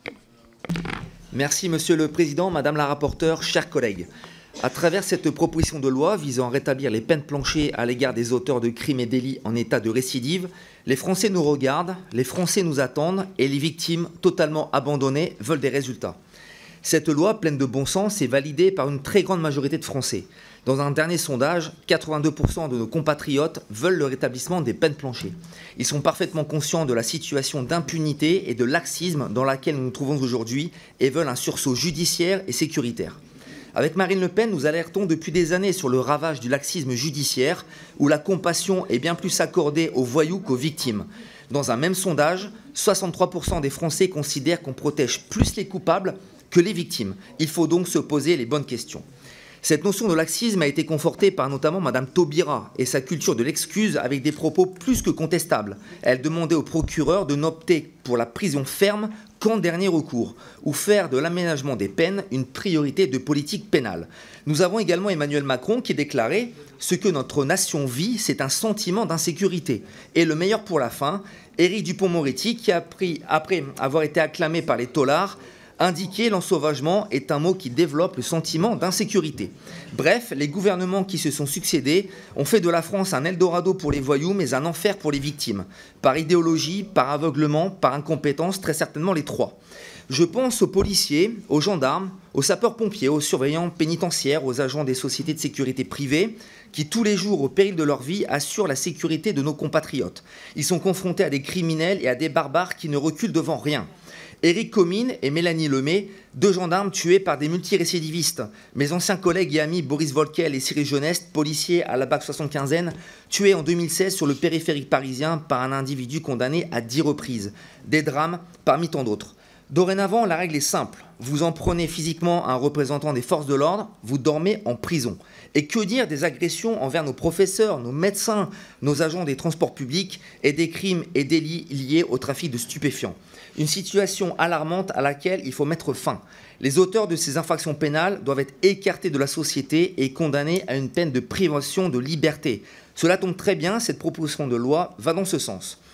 Merci Monsieur le Président, Madame la rapporteure, chers collègues. À travers cette proposition de loi visant à rétablir les peines planchées à l'égard des auteurs de crimes et délits en état de récidive, les Français nous regardent, les Français nous attendent et les victimes totalement abandonnées veulent des résultats. Cette loi, pleine de bon sens, est validée par une très grande majorité de Français. Dans un dernier sondage, quatre-vingt-deux pour cent de nos compatriotes veulent le rétablissement des peines planchées. Ils sont parfaitement conscients de la situation d'impunité et de laxisme dans laquelle nous nous trouvons aujourd'hui et veulent un sursaut judiciaire et sécuritaire. Avec Marine Le Pen, nous alertons depuis des années sur le ravage du laxisme judiciaire où la compassion est bien plus accordée aux voyous qu'aux victimes. Dans un même sondage, soixante-trois pour cent des Français considèrent qu'on protège plus les coupables que les victimes. Il faut donc se poser les bonnes questions. Cette notion de laxisme a été confortée par notamment Madame Taubira et sa culture de l'excuse avec des propos plus que contestables. Elle demandait au procureur de n'opter pour la prison ferme qu'en dernier recours, ou faire de l'aménagement des peines une priorité de politique pénale. Nous avons également Emmanuel Macron qui déclarait « Ce que notre nation vit, c'est un sentiment d'insécurité ». Et le meilleur pour la fin, Éric Dupond-Moretti qui a pris, après avoir été acclamé par les taulards, indiquer l'ensauvagement est un mot qui développe le sentiment d'insécurité. Bref, les gouvernements qui se sont succédés ont fait de la France un Eldorado pour les voyous, mais un enfer pour les victimes. Par idéologie, par aveuglement, par incompétence, très certainement les trois. Je pense aux policiers, aux gendarmes, aux sapeurs-pompiers, aux surveillants pénitentiaires, aux agents des sociétés de sécurité privées, qui tous les jours, au péril de leur vie, assurent la sécurité de nos compatriotes. Ils sont confrontés à des criminels et à des barbares qui ne reculent devant rien. Éric Comines et Mélanie Lemay, deux gendarmes tués par des multirécidivistes. Mes anciens collègues et amis Boris Volkel et Cyril Jeuneste, policiers à la B A C soixante-quinzaine, tués en deux mille seize sur le périphérique parisien par un individu condamné à dix reprises. Des drames parmi tant d'autres. Dorénavant, la règle est simple. Vous en prenez physiquement un représentant des forces de l'ordre, vous dormez en prison. Et que dire des agressions envers nos professeurs, nos médecins, nos agents des transports publics et des crimes et délits liés au trafic de stupéfiants. Une situation alarmante à laquelle il faut mettre fin. Les auteurs de ces infractions pénales doivent être écartés de la société et condamnés à une peine de privation de liberté. Cela tombe très bien, cette proposition de loi va dans ce sens.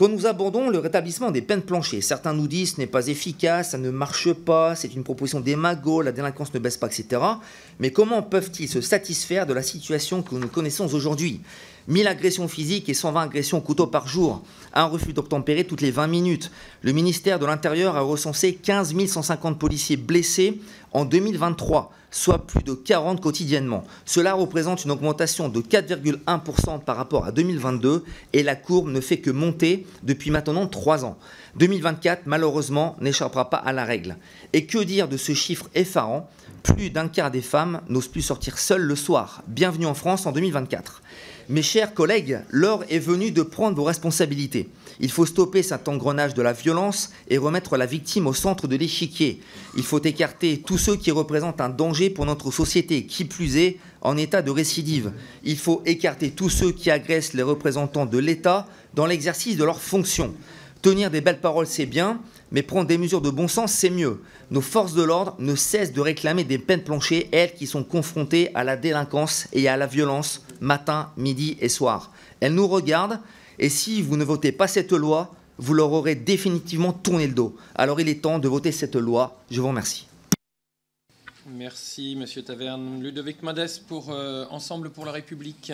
Quand nous abordons le rétablissement des peines planchées, certains nous disent ce n'est pas efficace, ça ne marche pas, c'est une proposition démago, la délinquance ne baisse pas, et cetera. Mais comment peuvent-ils se satisfaire de la situation que nous connaissons aujourd'hui ? mille agressions physiques et cent vingt agressions au couteau par jour, un refus d'obtempérer toutes les vingt minutes. Le ministère de l'Intérieur a recensé quinze mille cent cinquante policiers blessés en deux mille vingt-trois, soit plus de quarante quotidiennement. Cela représente une augmentation de quatre virgule un pour cent par rapport à deux mille vingt-deux et la courbe ne fait que monter depuis maintenant trois ans. deux mille vingt-quatre, malheureusement, n'échappera pas à la règle. Et que dire de ce chiffre effarant ? Plus d'un quart des femmes n'osent plus sortir seules le soir. Bienvenue en France en deux mille vingt-quatre. Mes chers collègues, l'heure est venue de prendre vos responsabilités. Il faut stopper cet engrenage de la violence et remettre la victime au centre de l'échiquier. Il faut écarter tous ceux qui représentent un danger pour notre société, qui plus est en état de récidive. Il faut écarter tous ceux qui agressent les représentants de l'État dans l'exercice de leurs fonctions. Tenir des belles paroles, c'est bien, mais prendre des mesures de bon sens, c'est mieux. Nos forces de l'ordre ne cessent de réclamer des peines planchées, elles qui sont confrontées à la délinquance et à la violence matin, midi et soir. Elles nous regardent, et si vous ne votez pas cette loi, vous leur aurez définitivement tourné le dos. Alors il est temps de voter cette loi. Je vous remercie. Merci, Monsieur Taverne. Ludovic Madès pour euh, Ensemble pour la République.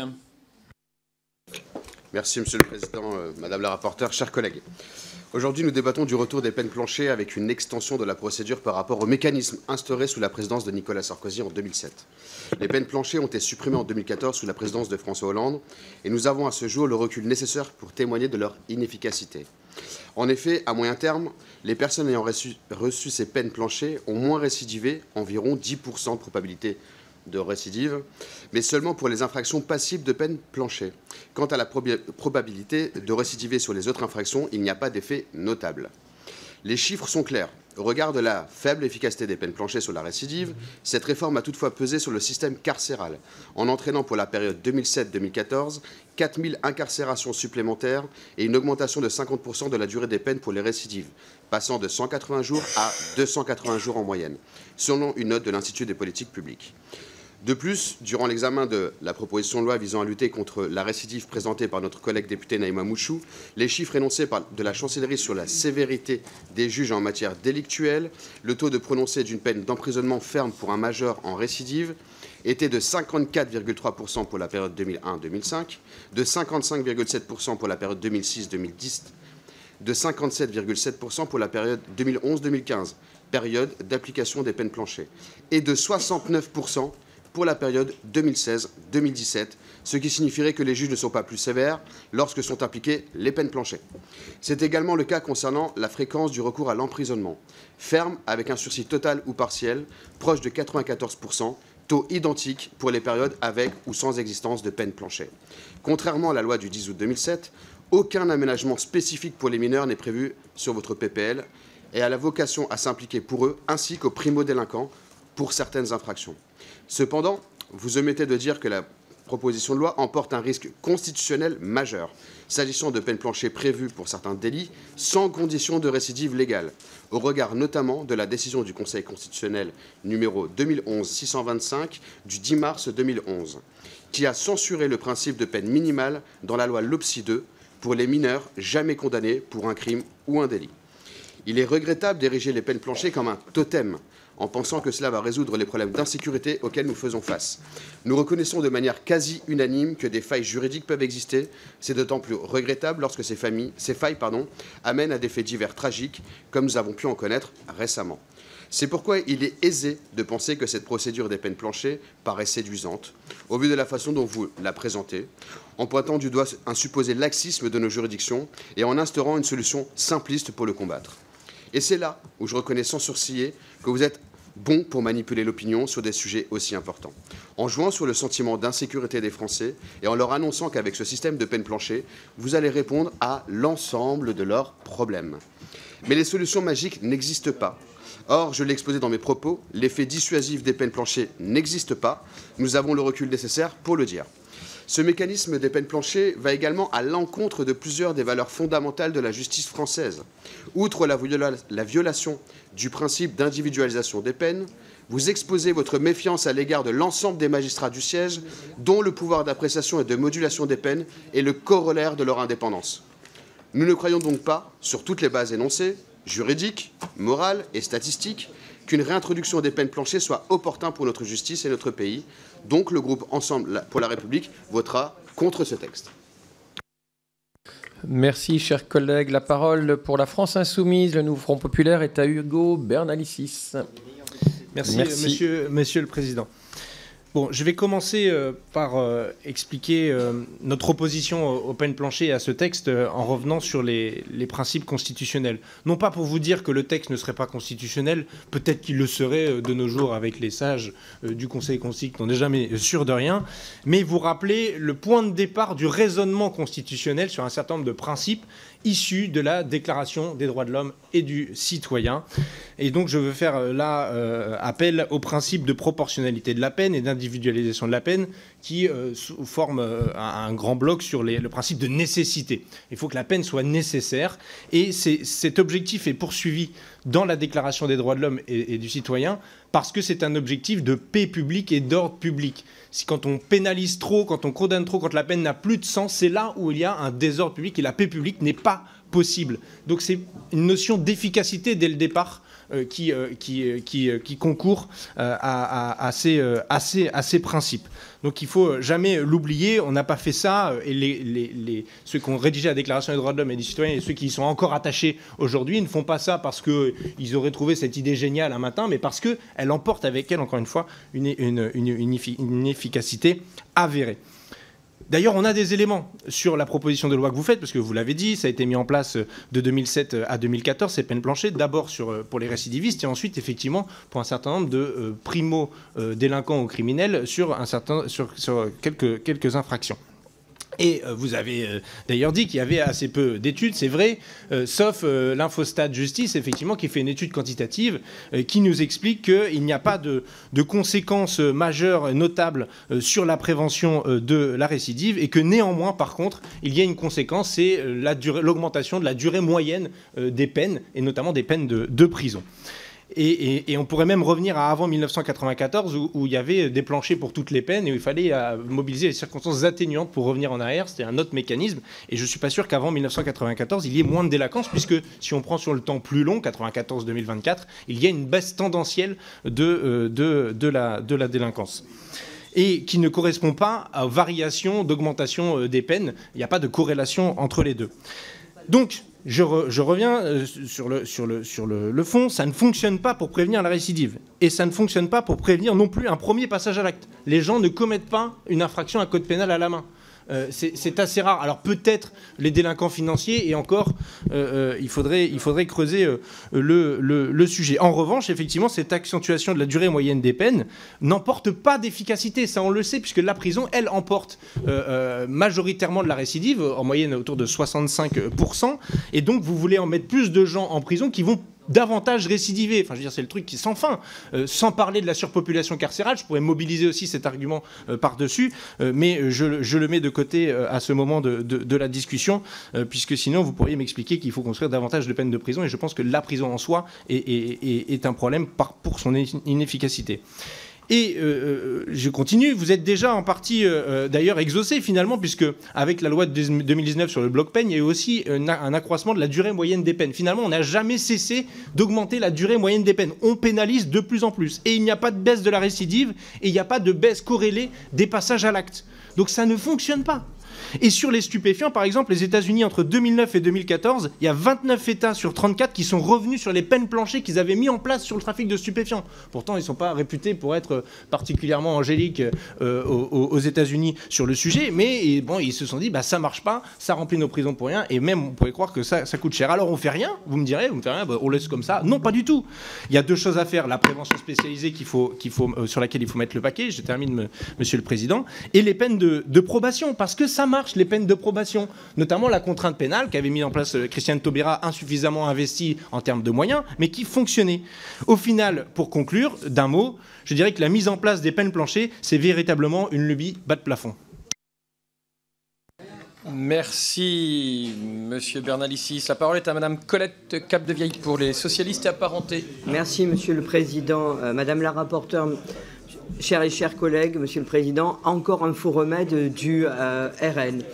Merci, Monsieur le Président, euh, Madame la rapporteure, chers collègues. Aujourd'hui, nous débattons du retour des peines planchées avec une extension de la procédure par rapport au mécanisme instauré sous la présidence de Nicolas Sarkozy en deux mille sept. Les peines planchées ont été supprimées en deux mille quatorze sous la présidence de François Hollande et nous avons à ce jour le recul nécessaire pour témoigner de leur inefficacité. En effet, à moyen terme, les personnes ayant reçu, reçu ces peines planchées ont moins récidivé, environ dix pour cent de probabilité de récidive, mais seulement pour les infractions passibles de peine planchée. Quant à la prob- probabilité de récidiver sur les autres infractions, il n'y a pas d'effet notable. Les chiffres sont clairs. Au regard de la faible efficacité des peines planchées sur la récidive, cette réforme a toutefois pesé sur le système carcéral, en entraînant pour la période deux mille sept deux mille quatorze quatre mille incarcérations supplémentaires et une augmentation de cinquante pour cent de la durée des peines pour les récidives, passant de cent quatre-vingts jours à deux cent quatre-vingts jours en moyenne, selon une note de l'Institut des politiques publiques. De plus, durant l'examen de la proposition de loi visant à lutter contre la récidive présentée par notre collègue député Naïma Mouchou, les chiffres énoncés par de la chancellerie sur la sévérité des juges en matière délictuelle, le taux de prononcé d'une peine d'emprisonnement ferme pour un majeur en récidive était de cinquante-quatre virgule trois pour cent pour la période deux mille un deux mille cinq, de cinquante-cinq virgule sept pour cent pour la période deux mille six deux mille dix, de cinquante-sept virgule sept pour cent pour la période deux mille onze deux mille quinze, période d'application des peines planchées, et de soixante-neuf pour cent pour la période deux mille seize deux mille dix-sept, ce qui signifierait que les juges ne sont pas plus sévères lorsque sont appliquées les peines planchées. C'est également le cas concernant la fréquence du recours à l'emprisonnement, ferme avec un sursis total ou partiel, proche de quatre-vingt-quatorze pour cent, taux identique pour les périodes avec ou sans existence de peine planchée. Contrairement à la loi du dix août deux mille sept, aucun aménagement spécifique pour les mineurs n'est prévu sur votre P P L et a la vocation à s'impliquer pour eux ainsi qu'aux primo-délinquants pour certaines infractions. Cependant, vous omettez de dire que la proposition de loi emporte un risque constitutionnel majeur, s'agissant de peines planchées prévues pour certains délits, sans condition de récidive légale, au regard notamment de la décision du Conseil constitutionnel numéro deux mille onze six cent vingt-cinq du dix mars deux mille onze, qui a censuré le principe de peine minimale dans la loi Lopsi deux pour les mineurs jamais condamnés pour un crime ou un délit. Il est regrettable d'ériger les peines planchées comme un totem, en pensant que cela va résoudre les problèmes d'insécurité auxquels nous faisons face. Nous reconnaissons de manière quasi unanime que des failles juridiques peuvent exister. C'est d'autant plus regrettable lorsque ces, familles, ces failles pardon, amènent à des faits divers tragiques, comme nous avons pu en connaître récemment. C'est pourquoi il est aisé de penser que cette procédure des peines planchées paraît séduisante, au vu de la façon dont vous la présentez, en pointant du doigt un supposé laxisme de nos juridictions et en instaurant une solution simpliste pour le combattre. Et c'est là où je reconnais sans sourciller que vous êtes bon pour manipuler l'opinion sur des sujets aussi importants. En jouant sur le sentiment d'insécurité des Français et en leur annonçant qu'avec ce système de peine planchée, vous allez répondre à l'ensemble de leurs problèmes. Mais les solutions magiques n'existent pas. Or, je l'ai exposé dans mes propos, l'effet dissuasif des peines planchées n'existe pas. Nous avons le recul nécessaire pour le dire. Ce mécanisme des peines planchées va également à l'encontre de plusieurs des valeurs fondamentales de la justice française. Outre la, viola la violation du principe d'individualisation des peines, vous exposez votre méfiance à l'égard de l'ensemble des magistrats du siège, dont le pouvoir d'appréciation et de modulation des peines est le corollaire de leur indépendance. Nous ne croyons donc pas, sur toutes les bases énoncées, juridiques, morales et statistiques, qu'une réintroduction des peines planchées soit opportun pour notre justice et notre pays. Donc le groupe Ensemble pour la République votera contre ce texte. Merci, chers collègues. La parole pour la France Insoumise, le Nouveau Front Populaire, est à Hugo Bernalicis. Merci, Merci. Monsieur, monsieur le Président. Bon, je vais commencer euh, par euh, expliquer euh, notre opposition aux, aux peines planchées et à ce texte euh, en revenant sur les, les principes constitutionnels. Non pas pour vous dire que le texte ne serait pas constitutionnel, peut-être qu'il le serait euh, de nos jours avec les sages euh, du Conseil constitutionnel qui n'ont jamais sûr de rien, mais vous rappeler le point de départ du raisonnement constitutionnel sur un certain nombre de principes issus de la Déclaration des droits de l'homme et du citoyen. Et donc je veux faire là euh, appel au principe de proportionnalité de la peine et d'individualisation de la peine qui euh, forme euh, un, un grand bloc sur les, le principe de nécessité. Il faut que la peine soit nécessaire et cet objectif est poursuivi dans la Déclaration des droits de l'homme et, et du citoyen parce que c'est un objectif de paix publique et d'ordre public. Si quand on pénalise trop, quand on condamne trop, quand la peine n'a plus de sens, c'est là où il y a un désordre public et la paix publique n'est pas possible. Donc c'est une notion d'efficacité dès le départ euh, qui, euh, qui, euh, qui, euh, qui concourt euh, à, à, à, ces, euh, à, ces, à ces principes. Donc il ne faut jamais l'oublier, on n'a pas fait ça, et les, les, les, ceux qui ont rédigé la Déclaration des droits de l'homme et des citoyens et ceux qui y sont encore attachés aujourd'hui ne font pas ça parce qu'ils auraient trouvé cette idée géniale un matin, mais parce qu'elle emporte avec elle, encore une fois, une, une, une, une, une efficacité avérée. D'ailleurs, on a des éléments sur la proposition de loi que vous faites, parce que vous l'avez dit, ça a été mis en place de deux mille sept à deux mille quatorze, ces peines planchées, d'abord sur, pour les récidivistes, et ensuite, effectivement, pour un certain nombre de euh, primo-délinquants ou criminels sur, un certain, sur, sur quelques, quelques infractions. Et euh, vous avez euh, d'ailleurs dit qu'il y avait assez peu d'études, c'est vrai, euh, sauf euh, l'Infostat Justice, effectivement, qui fait une étude quantitative euh, qui nous explique qu'il n'y a pas de, de conséquences majeures, notables, euh, sur la prévention euh, de la récidive, et que néanmoins, par contre, il y a une conséquence, c'est euh, l'augmentation de la durée moyenne euh, des peines, et notamment des peines de, de prison. Et, et, et on pourrait même revenir à avant mille neuf cent quatre-vingt-quatorze où, où il y avait des planchers pour toutes les peines et où il fallait euh, mobiliser les circonstances atténuantes pour revenir en arrière. C'était un autre mécanisme. Et je ne suis pas sûr qu'avant mille neuf cent quatre-vingt-quatorze, il y ait moins de délinquance puisque si on prend sur le temps plus long, quatre-vingt-quatorze deux mille vingt-quatre, il y a une baisse tendancielle de, euh, de, de, la, de la délinquance. Et qui ne correspond pas à variation d'augmentation des peines. Il n'y a pas de corrélation entre les deux. Donc, Je, re, je reviens euh, sur, le, sur, le, sur le, le fond, ça ne fonctionne pas pour prévenir la récidive. Et ça ne fonctionne pas pour prévenir non plus un premier passage à l'acte. Les gens ne commettent pas une infraction à code pénal à la main. Euh, c'est assez rare. Alors peut-être les délinquants financiers, et encore, euh, euh, il, faudrait, il faudrait creuser euh, le, le, le sujet. En revanche, effectivement, cette accentuation de la durée moyenne des peines n'emporte pas d'efficacité. Ça, on le sait, puisque la prison, elle, emporte euh, euh, majoritairement de la récidive, en moyenne autour de soixante-cinq pour cent. Et donc, vous voulez en mettre plus de gens en prison qui vont davantage récidiver. Enfin, je veux dire, c'est le truc qui est sans fin. Euh, sans parler de la surpopulation carcérale, je pourrais mobiliser aussi cet argument euh, par-dessus, euh, mais je, je le mets de côté euh, à ce moment de, de, de la discussion, euh, puisque sinon, vous pourriez m'expliquer qu'il faut construire davantage de peines de prison, et je pense que la prison en soi est, est, est, est un problème par, pour son inefficacité. Et euh, je continue, vous êtes déjà en partie euh, d'ailleurs exaucé finalement, puisque avec la loi de deux mille dix-neuf sur le bloc peine, il y a eu aussi un, un accroissement de la durée moyenne des peines. Finalement, on n'a jamais cessé d'augmenter la durée moyenne des peines. On pénalise de plus en plus. Et il n'y a pas de baisse de la récidive, et il n'y a pas de baisse corrélée des passages à l'acte. Donc ça ne fonctionne pas. Et sur les stupéfiants, par exemple, les États-Unis, entre deux mille neuf et deux mille quatorze, il y a vingt-neuf États sur trente-quatre qui sont revenus sur les peines planchées qu'ils avaient mis en place sur le trafic de stupéfiants. Pourtant, ils ne sont pas réputés pour être particulièrement angéliques euh, aux, aux États-Unis sur le sujet, mais et, bon, ils se sont dit, bah, ça ne marche pas, ça remplit nos prisons pour rien, et même, on pourrait croire que ça, ça coûte cher. Alors, on ne fait rien, vous me direz, vous me faites rien, bah, on laisse comme ça. Non, pas du tout. Il y a deux choses à faire. La prévention spécialisée qu'il faut, qu'il faut, euh, sur laquelle il faut mettre le paquet, je termine, me, Monsieur le Président, et les peines de, de probation, parce que ça marche, les peines de probation, notamment la contrainte pénale qu'avait mis en place Christiane Taubira, insuffisamment investie en termes de moyens, mais qui fonctionnait. Au final, pour conclure, d'un mot, je dirais que la mise en place des peines planchées, c'est véritablement une lubie bas de plafond. Merci, Monsieur Bernalicis. La parole est à Madame Colette Capdevieille pour les socialistes et apparentés. Merci, Monsieur le Président. Euh, Madame la rapporteure, chers et chers collègues, Monsieur le Président, encore un faux remède du euh, R N.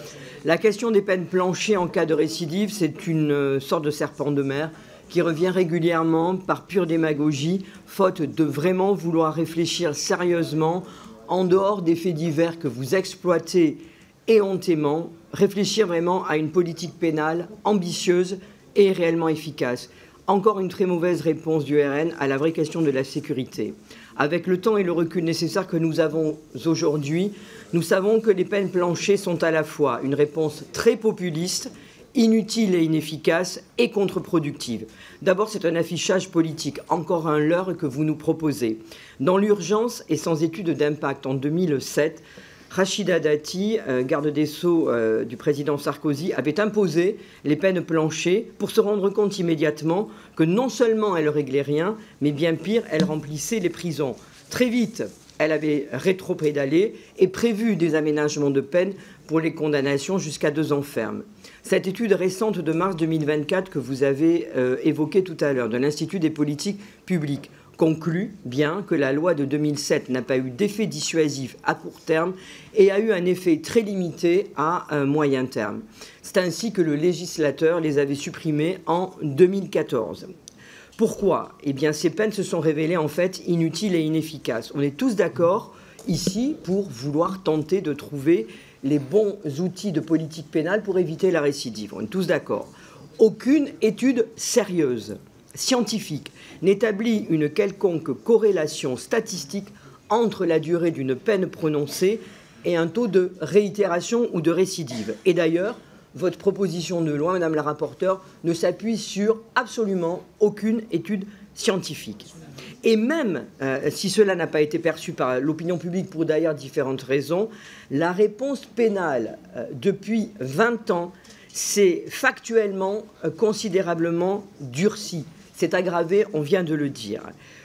La question des peines planchées en cas de récidive, c'est une sorte de serpent de mer qui revient régulièrement par pure démagogie, faute de vraiment vouloir réfléchir sérieusement, en dehors des faits divers que vous exploitez éhontément, réfléchir vraiment à une politique pénale ambitieuse et réellement efficace. Encore une très mauvaise réponse du R N à la vraie question de la sécurité. Avec le temps et le recul nécessaire que nous avons aujourd'hui, nous savons que les peines planchées sont à la fois une réponse très populiste, inutile et inefficace et contre-productive. D'abord, c'est un affichage politique, encore un leurre que vous nous proposez. Dans l'urgence et sans étude d'impact en deux mille sept, Rachida Dati, euh, garde des Sceaux euh, du président Sarkozy, avait imposé les peines planchées pour se rendre compte immédiatement que non seulement elle ne réglait rien, mais bien pire, elle remplissait les prisons. Très vite, elle avait rétro-pédalé et prévu des aménagements de peine pour les condamnations jusqu'à deux ans ferme. Cette étude récente de mars deux mille vingt-quatre que vous avez euh, évoquée tout à l'heure, de l'Institut des politiques publiques, conclut bien que la loi de deux mille sept n'a pas eu d'effet dissuasif à court terme et a eu un effet très limité à un moyen terme. C'est ainsi que le législateur les avait supprimées en deux mille quatorze. Pourquoi? Eh bien, ces peines se sont révélées en fait inutiles et inefficaces. On est tous d'accord ici pour vouloir tenter de trouver les bons outils de politique pénale pour éviter la récidive. On est tous d'accord. Aucune étude sérieuse, scientifique, n'établit une quelconque corrélation statistique entre la durée d'une peine prononcée et un taux de réitération ou de récidive. Et d'ailleurs, votre proposition de loi, Madame la rapporteure, ne s'appuie sur absolument aucune étude scientifique. Et même euh, si cela n'a pas été perçu par l'opinion publique pour d'ailleurs différentes raisons, la réponse pénale euh, depuis vingt ans s'est factuellement euh, considérablement durcie. C'est aggravé, on vient de le dire.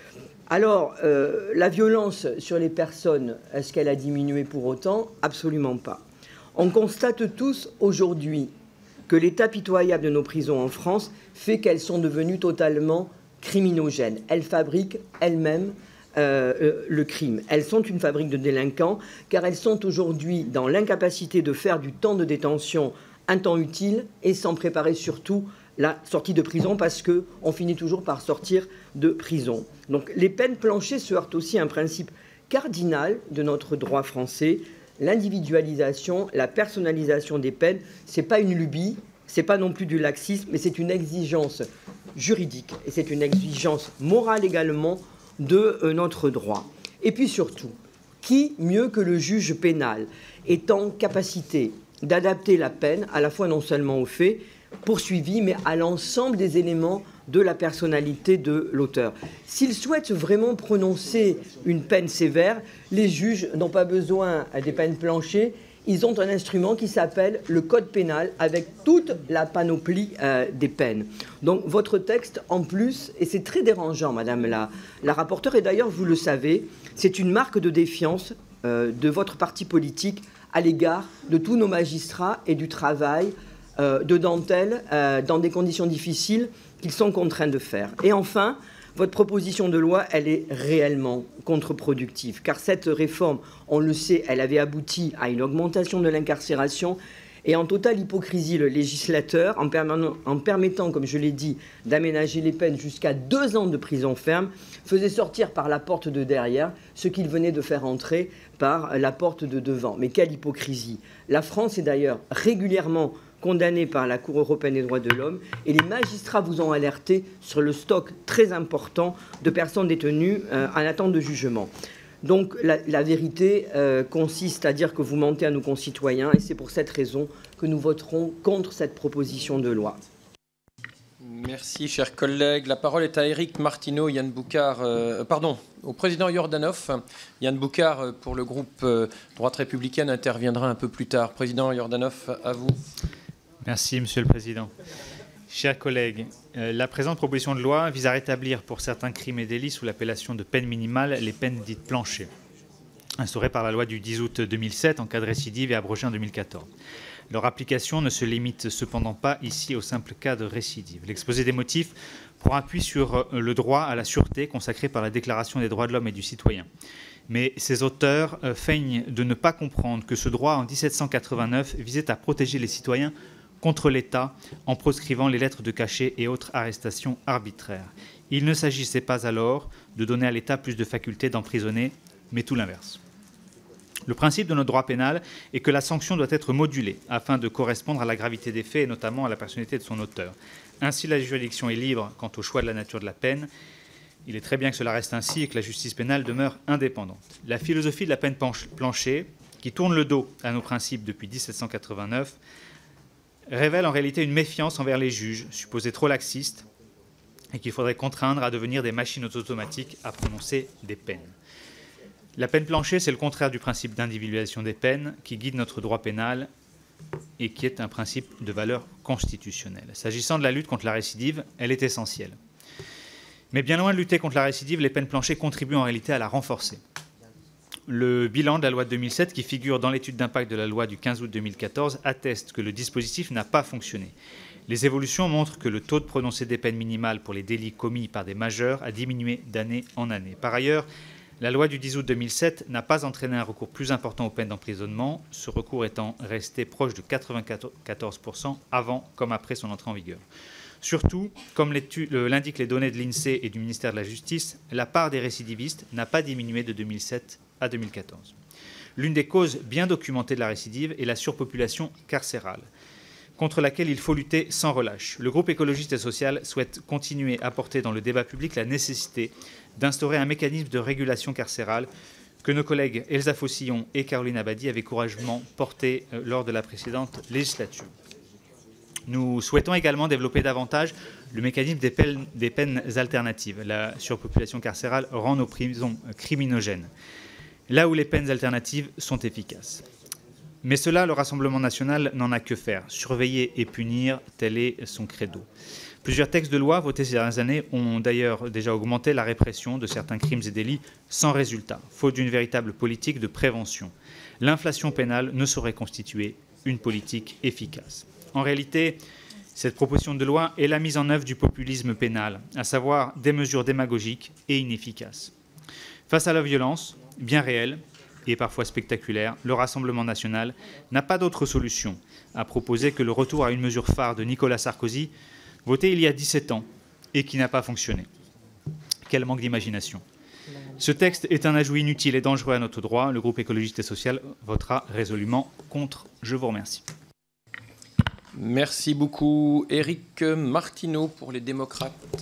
Alors, euh, la violence sur les personnes, est-ce qu'elle a diminué pour autant? Absolument pas. On constate tous aujourd'hui que l'état pitoyable de nos prisons en France fait qu'elles sont devenues totalement criminogènes. Elles fabriquent elles-mêmes euh, euh, le crime. Elles sont une fabrique de délinquants car elles sont aujourd'hui dans l'incapacité de faire du temps de détention un temps utile et sans préparer surtout la sortie de prison parce qu'on finit toujours par sortir de prison. Donc les peines planchées se heurtent aussi à un principe cardinal de notre droit français, l'individualisation, la personnalisation des peines. Ce n'est pas une lubie, ce n'est pas non plus du laxisme, mais c'est une exigence juridique et c'est une exigence morale également de euh, notre droit. Et puis surtout, qui mieux que le juge pénal est en capacité d'adapter la peine à la fois non seulement aux faits poursuivis, mais à l'ensemble des éléments de la personnalité de l'auteur. S'il souhaite vraiment prononcer une peine sévère, les juges n'ont pas besoin des peines planchées. Ils ont un instrument qui s'appelle le code pénal avec toute la panoplie euh, des peines. Donc votre texte, en plus, et c'est très dérangeant, Madame la, la rapporteure, et d'ailleurs vous le savez, c'est une marque de défiance euh, de votre parti politique à l'égard de tous nos magistrats et du travail euh, de dentelle euh, dans des conditions difficiles qu'ils sont contraints de faire. Et enfin, votre proposition de loi, elle est réellement contre-productive, car cette réforme, on le sait, elle avait abouti à une augmentation de l'incarcération et en totale hypocrisie, le législateur, en, en permettant, comme je l'ai dit, d'aménager les peines jusqu'à deux ans de prison ferme, faisait sortir par la porte de derrière ce qu'il venait de faire entrer par la porte de devant. Mais quelle hypocrisie! La France est d'ailleurs régulièrement condamné par la Cour européenne des droits de l'homme, et les magistrats vous ont alerté sur le stock très important de personnes détenues euh, en attente de jugement. Donc la, la vérité euh, consiste à dire que vous mentez à nos concitoyens, et c'est pour cette raison que nous voterons contre cette proposition de loi. Merci, chers collègues. La parole est à Éric Martineau, Yann Boucard, euh, pardon, au président Yordanov. Yann Boucard, pour le groupe euh, Droite républicaine, interviendra un peu plus tard. Président Yordanov, à vous. Merci, Monsieur le Président. Chers collègues, euh, la présente proposition de loi vise à rétablir pour certains crimes et délits sous l'appellation de peine minimale les peines dites planchées, instaurées par la loi du dix août deux mille sept en cas de récidive et abrogées en deux mille quatorze. Leur application ne se limite cependant pas ici au simple cas de récidive. L'exposé des motifs prend appui sur le droit à la sûreté consacré par la Déclaration des droits de l'homme et du citoyen. Mais ces auteurs euh, feignent de ne pas comprendre que ce droit en mille sept cent quatre-vingt-neuf visait à protéger les citoyens contre l'État en proscrivant les lettres de cachet et autres arrestations arbitraires. Il ne s'agissait pas alors de donner à l'État plus de facultés d'emprisonner, mais tout l'inverse. Le principe de notre droit pénal est que la sanction doit être modulée afin de correspondre à la gravité des faits et notamment à la personnalité de son auteur. Ainsi, la juridiction est libre quant au choix de la nature de la peine. Il est très bien que cela reste ainsi et que la justice pénale demeure indépendante. La philosophie de la peine planchée, qui tourne le dos à nos principes depuis mille sept cent quatre-vingt-neuf, révèle en réalité une méfiance envers les juges, supposés trop laxistes, et qu'il faudrait contraindre à devenir des machines automatiques à prononcer des peines. La peine planchée, c'est le contraire du principe d'individualisation des peines qui guide notre droit pénal et qui est un principe de valeur constitutionnelle. S'agissant de la lutte contre la récidive, elle est essentielle. Mais bien loin de lutter contre la récidive, les peines planchées contribuent en réalité à la renforcer. Le bilan de la loi de deux mille sept, qui figure dans l'étude d'impact de la loi du quinze août deux mille quatorze, atteste que le dispositif n'a pas fonctionné. Les évolutions montrent que le taux de prononcé des peines minimales pour les délits commis par des majeurs a diminué d'année en année. Par ailleurs, la loi du dix août deux mille sept n'a pas entraîné un recours plus important aux peines d'emprisonnement, ce recours étant resté proche de quatre-vingt-quatorze pour cent avant comme après son entrée en vigueur. Surtout, comme l'indiquent les données de l'INSEE et du ministère de la Justice, la part des récidivistes n'a pas diminué de deux mille sept à deux mille quatorze. L'une des causes bien documentées de la récidive est la surpopulation carcérale, contre laquelle il faut lutter sans relâche. Le groupe écologiste et social souhaite continuer à porter dans le débat public la nécessité d'instaurer un mécanisme de régulation carcérale que nos collègues Elsa Faucillon et Caroline Abadie avaient courageusement porté lors de la précédente législature. Nous souhaitons également développer davantage le mécanisme des peines, des peines alternatives. La surpopulation carcérale rend nos prisons criminogènes, là où les peines alternatives sont efficaces. Mais cela, le Rassemblement national n'en a que faire. Surveiller et punir, tel est son credo. Plusieurs textes de loi votés ces dernières années ont d'ailleurs déjà augmenté la répression de certains crimes et délits sans résultat, faute d'une véritable politique de prévention. L'inflation pénale ne saurait constituer une politique efficace. En réalité, cette proposition de loi est la mise en œuvre du populisme pénal, à savoir des mesures démagogiques et inefficaces. Face à la violence, bien réelle et parfois spectaculaire, le Rassemblement national n'a pas d'autre solution à proposer que le retour à une mesure phare de Nicolas Sarkozy, votée il y a dix-sept ans et qui n'a pas fonctionné. Quel manque d'imagination. Ce texte est un ajout inutile et dangereux à notre droit. Le groupe écologiste et social votera résolument contre. Je vous remercie. Merci beaucoup. Éric Martineau pour les démocrates.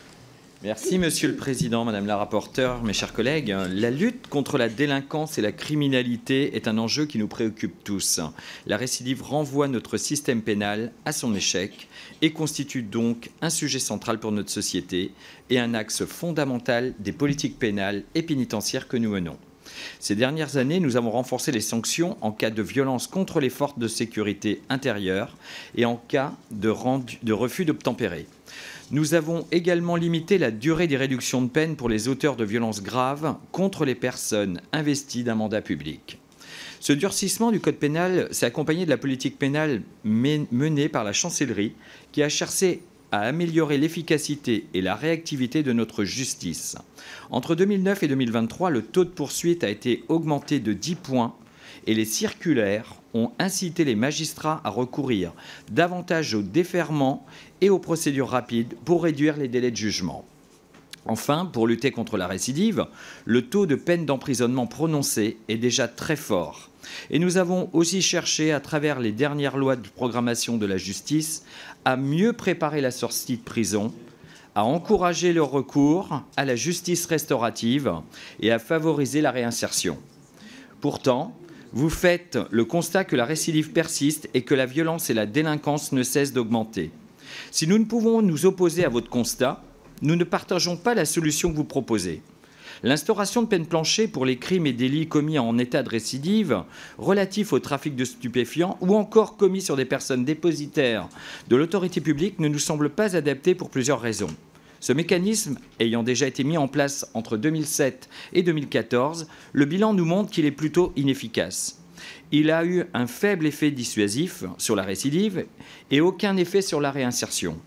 Merci Monsieur le Président, Madame la rapporteure, mes chers collègues. La lutte contre la délinquance et la criminalité est un enjeu qui nous préoccupe tous. La récidive renvoie notre système pénal à son échec et constitue donc un sujet central pour notre société et un axe fondamental des politiques pénales et pénitentiaires que nous menons. Ces dernières années, nous avons renforcé les sanctions en cas de violence contre les forces de sécurité intérieure et en cas de, rendu, de refus d'obtempérer. Nous avons également limité la durée des réductions de peine pour les auteurs de violences graves contre les personnes investies d'un mandat public. Ce durcissement du code pénal s'est accompagné de la politique pénale menée par la chancellerie qui a cherché à améliorer l'efficacité et la réactivité de notre justice. Entre deux mille neuf et deux mille vingt-trois, le taux de poursuite a été augmenté de dix points et les circulaires ont incité les magistrats à recourir davantage au déferrement et aux procédures rapides pour réduire les délais de jugement. Enfin, pour lutter contre la récidive, le taux de peine d'emprisonnement prononcé est déjà très fort. Et nous avons aussi cherché, à travers les dernières lois de programmation de la justice, à mieux préparer la sortie de prison, à encourager le recours à la justice restaurative et à favoriser la réinsertion. Pourtant, vous faites le constat que la récidive persiste et que la violence et la délinquance ne cessent d'augmenter. Si nous ne pouvons nous opposer à votre constat, nous ne partageons pas la solution que vous proposez. L'instauration de peine planchée pour les crimes et délits commis en état de récidive, relatifs au trafic de stupéfiants ou encore commis sur des personnes dépositaires de l'autorité publique ne nous semble pas adaptée pour plusieurs raisons. Ce mécanisme ayant déjà été mis en place entre deux mille sept et deux mille quatorze, le bilan nous montre qu'il est plutôt inefficace. Il a eu un faible effet dissuasif sur la récidive et aucun effet sur la réinsertion.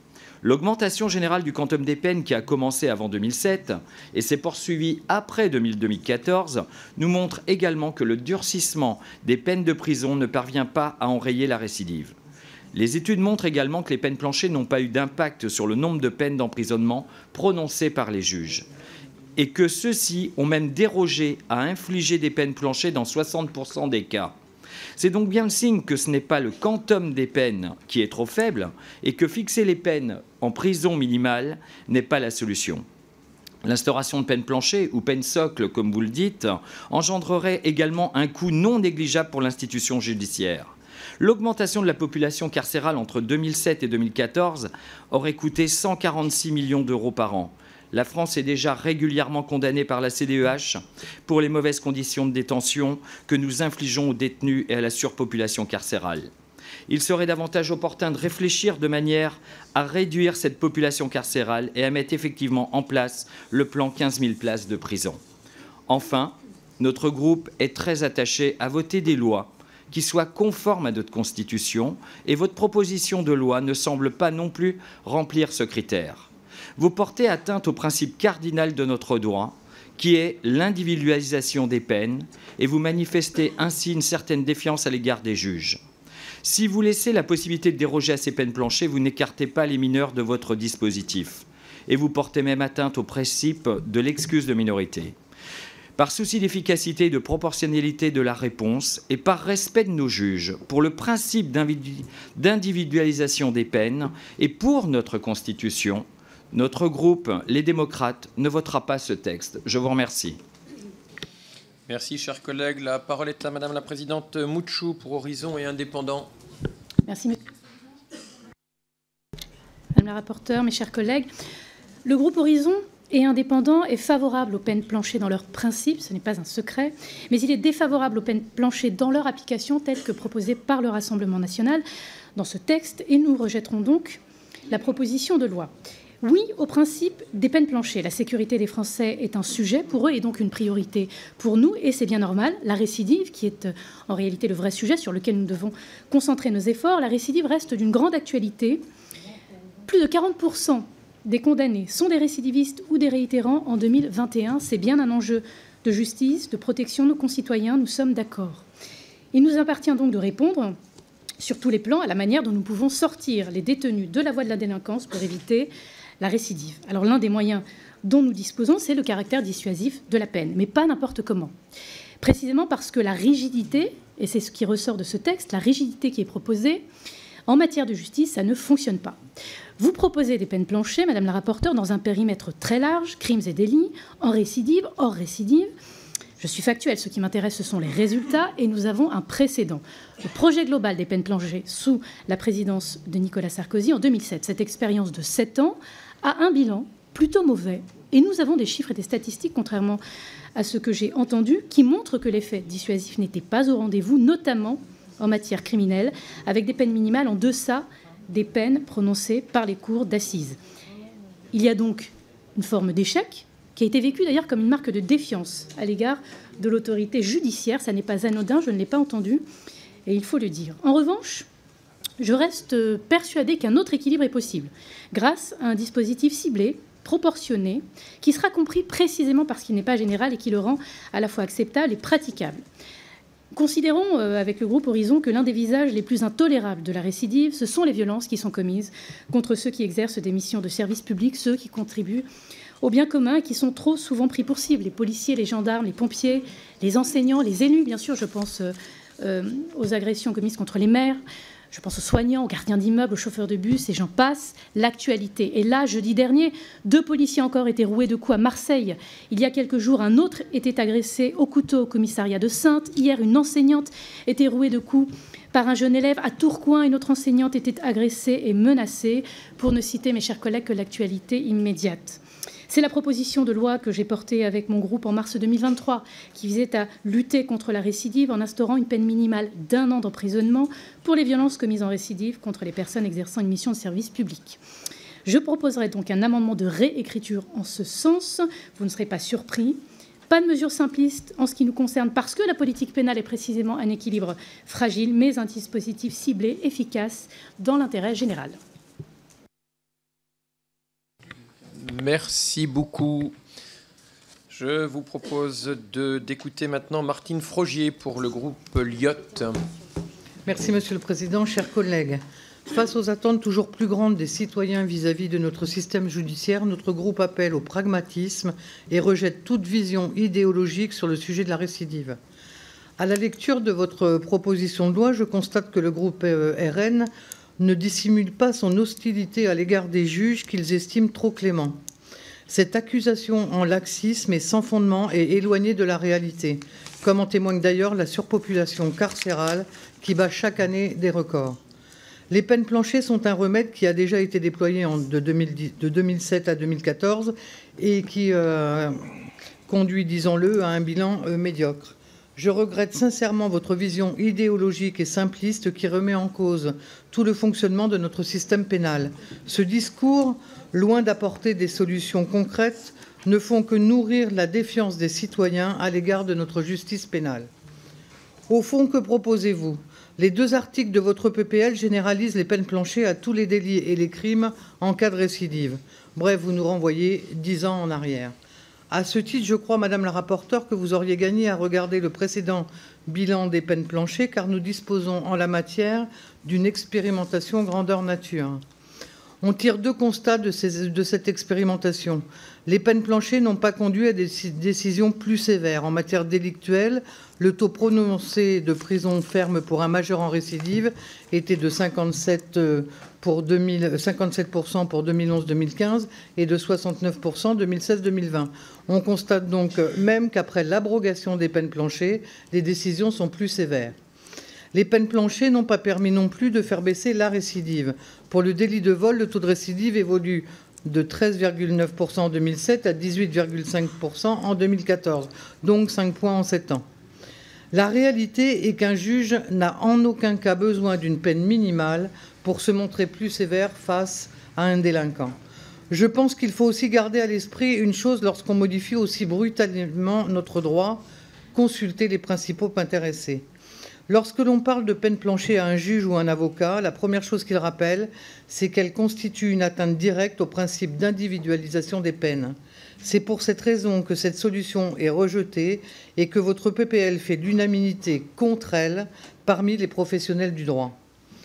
L'augmentation générale du quantum des peines qui a commencé avant deux mille sept et s'est poursuivie après deux mille quatorze nous montre également que le durcissement des peines de prison ne parvient pas à enrayer la récidive. Les études montrent également que les peines planchées n'ont pas eu d'impact sur le nombre de peines d'emprisonnement prononcées par les juges et que ceux-ci ont même dérogé à infliger des peines planchées dans soixante pour cent des cas. C'est donc bien le signe que ce n'est pas le quantum des peines qui est trop faible et que fixer les peines en prison minimale n'est pas la solution. L'instauration de peines planchées ou peines socles, comme vous le dites, engendrerait également un coût non négligeable pour l'institution judiciaire. L'augmentation de la population carcérale entre deux mille sept et deux mille quatorze aurait coûté cent quarante-six millions d'euros par an. La France est déjà régulièrement condamnée par la C D E H pour les mauvaises conditions de détention que nous infligeons aux détenus et à la surpopulation carcérale. Il serait davantage opportun de réfléchir de manière à réduire cette population carcérale et à mettre effectivement en place le plan quinze mille places de prison. Enfin, notre groupe est très attaché à voter des lois qui soient conformes à notre Constitution et votre proposition de loi ne semble pas non plus remplir ce critère. Vous portez atteinte au principe cardinal de notre droit, qui est l'individualisation des peines, et vous manifestez ainsi une certaine défiance à l'égard des juges. Si vous laissez la possibilité de déroger à ces peines planchées, vous n'écartez pas les mineurs de votre dispositif, et vous portez même atteinte au principe de l'excuse de minorité. Par souci d'efficacité et de proportionnalité de la réponse, et par respect de nos juges, pour le principe d'individualisation des peines, et pour notre Constitution, notre groupe, les démocrates, ne votera pas ce texte. Je vous remercie. Merci, chers collègues. La parole est à Madame la Présidente Mouchou pour Horizon et Indépendants. Merci. Madame la rapporteure, mes chers collègues, le groupe Horizon et Indépendants est favorable aux peines planchées dans leur principe, ce n'est pas un secret, mais il est défavorable aux peines planchées dans leur application telle que proposée par le Rassemblement national dans ce texte, et nous rejetterons donc la proposition de loi. Oui au principe des peines planchées. La sécurité des Français est un sujet pour eux et donc une priorité pour nous, et c'est bien normal. La récidive, qui est en réalité le vrai sujet sur lequel nous devons concentrer nos efforts, la récidive reste d'une grande actualité. Plus de quarante pour cent des condamnés sont des récidivistes ou des réitérants en deux mille vingt et un. C'est bien un enjeu de justice, de protection de nos concitoyens, nous sommes d'accord. Il nous appartient donc de répondre sur tous les plans à la manière dont nous pouvons sortir les détenus de la voie de la délinquance pour éviter la récidive. Alors l'un des moyens dont nous disposons, c'est le caractère dissuasif de la peine, mais pas n'importe comment. Précisément parce que la rigidité, et c'est ce qui ressort de ce texte, la rigidité qui est proposée, en matière de justice, ça ne fonctionne pas. Vous proposez des peines planchées, Madame la rapporteure, dans un périmètre très large, crimes et délits, en récidive, hors récidive. Je suis factuelle, ce qui m'intéresse, ce sont les résultats, et nous avons un précédent. Le projet global des peines planchées sous la présidence de Nicolas Sarkozy en deux mille sept. Cette expérience de sept ans a un bilan plutôt mauvais, et nous avons des chiffres et des statistiques, contrairement à ce que j'ai entendu, qui montrent que l'effet dissuasif n'était pas au rendez-vous, notamment en matière criminelle, avec des peines minimales en deçà des peines prononcées par les cours d'assises. Il y a donc une forme d'échec, qui a été vécue d'ailleurs comme une marque de défiance à l'égard de l'autorité judiciaire. Ça n'est pas anodin, je ne l'ai pas entendu, et il faut le dire. En revanche, je reste persuadée qu'un autre équilibre est possible, grâce à un dispositif ciblé, proportionné, qui sera compris précisément parce qu'il n'est pas général et qui le rend à la fois acceptable et praticable. Considérons euh, avec le groupe Horizon que l'un des visages les plus intolérables de la récidive, ce sont les violences qui sont commises contre ceux qui exercent des missions de service public, ceux qui contribuent au bien commun et qui sont trop souvent pris pour cible. Les policiers, les gendarmes, les pompiers, les enseignants, les élus, bien sûr, je pense euh, euh, aux agressions commises contre les maires, je pense aux soignants, aux gardiens d'immeubles, aux chauffeurs de bus, et j'en passe. L'actualité. Et là, jeudi dernier, deux policiers encore étaient roués de coups à Marseille. Il y a quelques jours, un autre était agressé au couteau au commissariat de Saintes. Hier, une enseignante était rouée de coups par un jeune élève. À Tourcoing, une autre enseignante était agressée et menacée, pour ne citer, mes chers collègues, que l'actualité immédiate. C'est la proposition de loi que j'ai portée avec mon groupe en mars deux mille vingt-trois, qui visait à lutter contre la récidive en instaurant une peine minimale d'un an d'emprisonnement pour les violences commises en récidive contre les personnes exerçant une mission de service public. Je proposerai donc un amendement de réécriture en ce sens. Vous ne serez pas surpris. Pas de mesure simpliste en ce qui nous concerne, parce que la politique pénale est précisément un équilibre fragile, mais un dispositif ciblé, efficace, dans l'intérêt général. Merci beaucoup. Je vous propose de- d'écouter maintenant Martine Frogier pour le groupe Lyotte. Merci, Monsieur le Président. Chers collègues, face aux attentes toujours plus grandes des citoyens vis-à-vis de notre système judiciaire, notre groupe appelle au pragmatisme et rejette toute vision idéologique sur le sujet de la récidive. À la lecture de votre proposition de loi, je constate que le groupe R N ne dissimule pas son hostilité à l'égard des juges qu'ils estiment trop cléments. Cette accusation en laxisme et sans fondement est éloignée de la réalité, comme en témoigne d'ailleurs la surpopulation carcérale qui bat chaque année des records. Les peines planchées sont un remède qui a déjà été déployé en, de, deux mille dix, de deux mille sept à deux mille quatorze et qui euh, conduit, disons-le, à un bilan euh, médiocre. Je regrette sincèrement votre vision idéologique et simpliste qui remet en cause tout le fonctionnement de notre système pénal. Ce discours, loin d'apporter des solutions concrètes, ne font que nourrir la défiance des citoyens à l'égard de notre justice pénale. Au fond, que proposez-vous ? Les deux articles de votre P P L généralisent les peines planchées à tous les délits et les crimes en cas de récidive. Bref, vous nous renvoyez dix ans en arrière. À ce titre, je crois, Madame la rapporteure, que vous auriez gagné à regarder le précédent bilan des peines planchées, car nous disposons en la matière d'une expérimentation grandeur nature. On tire deux constats de, ces, de cette expérimentation. Les peines planchées n'ont pas conduit à des décisions plus sévères. En matière délictuelle, le taux prononcé de prison ferme pour un majeur en récidive était de cinquante-sept pour deux mille, cinquante-sept pour cent pour deux mille onze deux mille quinze et de soixante-neuf pour cent deux mille seize deux mille vingt. On constate donc même qu'après l'abrogation des peines planchées, les décisions sont plus sévères. Les peines planchées n'ont pas permis non plus de faire baisser la récidive. Pour le délit de vol, le taux de récidive évolue de treize virgule neuf pour cent en deux mille sept à dix-huit virgule cinq pour cent en deux mille quatorze, donc cinq points en sept ans. La réalité est qu'un juge n'a en aucun cas besoin d'une peine minimale pour se montrer plus sévère face à un délinquant. Je pense qu'il faut aussi garder à l'esprit une chose lorsqu'on modifie aussi brutalement notre droit, consulter les principaux intéressés. Lorsque l'on parle de peine planchée à un juge ou un avocat, la première chose qu'il rappelle, c'est qu'elle constitue une atteinte directe au principe d'individualisation des peines. C'est pour cette raison que cette solution est rejetée et que votre P P L fait l'unanimité contre elle parmi les professionnels du droit.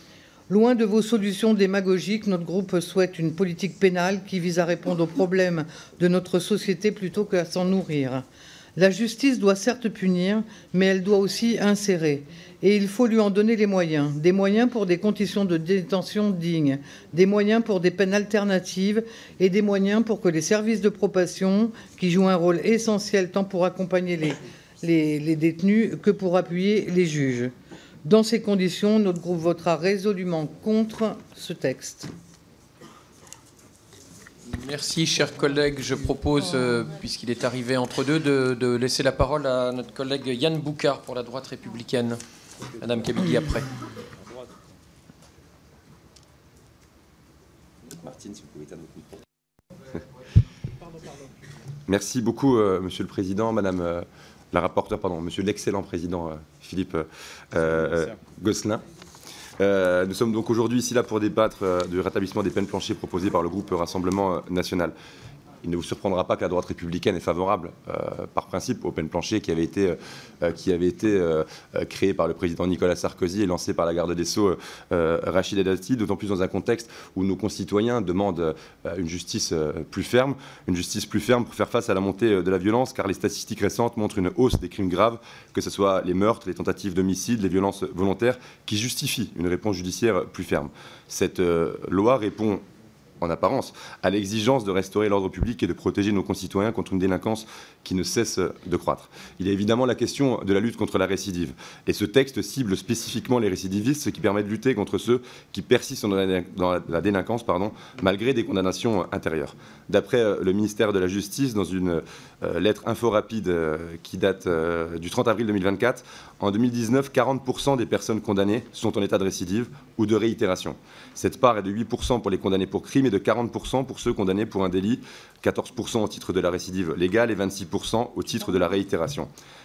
Loin de vos solutions démagogiques, notre groupe souhaite une politique pénale qui vise à répondre aux problèmes de notre société plutôt qu'à s'en nourrir. La justice doit certes punir, mais elle doit aussi insérer. Et il faut lui en donner les moyens. Des moyens pour des conditions de détention dignes, des moyens pour des peines alternatives et des moyens pour que les services de probation, qui jouent un rôle essentiel tant pour accompagner les, les, les détenus que pour appuyer les juges. Dans ces conditions, notre groupe votera résolument contre ce texte. Merci, chers collègues. Je propose, euh, puisqu'il est arrivé entre deux, de, de laisser la parole à notre collègue Yann Boucard pour la droite républicaine. Madame Kabili après. Martine, si vous pouvez éteindre votre micro. Merci beaucoup, euh, Monsieur le Président, Madame euh, la rapporteure, pardon, Monsieur l'excellent Président euh, Philippe euh, euh, Gosselin. Euh, nous sommes donc aujourd'hui ici là pour débattre euh, du rétablissement des peines planchées proposées par le groupe Rassemblement euh, national. Il ne vous surprendra pas que la droite républicaine est favorable, euh, par principe, aux peines planchées qui avaient été, euh, qui avaient été euh, créées par le président Nicolas Sarkozy et lancées par la garde des Sceaux euh, Rachida Dati, d'autant plus dans un contexte où nos concitoyens demandent euh, une justice euh, plus ferme, une justice plus ferme pour faire face à la montée de la violence, car les statistiques récentes montrent une hausse des crimes graves, que ce soit les meurtres, les tentatives d'homicide, les violences volontaires, qui justifient une réponse judiciaire plus ferme. Cette euh, loi répond en apparence, à l'exigence de restaurer l'ordre public et de protéger nos concitoyens contre une délinquance qui ne cesse de croître. Il y a évidemment la question de la lutte contre la récidive. Et ce texte cible spécifiquement les récidivistes, ce qui permet de lutter contre ceux qui persistent dans la délinquance, pardon, malgré des condamnations intérieures. D'après le ministère de la Justice, dans une lettre info rapide qui date du trente avril deux mille vingt-quatre, en deux mille dix-neuf, quarante pour cent des personnes condamnées sont en état de récidive ou de réitération. Cette part est de huit pour cent pour les condamnés pour crime et de quarante pour cent pour ceux condamnés pour un délit, quatorze pour cent au titre de la récidive légale et vingt-six pour cent au titre de la réitération.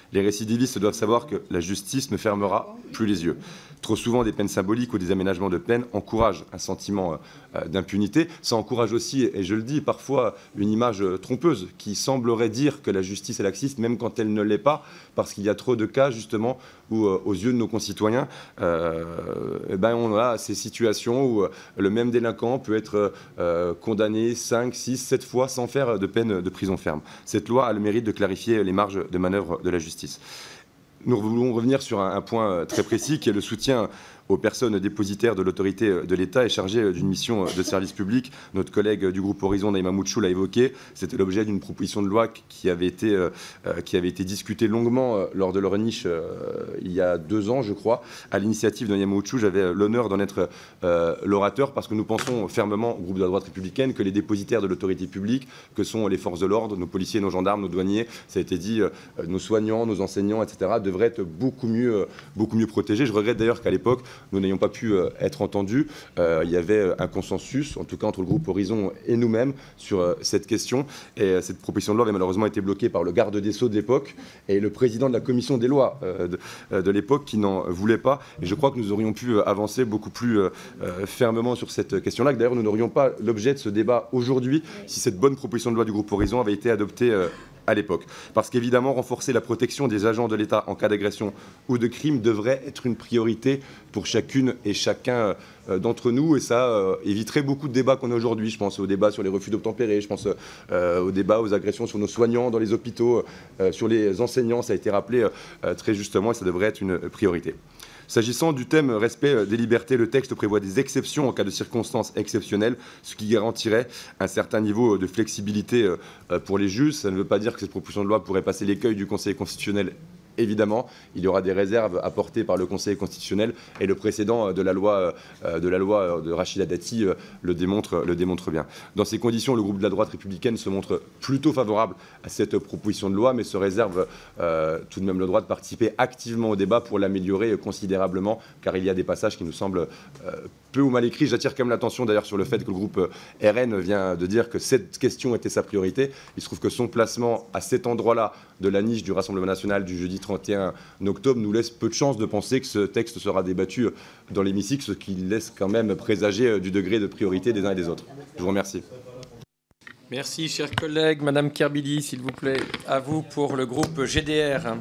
Les récidivistes doivent savoir que la justice ne fermera plus les yeux. Trop souvent, des peines symboliques ou des aménagements de peine encouragent un sentiment euh, d'impunité. Ça encourage aussi, et je le dis, parfois une image trompeuse qui semblerait dire que la justice est laxiste, même quand elle ne l'est pas, parce qu'il y a trop de cas, justement, où, euh, aux yeux de nos concitoyens, euh, eh ben, on a ces situations où euh, le même délinquant peut être euh, condamné cinq, six, sept fois sans faire de peine de prison ferme. Cette loi a le mérite de clarifier les marges de manœuvre de la justice. Nous voulons revenir sur un, un point très précis qui est le soutien aux personnes dépositaires de l'autorité de l'État et chargées d'une mission de service public. Notre collègue du groupe Horizon, Naïma Mouchou, l'a évoqué. C'était l'objet d'une proposition de loi qui avait été, euh, qui avait été discutée longuement euh, lors de leur niche euh, il y a deux ans, je crois. À l'initiative de Naïma Mouchou, j'avais l'honneur d'en être euh, l'orateur parce que nous pensons fermement, au groupe de la droite républicaine, que les dépositaires de l'autorité publique, que sont les forces de l'ordre, nos policiers, nos gendarmes, nos douaniers, ça a été dit, euh, nos soignants, nos enseignants, et cetera, devraient être beaucoup mieux, euh, beaucoup mieux protégés. Je regrette d'ailleurs qu'à l'époque, nous n'ayons pas pu euh, être entendus. Euh, il y avait un consensus, en tout cas entre le groupe Horizon et nous-mêmes, sur euh, cette question. Et euh, cette proposition de loi avait malheureusement été bloquée par le garde des Sceaux de l'époque et le président de la commission des lois euh, de, euh, de l'époque qui n'en voulait pas. Et je crois que nous aurions pu euh, avancer beaucoup plus euh, euh, fermement sur cette question-là. D'ailleurs, nous n'aurions pas l'objet de ce débat aujourd'hui si cette bonne proposition de loi du groupe Horizon avait été adoptée euh, à l'époque. Parce qu'évidemment, renforcer la protection des agents de l'État en cas d'agression ou de crime devrait être une priorité pour chacune et chacun euh, d'entre nous. Et ça euh, éviterait beaucoup de débats qu'on a aujourd'hui. Je pense au débat sur les refus d'obtempérer, je pense euh, au débat aux agressions sur nos soignants dans les hôpitaux, euh, sur les enseignants, ça a été rappelé euh, très justement, et ça devrait être une priorité. S'agissant du thème respect des libertés, le texte prévoit des exceptions en cas de circonstances exceptionnelles, ce qui garantirait un certain niveau de flexibilité pour les juges. Ça ne veut pas dire que cette proposition de loi pourrait passer l'écueil du Conseil constitutionnel. Évidemment, il y aura des réserves apportées par le Conseil constitutionnel et le précédent de la loi de, la loi de Rachida Dati le démontre, le démontre bien. Dans ces conditions, le groupe de la droite républicaine se montre plutôt favorable à cette proposition de loi, mais se réserve euh, tout de même le droit de participer activement au débat pour l'améliorer considérablement, car il y a des passages qui nous semblent euh, peu ou mal écrits. J'attire quand même l'attention d'ailleurs sur le fait que le groupe R N vient de dire que cette question était sa priorité. Il se trouve que son placement à cet endroit-là de la niche du Rassemblement national du jeudi trente et un octobre nous laisse peu de chances de penser que ce texte sera débattu dans l'hémicycle, ce qui laisse quand même présager du degré de priorité des uns et des autres. Je vous remercie. Merci, chers collègues. Madame Kerbili, s'il vous plaît, à vous pour le groupe G D R.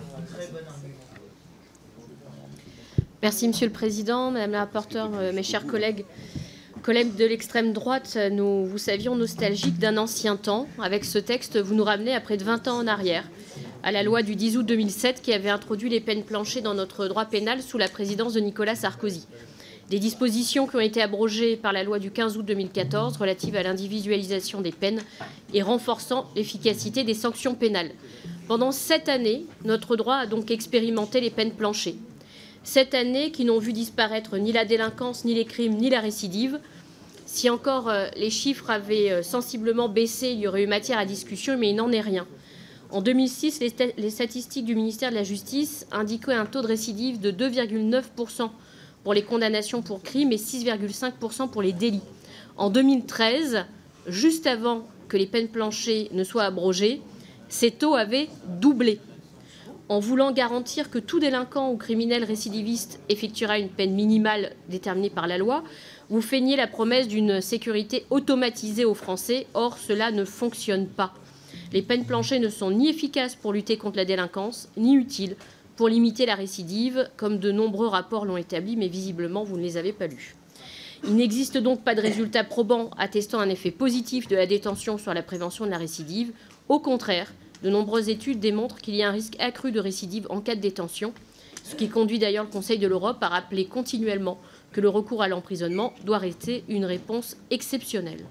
Merci, Monsieur le Président, Madame la rapporteure, mes chers collègues. Collègues de l'extrême droite, nous vous savions nostalgiques d'un ancien temps. Avec ce texte, vous nous ramenez à près de vingt ans en arrière, à la loi du dix août deux mille sept qui avait introduit les peines planchées dans notre droit pénal sous la présidence de Nicolas Sarkozy. Des dispositions qui ont été abrogées par la loi du quinze août deux mille quatorze relative à l'individualisation des peines et renforçant l'efficacité des sanctions pénales. Pendant sept années, notre droit a donc expérimenté les peines planchées. Sept années qui n'ont vu disparaître ni la délinquance, ni les crimes, ni la récidive. Si encore euh, les chiffres avaient euh, sensiblement baissé, il y aurait eu matière à discussion, mais il n'en est rien. En deux mille six, les, sta les statistiques du ministère de la Justice indiquaient un taux de récidive de deux virgule neuf pour cent pour les condamnations pour crimes et six virgule cinq pour cent pour les délits. En deux mille treize, juste avant que les peines planchées ne soient abrogées, ces taux avaient doublé. En voulant garantir que tout délinquant ou criminel récidiviste effectuera une peine minimale déterminée par la loi, vous feignez la promesse d'une sécurité automatisée aux Français. Or, cela ne fonctionne pas. Les peines planchées ne sont ni efficaces pour lutter contre la délinquance, ni utiles pour limiter la récidive, comme de nombreux rapports l'ont établi, mais visiblement, vous ne les avez pas lus. Il n'existe donc pas de résultats probants attestant un effet positif de la détention sur la prévention de la récidive. Au contraire, de nombreuses études démontrent qu'il y a un risque accru de récidive en cas de détention, ce qui conduit d'ailleurs le Conseil de l'Europe à rappeler continuellement que le recours à l'emprisonnement doit rester une réponse exceptionnelle.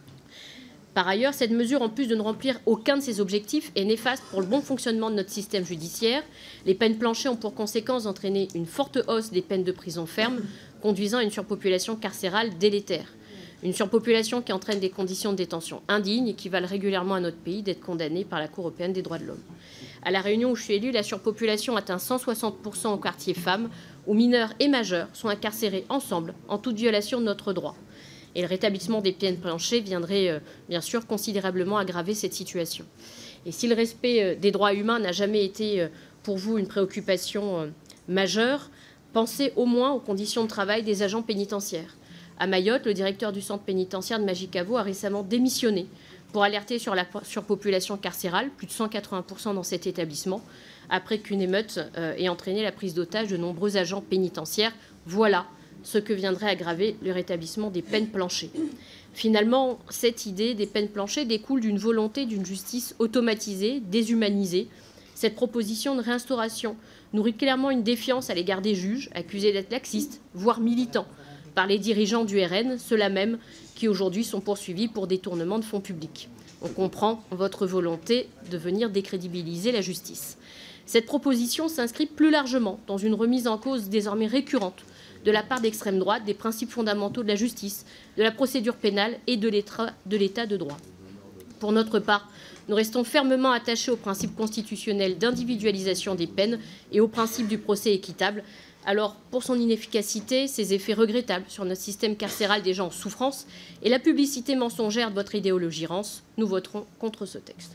Par ailleurs, cette mesure, en plus de ne remplir aucun de ses objectifs, est néfaste pour le bon fonctionnement de notre système judiciaire. Les peines planchées ont pour conséquence d'entraîner une forte hausse des peines de prison ferme, conduisant à une surpopulation carcérale délétère. Une surpopulation qui entraîne des conditions de détention indignes et qui valent régulièrement à notre pays d'être condamnée par la Cour européenne des droits de l'homme. À La Réunion, où je suis élue, la surpopulation atteint cent soixante pour cent au quartier femmes, où mineurs et majeurs sont incarcérés ensemble, en toute violation de notre droit. Et le rétablissement des peines planchées viendrait, euh, bien sûr, considérablement aggraver cette situation. Et si le respect euh, des droits humains n'a jamais été euh, pour vous une préoccupation euh, majeure, pensez au moins aux conditions de travail des agents pénitentiaires. À Mayotte, le directeur du centre pénitentiaire de Majicavo a récemment démissionné pour alerter sur la surpopulation carcérale, plus de cent quatre-vingts pour cent dans cet établissement, après qu'une émeute euh, ait entraîné la prise d'otage de nombreux agents pénitentiaires. Voilà ce que viendrait aggraver le rétablissement des peines planchées. Finalement, cette idée des peines planchées découle d'une volonté d'une justice automatisée, déshumanisée. Cette proposition de réinstauration nourrit clairement une défiance à l'égard des juges, accusés d'être laxistes, voire militants, par les dirigeants du R N, ceux-là même qui aujourd'hui sont poursuivis pour détournement de fonds publics. On comprend votre volonté de venir décrédibiliser la justice. Cette proposition s'inscrit plus largement dans une remise en cause désormais récurrente de la part d'extrême droite des principes fondamentaux de la justice, de la procédure pénale et de l'état de droit. Pour notre part, nous restons fermement attachés au principe constitutionnel d'individualisation des peines et au principe du procès équitable. Alors, pour son inefficacité, ses effets regrettables sur notre système carcéral déjà en souffrance et la publicité mensongère de votre idéologie rance, nous voterons contre ce texte.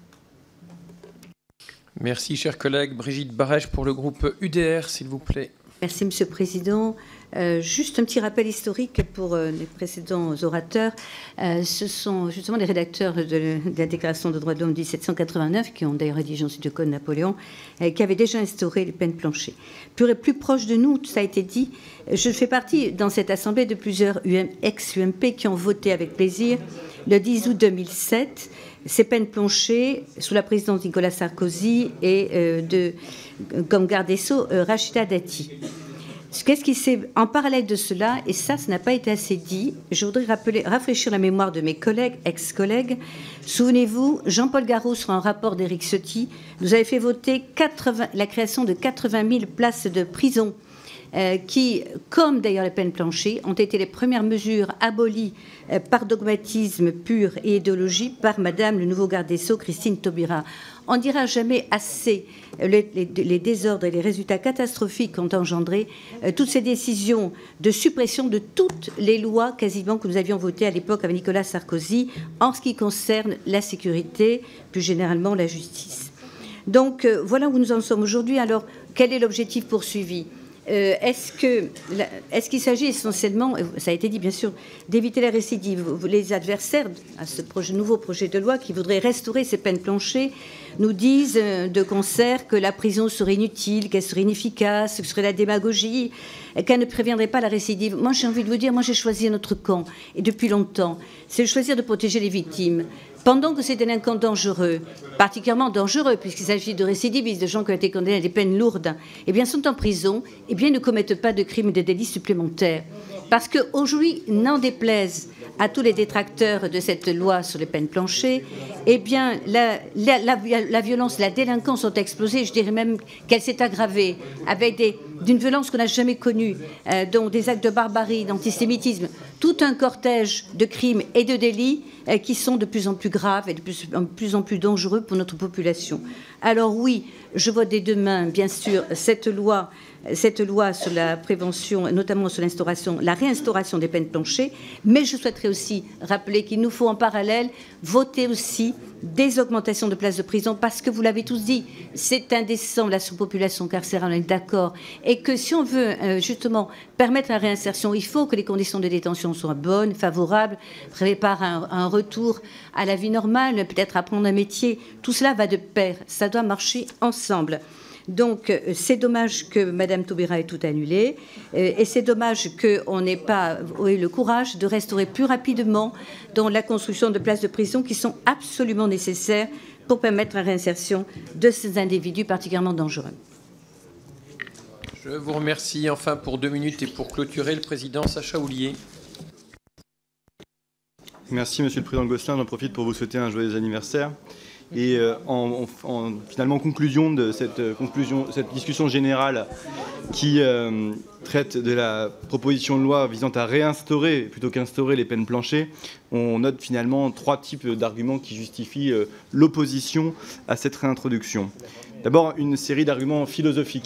Merci, chers collègues. Brigitte Barèche pour le groupe U D R, s'il vous plaît. Merci, Monsieur le Président. Euh, juste un petit rappel historique pour euh, les précédents orateurs. Euh, ce sont justement les rédacteurs de, de la Déclaration des droits de l'homme de mille sept cent quatre-vingt-neuf, qui ont d'ailleurs rédigé ensuite le Code Napoléon, euh, qui avaient déjà instauré les peines planchées. Plus, plus proche de nous, ça a été dit, je fais partie dans cette Assemblée de plusieurs ex-U M P qui ont voté avec plaisir le dix août deux mille sept ces peines planchées sous la présidence de Nicolas Sarkozy et euh, de, comme garde des Sceaux, euh, Rachida Dati. Qu'est-ce qui s'est en parallèle de cela, et ça, ça n'a pas été assez dit, je voudrais rappeler, rafraîchir la mémoire de mes collègues, ex-collègues. Souvenez-vous, Jean-Paul Garot, sur un rapport d'Éric Ciotti, nous avait fait voter quatre-vingts, la création de quatre-vingt mille places de prison euh, qui, comme d'ailleurs les peines planchées, ont été les premières mesures abolies euh, par dogmatisme pur et idéologie par Madame le nouveau garde des Sceaux, Christine Taubira. On ne dira jamais assez les, les, les désordres et les résultats catastrophiques qu'ont engendré euh, toutes ces décisions de suppression de toutes les lois quasiment que nous avions votées à l'époque avec Nicolas Sarkozy en ce qui concerne la sécurité, plus généralement la justice. Donc euh, voilà où nous en sommes aujourd'hui. Alors, quel est l'objectif poursuivi ? Euh, est-ce que, est-ce qu'il s'agit essentiellement, ça a été dit bien sûr, d'éviter la récidive? Les adversaires à ce projet, nouveau projet de loi qui voudraient restaurer ces peines planchées nous disent de concert que la prison serait inutile, qu'elle serait inefficace, que ce serait la démagogie, qu'elle ne préviendrait pas la récidive. Moi, j'ai envie de vous dire, moi j'ai choisi notre camp, et depuis longtemps, c'est de choisir de protéger les victimes. Pendant que ces délinquants dangereux, particulièrement dangereux, puisqu'il s'agit de récidivistes, de gens qui ont été condamnés à des peines lourdes, eh bien, sont en prison, eh bien, ne commettent pas de crimes et de délits supplémentaires. Parce qu'aujourd'hui, n'en déplaise à tous les détracteurs de cette loi sur les peines planchées, eh bien, la, la, la, la violence, la délinquance ont explosé. Je dirais même qu'elle s'est aggravée avec des, d'une violence qu'on n'a jamais connue, euh, dont des actes de barbarie, d'antisémitisme, tout un cortège de crimes et de délits euh, qui sont de plus en plus graves et de plus en plus, en plus dangereux pour notre population. Alors oui, je vote des deux mains, bien sûr, cette loi, cette loi sur la prévention, notamment sur l'instauration, la réinstauration des peines planchées, mais je souhaiterais aussi rappeler qu'il nous faut en parallèle voter aussi des augmentations de places de prison, parce que vous l'avez tous dit, c'est indécent la surpopulation carcérale, on est d'accord, et que si on veut euh, justement permettre la réinsertion, il faut que les conditions de détention soient bonnes, favorables, préparent un, un retour à la vie normale, peut-être apprendre un métier, tout cela va de pair, ça doit marcher ensemble. Donc, c'est dommage que Mme Taubira ait tout annulé, et c'est dommage qu'on n'ait pas eu le courage de restaurer plus rapidement dans la construction de places de prison qui sont absolument nécessaires pour permettre la réinsertion de ces individus particulièrement dangereux. Je vous remercie. Enfin, pour deux minutes et pour clôturer, le président Sacha Houlié. Merci, Monsieur le Président Gosselin. J'en profite pour vous souhaiter un joyeux anniversaire. Et euh, en, en, en finalement conclusion de cette, euh, conclusion, cette discussion générale qui euh, traite de la proposition de loi visant à réinstaurer plutôt qu'instaurer les peines planchées, on note finalement trois types d'arguments qui justifient euh, l'opposition à cette réintroduction. D'abord, une série d'arguments philosophiques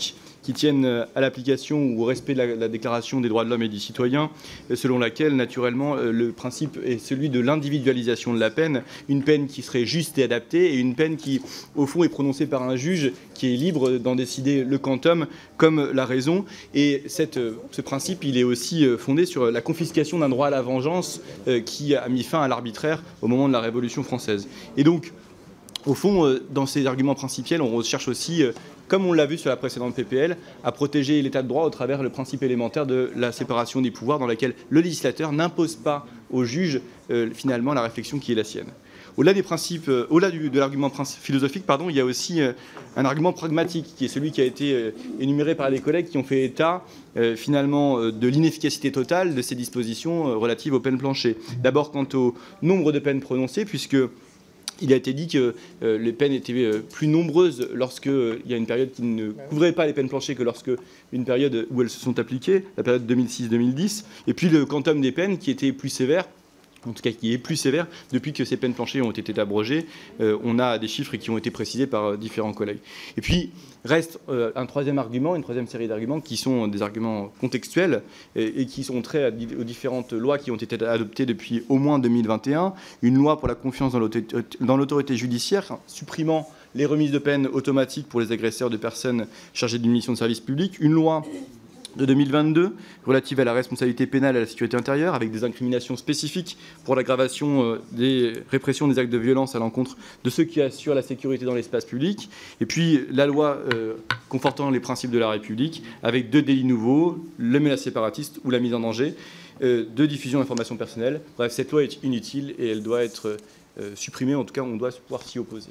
qui tiennent à l'application ou au respect de la, la Déclaration des droits de l'homme et du citoyen, selon laquelle, naturellement, le principe est celui de l'individualisation de la peine, une peine qui serait juste et adaptée, et une peine qui, au fond, est prononcée par un juge qui est libre d'en décider le quantum comme la raison. Et cette, ce principe, il est aussi fondé sur la confiscation d'un droit à la vengeance qui a mis fin à l'arbitraire au moment de la Révolution française. Et donc, au fond, dans ces arguments principiels, on recherche aussi, comme on l'a vu sur la précédente P P L, à protéger l'état de droit au travers le principe élémentaire de la séparation des pouvoirs, dans laquelle le législateur n'impose pas au juge, euh, finalement, la réflexion qui est la sienne. Au-delà des principes, euh, au-delà de l'argument philosophique, pardon, il y a aussi euh, un argument pragmatique, qui est celui qui a été euh, énuméré par les collègues qui ont fait état, euh, finalement, euh, de l'inefficacité totale de ces dispositions euh, relatives aux peines planchées. D'abord, quant au nombre de peines prononcées, puisque il a été dit que euh, les peines étaient euh, plus nombreuses lorsqu'il euh, y a une période qui ne couvrait pas les peines planchées que lorsque une période où elles se sont appliquées, la période deux mille six deux mille dix, et puis le quantum des peines qui était plus sévère, en tout cas qui est plus sévère depuis que ces peines planchées ont été abrogées. Euh, on a des chiffres qui ont été précisés par euh, différents collègues. Et puis reste euh, un troisième argument, une troisième série d'arguments qui sont des arguments contextuels et, et qui sont traits aux différentes lois qui ont été adoptées depuis au moins deux mille vingt et un. Une loi pour la confiance dans l'autorité judiciaire, supprimant les remises de peine automatiques pour les agresseurs de personnes chargées d'une mission de service public. Une loi de deux mille vingt-deux, relative à la responsabilité pénale et à la sécurité intérieure, avec des incriminations spécifiques pour l'aggravation des répressions des actes de violence à l'encontre de ceux qui assurent la sécurité dans l'espace public. Et puis la loi euh, confortant les principes de la République, avec deux délits nouveaux, le menace séparatiste ou la mise en danger, euh, de diffusion d'informations personnelles. Bref, cette loi est inutile et elle doit être euh, supprimée. En tout cas, on doit pouvoir s'y opposer.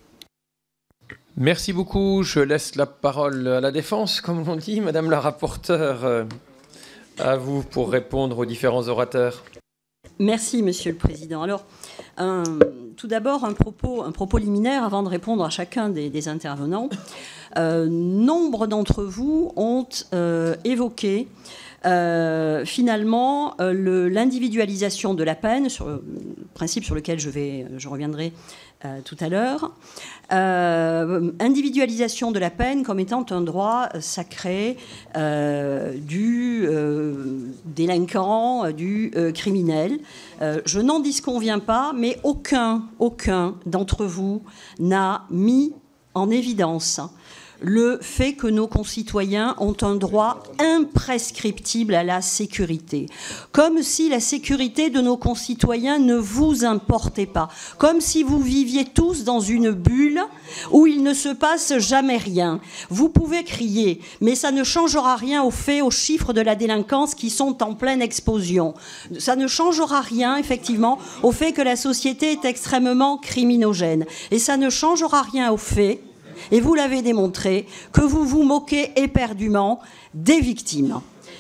Merci beaucoup. Je laisse la parole à la défense, comme l'on dit. Madame la rapporteure, à vous pour répondre aux différents orateurs. Merci, Monsieur le Président. Alors, un, tout d'abord, un propos, un propos liminaire avant de répondre à chacun des, des intervenants. Euh, nombre d'entre vous ont euh, évoqué Euh, finalement, euh, l'individualisation de la peine, sur le principe sur lequel je, vais, je reviendrai euh, tout à l'heure, euh, individualisation de la peine comme étant un droit sacré euh, du euh, délinquant, du euh, criminel. Euh, je n'en disconviens pas, mais aucun, aucun d'entre vous n'a mis en évidence le fait que nos concitoyens ont un droit imprescriptible à la sécurité. Comme si la sécurité de nos concitoyens ne vous importait pas. Comme si vous viviez tous dans une bulle où il ne se passe jamais rien. Vous pouvez crier, mais ça ne changera rien au fait, aux chiffres de la délinquance qui sont en pleine explosion. Ça ne changera rien, effectivement, au fait que la société est extrêmement criminogène. Et ça ne changera rien au fait, et vous l'avez démontré, que vous vous moquez éperdument des victimes.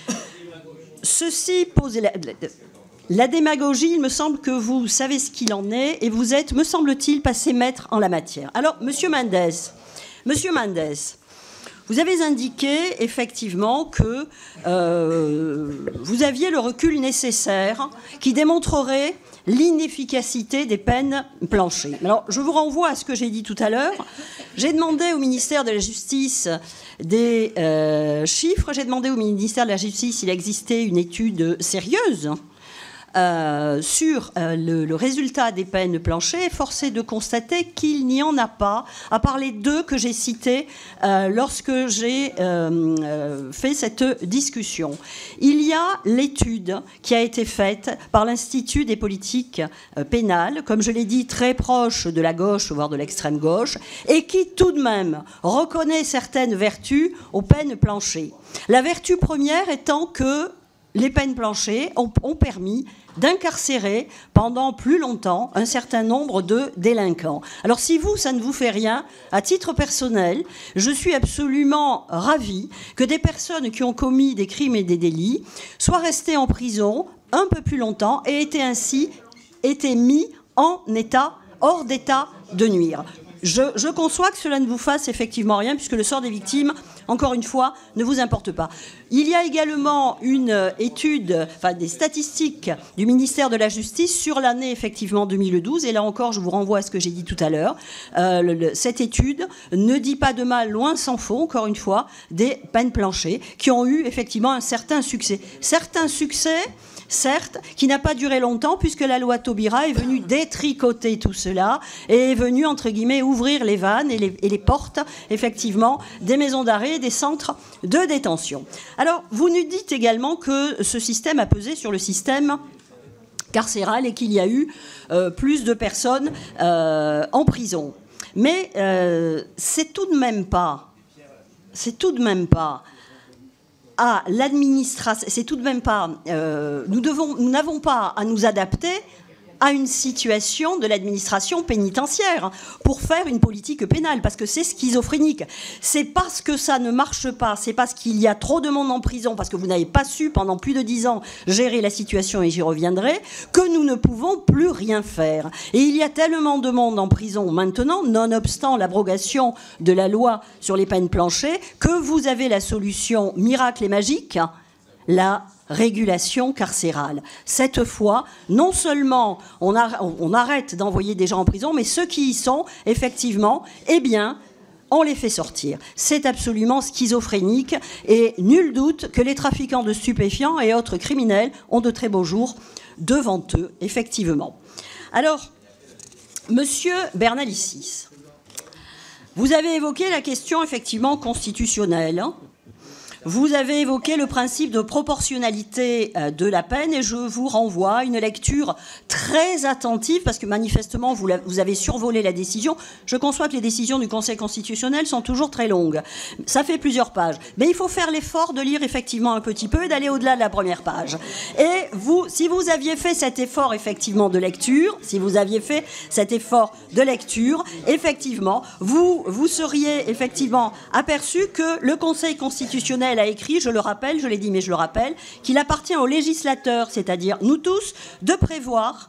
Ceci pose la, la démagogie, il me semble que vous savez ce qu'il en est, et vous êtes, me semble-t-il, passé maître en la matière. Alors, Monsieur Mendes, Monsieur Mendes, vous avez indiqué effectivement que euh, vous aviez le recul nécessaire qui démontrerait l'inefficacité des peines planchées. Alors, je vous renvoie à ce que j'ai dit tout à l'heure. J'ai demandé au ministère de la Justice des euh, chiffres. J'ai demandé au ministère de la Justice s'il existait une étude sérieuse Euh, sur euh, le, le résultat des peines planchées. Force est de constater qu'il n'y en a pas, à part les deux que j'ai cités euh, lorsque j'ai euh, euh, fait cette discussion. Il y a l'étude qui a été faite par l'Institut des politiques euh, pénales, comme je l'ai dit, très proche de la gauche, voire de l'extrême gauche, et qui tout de même reconnaît certaines vertus aux peines planchées. La vertu première étant que les peines planchées ont, ont permis d'incarcérer pendant plus longtemps un certain nombre de délinquants. Alors si vous, ça ne vous fait rien, à titre personnel, je suis absolument ravie que des personnes qui ont commis des crimes et des délits soient restées en prison un peu plus longtemps et aient ainsi été mis en état, hors d'état de nuire. Je, je conçois que cela ne vous fasse effectivement rien, puisque le sort des victimes, encore une fois, ne vous importe pas. Il y a également une étude, enfin des statistiques du ministère de la Justice sur l'année effectivement deux mille douze, et là encore, je vous renvoie à ce que j'ai dit tout à l'heure. Euh, le, le, cette étude ne dit pas de mal, loin s'en faut, encore une fois, des peines planchées, qui ont eu effectivement un certain succès. Certains succès... certes, qui n'a pas duré longtemps puisque la loi Taubira est venue détricoter tout cela et est venue, entre guillemets, ouvrir les vannes et les, et les portes, effectivement, des maisons d'arrêt et des centres de détention. Alors, vous nous dites également que ce système a pesé sur le système carcéral et qu'il y a eu euh, plus de personnes euh, en prison. Mais euh, c'est tout de même pas... C'est tout de même pas... à l'administration, c'est tout de même pas... Euh, nous devons, nous n'avons pas à nous adapter à une situation de l'administration pénitentiaire pour faire une politique pénale, parce que c'est schizophrénique. C'est parce que ça ne marche pas, c'est parce qu'il y a trop de monde en prison, parce que vous n'avez pas su pendant plus de dix ans gérer la situation, et j'y reviendrai, que nous ne pouvons plus rien faire. Et il y a tellement de monde en prison maintenant, nonobstant l'abrogation de la loi sur les peines planchées, que vous avez la solution miracle et magique, la régulation carcérale. Cette fois, non seulement on, a, on arrête d'envoyer des gens en prison, mais ceux qui y sont, effectivement, eh bien, on les fait sortir. C'est absolument schizophrénique et nul doute que les trafiquants de stupéfiants et autres criminels ont de très beaux jours devant eux, effectivement. Alors, Monsieur Bernalicis, vous avez évoqué la question, effectivement, constitutionnelle. Vous avez évoqué le principe de proportionnalité de la peine et je vous renvoie à une lecture très attentive parce que manifestement vous, vous avez survolé la décision. Je conçois que les décisions du Conseil constitutionnel sont toujours très longues. Ça fait plusieurs pages. Mais il faut faire l'effort de lire effectivement un petit peu et d'aller au-delà de la première page. Et vous, si vous aviez fait cet effort effectivement de lecture, si vous aviez fait cet effort de lecture, effectivement, vous, vous seriez effectivement aperçu que le Conseil constitutionnel a écrit, je le rappelle, je l'ai dit mais je le rappelle, qu'il appartient aux législateurs, c'est-à-dire nous tous, de prévoir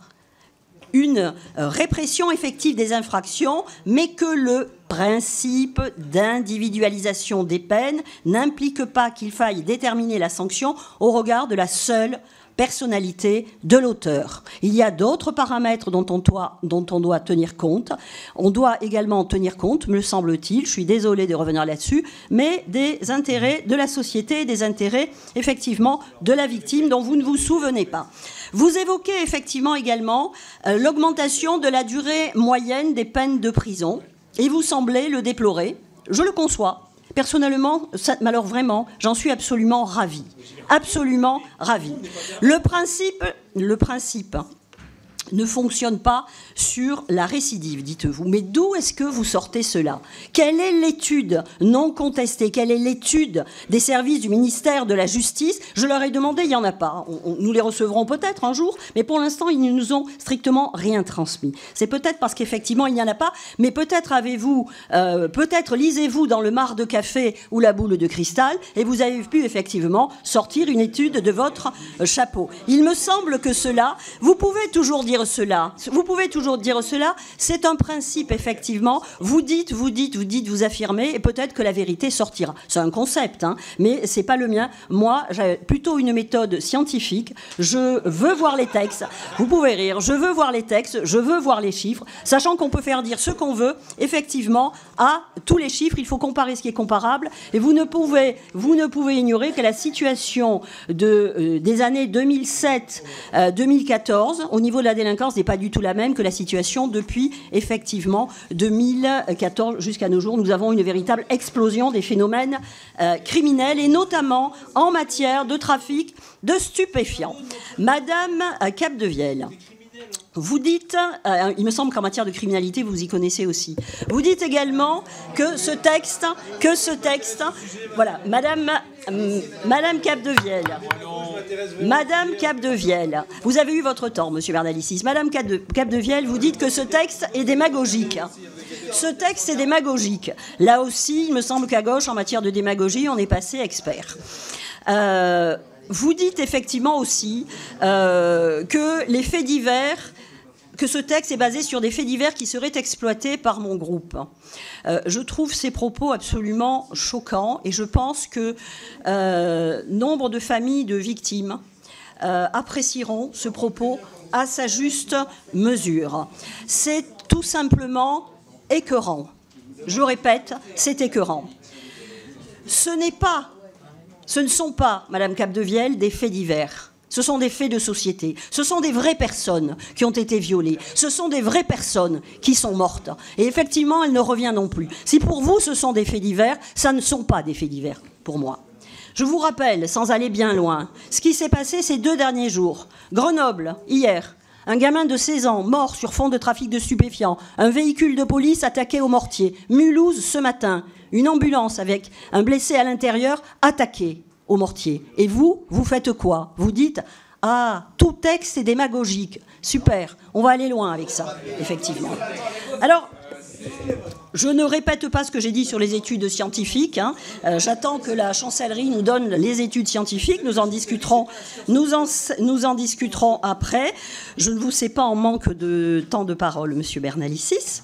une répression effective des infractions, mais que le principe d'individualisation des peines n'implique pas qu'il faille déterminer la sanction au regard de la seule personnalité de l'auteur. Il y a d'autres paramètres dont on, doit, dont on doit tenir compte. On doit également tenir compte, me semble-t-il, je suis désolée de revenir là-dessus, mais des intérêts de la société, des intérêts, effectivement, de la victime dont vous ne vous souvenez pas. Vous évoquez effectivement également euh, l'augmentation de la durée moyenne des peines de prison, et vous semblez le déplorer. Je le conçois. Personnellement, ça, alors vraiment, j'en suis absolument ravie. Absolument ravie. Le principe, le principe ne fonctionne pas sur la récidive, dites-vous. Mais d'où est-ce que vous sortez cela? Quelle est l'étude non contestée? Quelle est l'étude des services du ministère de la Justice? Je leur ai demandé, il n'y en a pas. On, on, nous les recevrons peut-être un jour, mais pour l'instant, ils ne nous ont strictement rien transmis. C'est peut-être parce qu'effectivement, il n'y en a pas, mais peut-être avez-vous, euh, peut-être lisez-vous dans le marc de café ou la boule de cristal, et vous avez pu effectivement sortir une étude de votre chapeau. Il me semble que cela, vous pouvez toujours dire cela. Vous pouvez toujours dire cela. C'est un principe, effectivement. Vous dites, vous dites, vous dites, vous affirmez, et peut-être que la vérité sortira. C'est un concept, hein, mais c'est pas le mien. Moi, j'ai plutôt une méthode scientifique. Je veux voir les textes. Vous pouvez rire. Je veux voir les textes. Je veux voir les chiffres, sachant qu'on peut faire dire ce qu'on veut, effectivement, à tous les chiffres. Il faut comparer ce qui est comparable. Et vous ne pouvez, vous ne pouvez ignorer que la situation de, euh, des années deux mille sept deux mille quatorze, au niveau de la délinquance, n'est pas du tout la même que la situation depuis, effectivement, deux mille quatorze jusqu'à nos jours. Nous avons une véritable explosion des phénomènes euh, criminels, et notamment en matière de trafic de stupéfiants. Madame Capdevielle, vous dites, euh, il me semble qu'en matière de criminalité, vous y connaissez aussi. Vous dites également que ce texte, que ce texte, voilà, Madame, euh, Madame Capdevielle, Madame Capdevielle, vous avez eu votre temps, Monsieur Bernalicis. Madame Capdevielle, vous dites que ce texte est démagogique. Ce texte est démagogique. Là aussi, il me semble qu'à gauche, en matière de démagogie, on est passé expert. Euh, vous dites effectivement aussi euh, que les faits divers que ce texte est basé sur des faits divers qui seraient exploités par mon groupe. Euh, je trouve ces propos absolument choquants et je pense que euh, nombre de familles de victimes euh, apprécieront ce propos à sa juste mesure. C'est tout simplement écœurant. Je répète, c'est écœurant. Ce n'est pas, ce ne sont pas, Madame Capdevielle, des faits divers. Ce sont des faits de société. Ce sont des vraies personnes qui ont été violées. Ce sont des vraies personnes qui sont mortes. Et effectivement, elle ne revient non plus. Si pour vous, ce sont des faits divers, ça ne sont pas des faits divers pour moi. Je vous rappelle, sans aller bien loin, ce qui s'est passé ces deux derniers jours. Grenoble, hier, un gamin de seize ans mort sur fond de trafic de stupéfiants. Un véhicule de police attaqué au mortier. Mulhouse, ce matin, une ambulance avec un blessé à l'intérieur attaqué au mortier. Et vous, vous faites quoi? Vous dites « Ah, tout texte est démagogique. Super, on va aller loin avec ça, effectivement. » Alors, je ne répète pas ce que j'ai dit sur les études scientifiques. Hein. Euh, J'attends que la chancellerie nous donne les études scientifiques. Nous en discuterons, nous en, nous en discuterons après. Je ne vous sais pas en manque de temps de parole, Monsieur Bernalicis.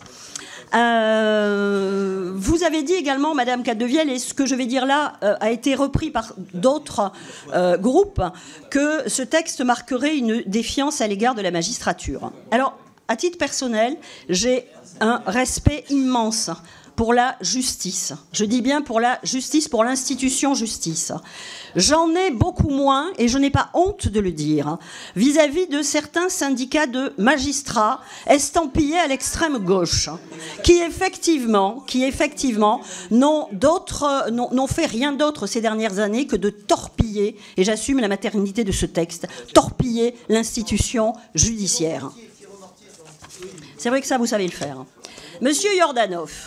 Euh, vous avez dit également, Madame Capdevielle, et ce que je vais dire là euh, a été repris par d'autres euh, groupes, que ce texte marquerait une défiance à l'égard de la magistrature. Alors, à titre personnel, j'ai un respect immense pour la justice. Je dis bien pour la justice, pour l'institution justice. J'en ai beaucoup moins, et je n'ai pas honte de le dire, vis-à-vis de certains syndicats de magistrats estampillés à l'extrême gauche, qui effectivement, qui effectivement n'ont d'autres, n'ont fait rien d'autre ces dernières années que de torpiller, et j'assume la maternité de ce texte, torpiller l'institution judiciaire. C'est vrai que ça, vous savez le faire. Monsieur Yordanov,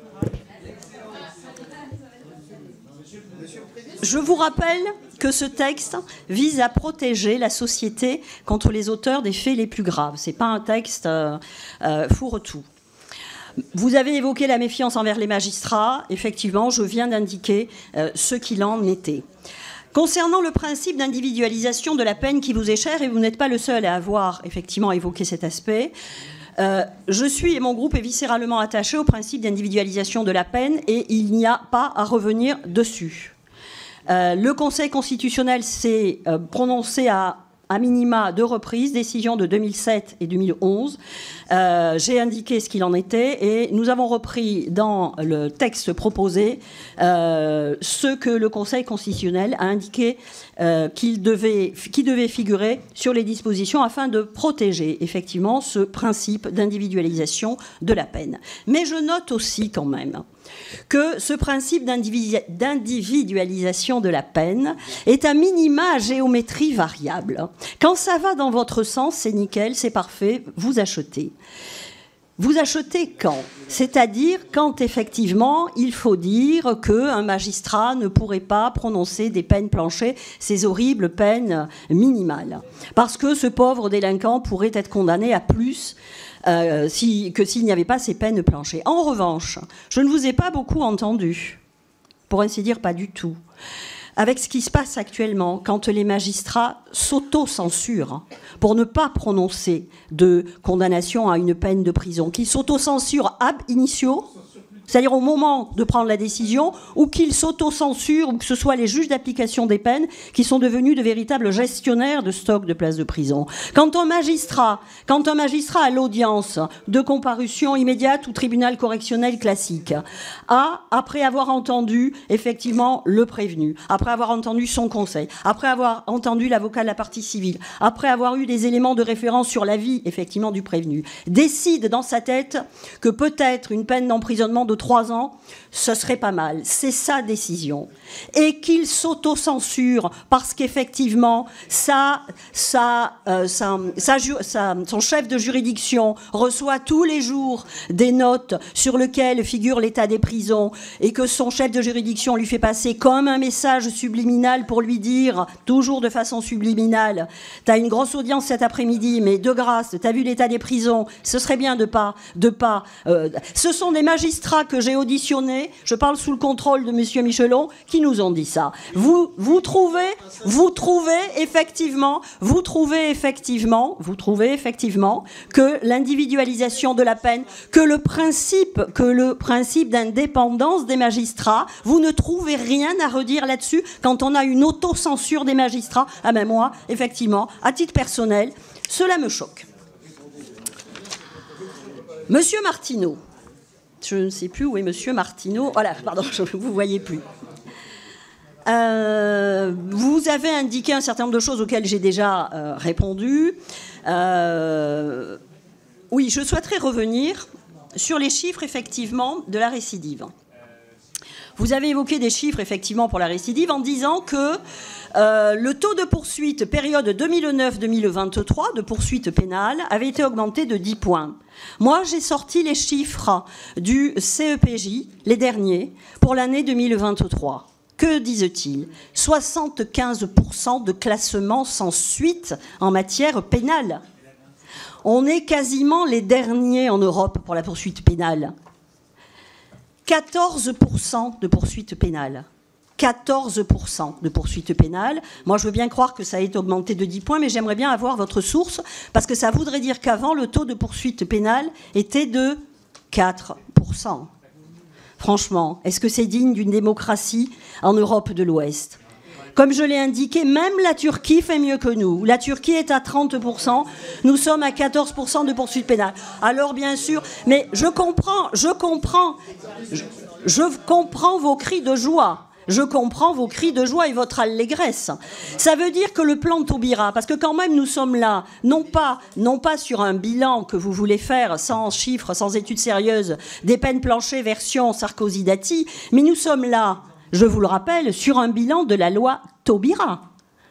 je vous rappelle que ce texte vise à protéger la société contre les auteurs des faits les plus graves. Ce n'est pas un texte euh, euh, fourre-tout. Vous avez évoqué la méfiance envers les magistrats. Effectivement, je viens d'indiquer euh, ce qu'il en était. Concernant le principe d'individualisation de la peine qui vous est cher, et vous n'êtes pas le seul à avoir effectivement évoqué cet aspect, Euh, je suis et mon groupe est viscéralement attaché au principe d'individualisation de la peine et il n'y a pas à revenir dessus. Euh, le Conseil constitutionnel s'est euh, prononcé à, à minima à deux reprises, décision de deux mille sept et deux mille onze. Euh, J'ai indiqué ce qu'il en était et nous avons repris dans le texte proposé euh, ce que le Conseil constitutionnel a indiqué euh, qu'il devait, qui devait figurer sur les dispositions afin de protéger effectivement ce principe d'individualisation de la peine. Mais je note aussi quand même que ce principe d'individualisation de la peine est à minima à géométrie variable. Quand ça va dans votre sens, c'est nickel, c'est parfait, vous achetez. Vous achetez quand? C'est-à-dire quand effectivement il faut dire qu'un magistrat ne pourrait pas prononcer des peines planchers, ces horribles peines minimales. Parce que ce pauvre délinquant pourrait être condamné à plus euh, si, que s'il n'y avait pas ces peines planchers. En revanche, je ne vous ai pas beaucoup entendu, pour ainsi dire pas du tout, avec ce qui se passe actuellement quand les magistrats s'auto-censurent pour ne pas prononcer de condamnation à une peine de prison, qu'ils s'auto-censurent ab initio, c'est-à-dire au moment de prendre la décision, ou qu'ils s'auto-censurent, ou que ce soit les juges d'application des peines qui sont devenus de véritables gestionnaires de stock de places de prison. Quand un magistrat, quand un magistrat à l'audience de comparution immédiate ou tribunal correctionnel classique a, après avoir entendu effectivement le prévenu, après avoir entendu son conseil, après avoir entendu l'avocat de la partie civile, après avoir eu des éléments de référence sur la vie effectivement du prévenu, décide dans sa tête que peut-être une peine d'emprisonnement de trois ans, ce serait pas mal. C'est sa décision. Et qu'il s'auto-censure parce qu'effectivement, ça, ça, euh, ça, ça, ça, son chef de juridiction reçoit tous les jours des notes sur lesquelles figure l'état des prisons et que son chef de juridiction lui fait passer comme un message subliminal pour lui dire, toujours de façon subliminale, t'as une grosse audience cet après-midi, mais de grâce, t'as vu l'état des prisons, ce serait bien de pas... De pas euh, ce sont des magistrats que j'ai auditionnés, je parle sous le contrôle de M. Michelon, qui nous ont dit ça. Vous, vous trouvez, vous trouvez effectivement, vous trouvez effectivement, vous trouvez effectivement que l'individualisation de la peine, que le principe, que le principe d'indépendance des magistrats, vous ne trouvez rien à redire là-dessus quand on a une autocensure des magistrats. Ah ben moi, effectivement, à titre personnel, cela me choque. Monsieur Martineau, je ne sais plus où est Monsieur Martineau. Voilà, pardon, je ne vous voyais plus. Euh, vous avez indiqué un certain nombre de choses auxquelles j'ai déjà euh, répondu. Euh, oui, je souhaiterais revenir sur les chiffres, effectivement, de la récidive. Vous avez évoqué des chiffres, effectivement, pour la récidive en disant que euh, le taux de poursuite période deux mille neuf deux mille vingt-trois, de poursuite pénale, avait été augmenté de dix points. Moi, j'ai sorti les chiffres du C E P J, les derniers, pour l'année deux mille vingt-trois. Que disent-ils? soixante-quinze pour cent de classement sans suite en matière pénale. On est quasiment les derniers en Europe pour la poursuite pénale. quatorze pour cent de poursuites pénales. quatorze pour cent de poursuites pénales. Moi, je veux bien croire que ça a été augmenté de dix points, mais j'aimerais bien avoir votre source, parce que ça voudrait dire qu'avant, le taux de poursuite pénale était de quatre pour cent. Franchement, est-ce que c'est digne d'une démocratie en Europe de l'Ouest ? Comme je l'ai indiqué, même la Turquie fait mieux que nous. La Turquie est à trente pour cent, nous sommes à quatorze pour cent de poursuites pénales. Alors bien sûr, mais je comprends, je comprends, je, je comprends vos cris de joie. Je comprends vos cris de joie et votre allégresse. Ça veut dire que le plan Taubira, parce que quand même nous sommes là, non pas, non pas sur un bilan que vous voulez faire sans chiffres, sans études sérieuses, des peines planchées version Sarkozy-Dati, mais nous sommes là, je vous le rappelle, sur un bilan de la loi Taubira.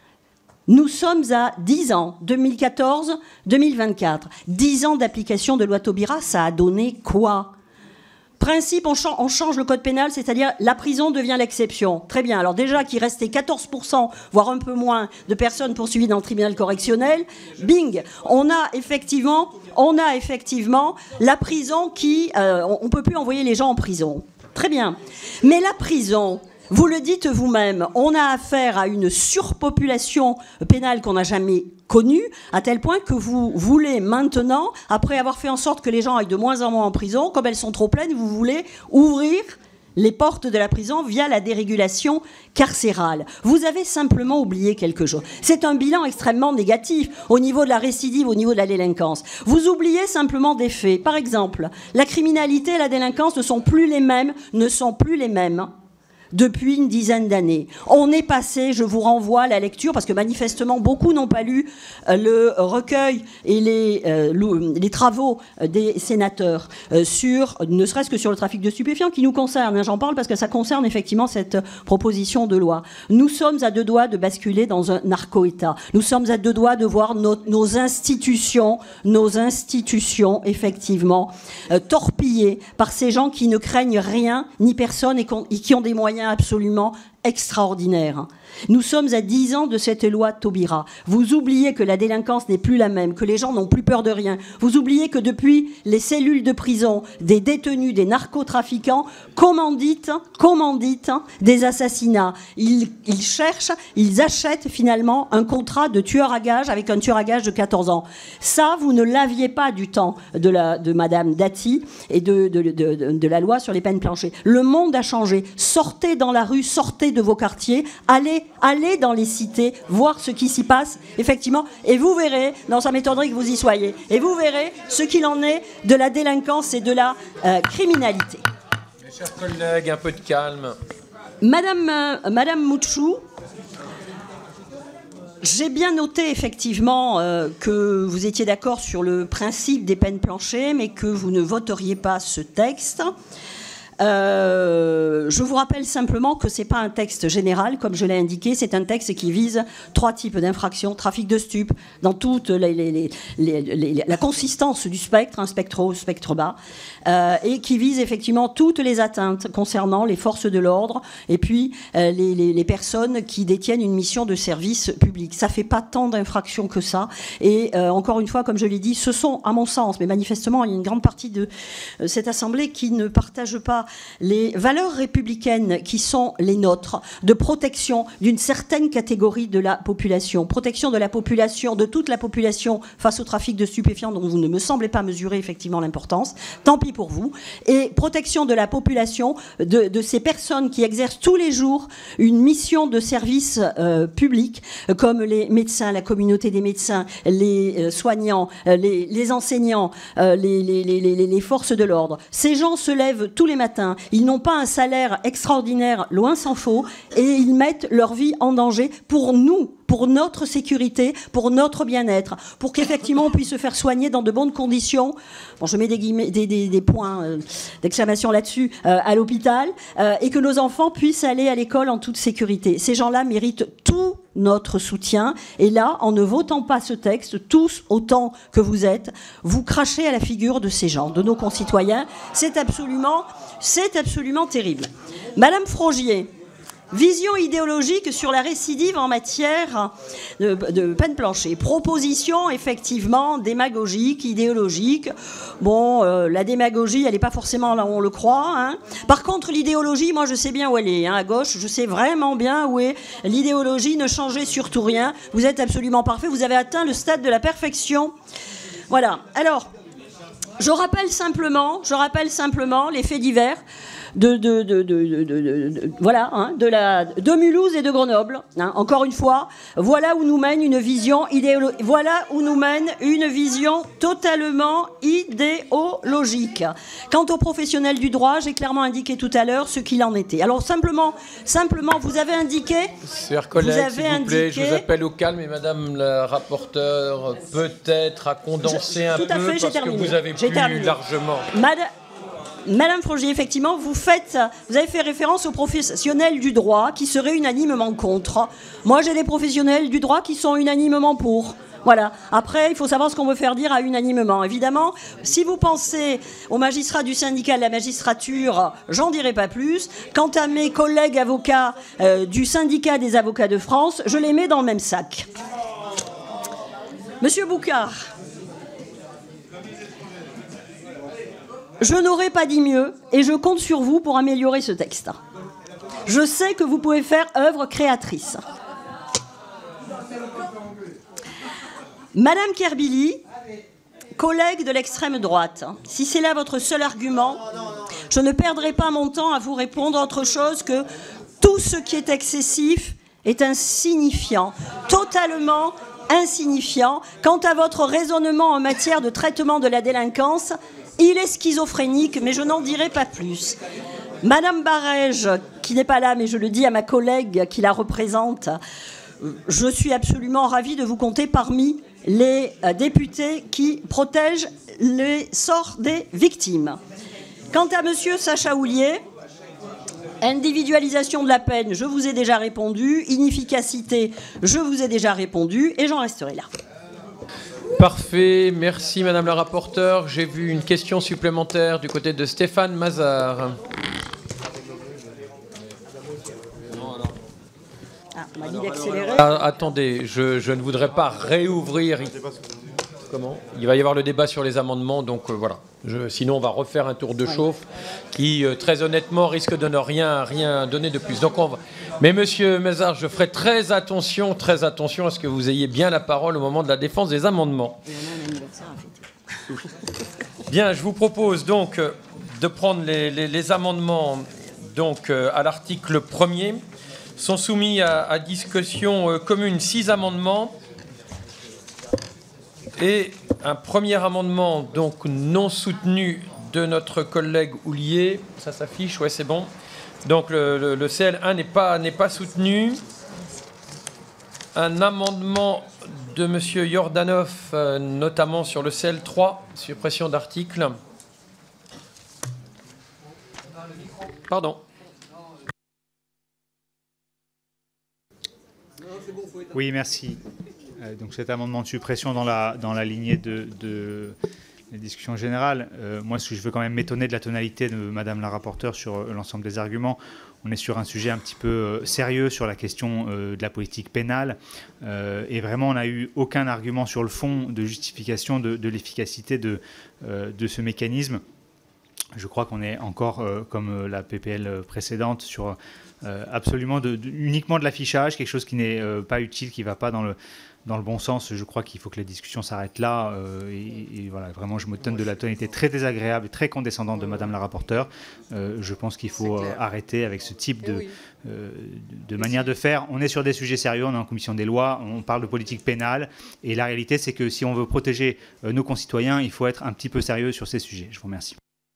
Nous sommes à dix ans, deux mille quatorze deux mille vingt-quatre. dix ans d'application de loi Taubira, ça a donné quoi ? Principe, on change, on change le code pénal, c'est-à-dire la prison devient l'exception. Très bien. Alors déjà qu'il restait quatorze pour cent, voire un peu moins, de personnes poursuivies dans le tribunal correctionnel, bing, on a effectivement, on a effectivement la prison qui, euh, on ne peut plus envoyer les gens en prison. Très bien. Mais la prison, vous le dites vous-même, on a affaire à une surpopulation pénale qu'on n'a jamais connue, à tel point que vous voulez maintenant, après avoir fait en sorte que les gens aillent de moins en moins en prison, comme elles sont trop pleines, vous voulez ouvrir les portes de la prison via la dérégulation carcérale. Vous avez simplement oublié quelque chose. C'est un bilan extrêmement négatif au niveau de la récidive, au niveau de la délinquance. Vous oubliez simplement des faits. Par exemple, la criminalité et la délinquance ne sont plus les mêmes, ne sont plus les mêmes depuis une dizaine d'années. On est passé, je vous renvoie à la lecture, parce que manifestement beaucoup n'ont pas lu euh, le recueil et les, euh, les travaux des sénateurs euh, sur, ne serait-ce que sur le trafic de stupéfiants qui nous concerne. Hein, j'en parle parce que ça concerne effectivement cette proposition de loi. Nous sommes à deux doigts de basculer dans un narco-État. Nous sommes à deux doigts de voir nos, nos institutions, nos institutions effectivement euh, torpillées par ces gens qui ne craignent rien ni personne et, et qui ont des moyens absolument extraordinaire. Nous sommes à dix ans de cette loi Taubira. Vous oubliez que la délinquance n'est plus la même, que les gens n'ont plus peur de rien. Vous oubliez que depuis les cellules de prison, des détenus, des narcotrafiquants commanditent, commanditent des assassinats. Ils, ils cherchent, ils achètent finalement un contrat de tueur à gage avec un tueur à gage de quatorze ans. Ça, vous ne l'aviez pas du temps de, la, de Madame Dati et de, de, de, de, de la loi sur les peines planchées. Le monde a changé. Sortez dans la rue, sortez de vos quartiers, allez, allez dans les cités, voir ce qui s'y passe, effectivement, et vous verrez, non, ça m'étonnerait que vous y soyez, et vous verrez ce qu'il en est de la délinquance et de la euh, criminalité. Mes chers collègues, un peu de calme. Madame, euh, Madame Mouchou, j'ai bien noté effectivement euh, que vous étiez d'accord sur le principe des peines planchées, mais que vous ne voteriez pas ce texte. Euh, je vous rappelle simplement que ce n'est pas un texte général, comme je l'ai indiqué, c'est un texte qui vise trois types d'infractions, trafic de stupes, dans toute les, les, les, les, les, la consistance du spectre, un spectre haut, spectre bas, euh, et qui vise effectivement toutes les atteintes concernant les forces de l'ordre et puis euh, les, les, les personnes qui détiennent une mission de service public. Ça ne fait pas tant d'infractions que ça, et euh, encore une fois, comme je l'ai dit, ce sont, à mon sens, mais manifestement, il y a une grande partie de euh, cette Assemblée qui ne partage pas les valeurs républicaines qui sont les nôtres, de protection d'une certaine catégorie de la population, protection de la population, de toute la population face au trafic de stupéfiants dont vous ne me semblez pas mesurer effectivement l'importance, tant pis pour vous, et protection de la population, de, de ces personnes qui exercent tous les jours une mission de service euh, public, euh, comme les médecins, la communauté des médecins, les euh, soignants, euh, les, les enseignants, euh, les, les, les, les, les forces de l'ordre. Ces gens se lèvent tous les matins, ils n'ont pas un salaire extraordinaire, loin s'en faut, et ils mettent leur vie en danger pour nous, pour notre sécurité, pour notre bien-être, pour qu'effectivement on puisse se faire soigner dans de bonnes conditions. Bon, je mets des, guillemets, des, des, des points euh, d'exclamation là-dessus, euh, à l'hôpital, euh, et que nos enfants puissent aller à l'école en toute sécurité. Ces gens-là méritent tout notre soutien. Et là, en ne votant pas ce texte, tous autant que vous êtes, vous crachez à la figure de ces gens, de nos concitoyens. C'est absolument, c'est absolument terrible. Madame Frogier, vision idéologique sur la récidive en matière de, de peine planchée. Proposition effectivement démagogique, idéologique. Bon, euh, la démagogie, elle n'est pas forcément là où on le croit. Hein. Par contre, l'idéologie, moi je sais bien où elle est. Hein. À gauche, je sais vraiment bien où est l'idéologie. Ne changez surtout rien. Vous êtes absolument parfait. Vous avez atteint le stade de la perfection. Voilà. Alors, je rappelle simplement, je rappelle simplement les faits divers. De, de, de, de, de, de, de, voilà, hein, de, la, de Mulhouse et de Grenoble. Hein, encore une fois, voilà où nous mène une vision idéolo- voilà où nous mène une vision totalement idéologique. Quant aux professionnels du droit, j'ai clairement indiqué tout à l'heure ce qu'il en était. Alors simplement, simplement, vous avez indiqué. Chers collègues, vous avez s'il vous plaît, indiqué, je vous appelle au calme et Madame la rapporteure peut-être à condenser je, un tout peu à fait, parce terminé. que vous avez J'ai pu terminé. largement. Madame. Madame Frogier, effectivement, vous, faites, vous avez fait référence aux professionnels du droit qui seraient unanimement contre. Moi, j'ai des professionnels du droit qui sont unanimement pour. Voilà. Après, il faut savoir ce qu'on veut faire dire à unanimement. Évidemment, si vous pensez aux magistrats du syndicat de la magistrature, j'en dirai pas plus. Quant à mes collègues avocats euh, du syndicat des avocats de France, je les mets dans le même sac. Monsieur Boucard. Je n'aurais pas dit mieux et je compte sur vous pour améliorer ce texte. Je sais que vous pouvez faire œuvre créatrice. Madame Kerbilly, collègue de l'extrême droite, si c'est là votre seul argument, je ne perdrai pas mon temps à vous répondre autre chose que tout ce qui est excessif est insignifiant, totalement insignifiant. Quant à votre raisonnement en matière de traitement de la délinquance, il est schizophrénique, mais je n'en dirai pas plus. Madame Barège, qui n'est pas là, mais je le dis à ma collègue qui la représente, je suis absolument ravie de vous compter parmi les députés qui protègent les sorts des victimes. Quant à monsieur Sacha Houlier, individualisation de la peine, je vous ai déjà répondu. Inefficacité, je vous ai déjà répondu. Et j'en resterai là. Parfait, merci Madame la rapporteure. J'ai vu une question supplémentaire du côté de Stéphane Mazard. Ah, on m'a dit d'accélérer. Ah, attendez, je, je ne voudrais pas réouvrir. Comment ? Il va y avoir le débat sur les amendements, donc euh, voilà. Je, sinon, on va refaire un tour de chauffe qui, euh, très honnêtement, risque de ne rien, rien donner de plus. Donc on va... Mais Monsieur Mazard, je ferai très attention, très attention à ce que vous ayez bien la parole au moment de la défense des amendements. Bien, je vous propose donc euh, de prendre les, les, les amendements donc, euh, à l'article premier. Sont soumis à, à discussion euh, commune six amendements. Et un premier amendement donc non soutenu de notre collègue Houlier. Ça s'affiche, ouais, c'est bon. Donc le, le, le C L un n'est pas, n'est pas soutenu. Un amendement de M. Yordanov, euh, notamment sur le C L trois, suppression d'article. Pardon. Oui, merci. Euh, donc cet amendement de suppression dans la, dans la lignée de, de la discussion générale. Euh, moi, je veux quand même m'étonner de la tonalité de Madame la rapporteure sur euh, l'ensemble des arguments. On est sur un sujet un petit peu euh, sérieux sur la question euh, de la politique pénale. Euh, et vraiment, on n'a eu aucun argument sur le fond de justification de, de l'efficacité de, euh, de ce mécanisme. Je crois qu'on est encore, euh, comme la P P L précédente, sur euh, absolument de, de, uniquement de l'affichage, quelque chose qui n'est euh, pas utile, qui ne va pas dans le, dans le bon sens. Je crois qu'il faut que la discussion s'arrête là. Euh, et, et voilà, vraiment, je me tonne de la tonalité très désagréable et très condescendante de Madame la rapporteure. Euh, je pense qu'il faut euh, arrêter avec ce type de, oui. euh, de, de manière de faire. On est sur des sujets sérieux, on est en commission des lois, on parle de politique pénale. Et la réalité, c'est que si on veut protéger euh, nos concitoyens, il faut être un petit peu sérieux sur ces sujets. Je vous remercie.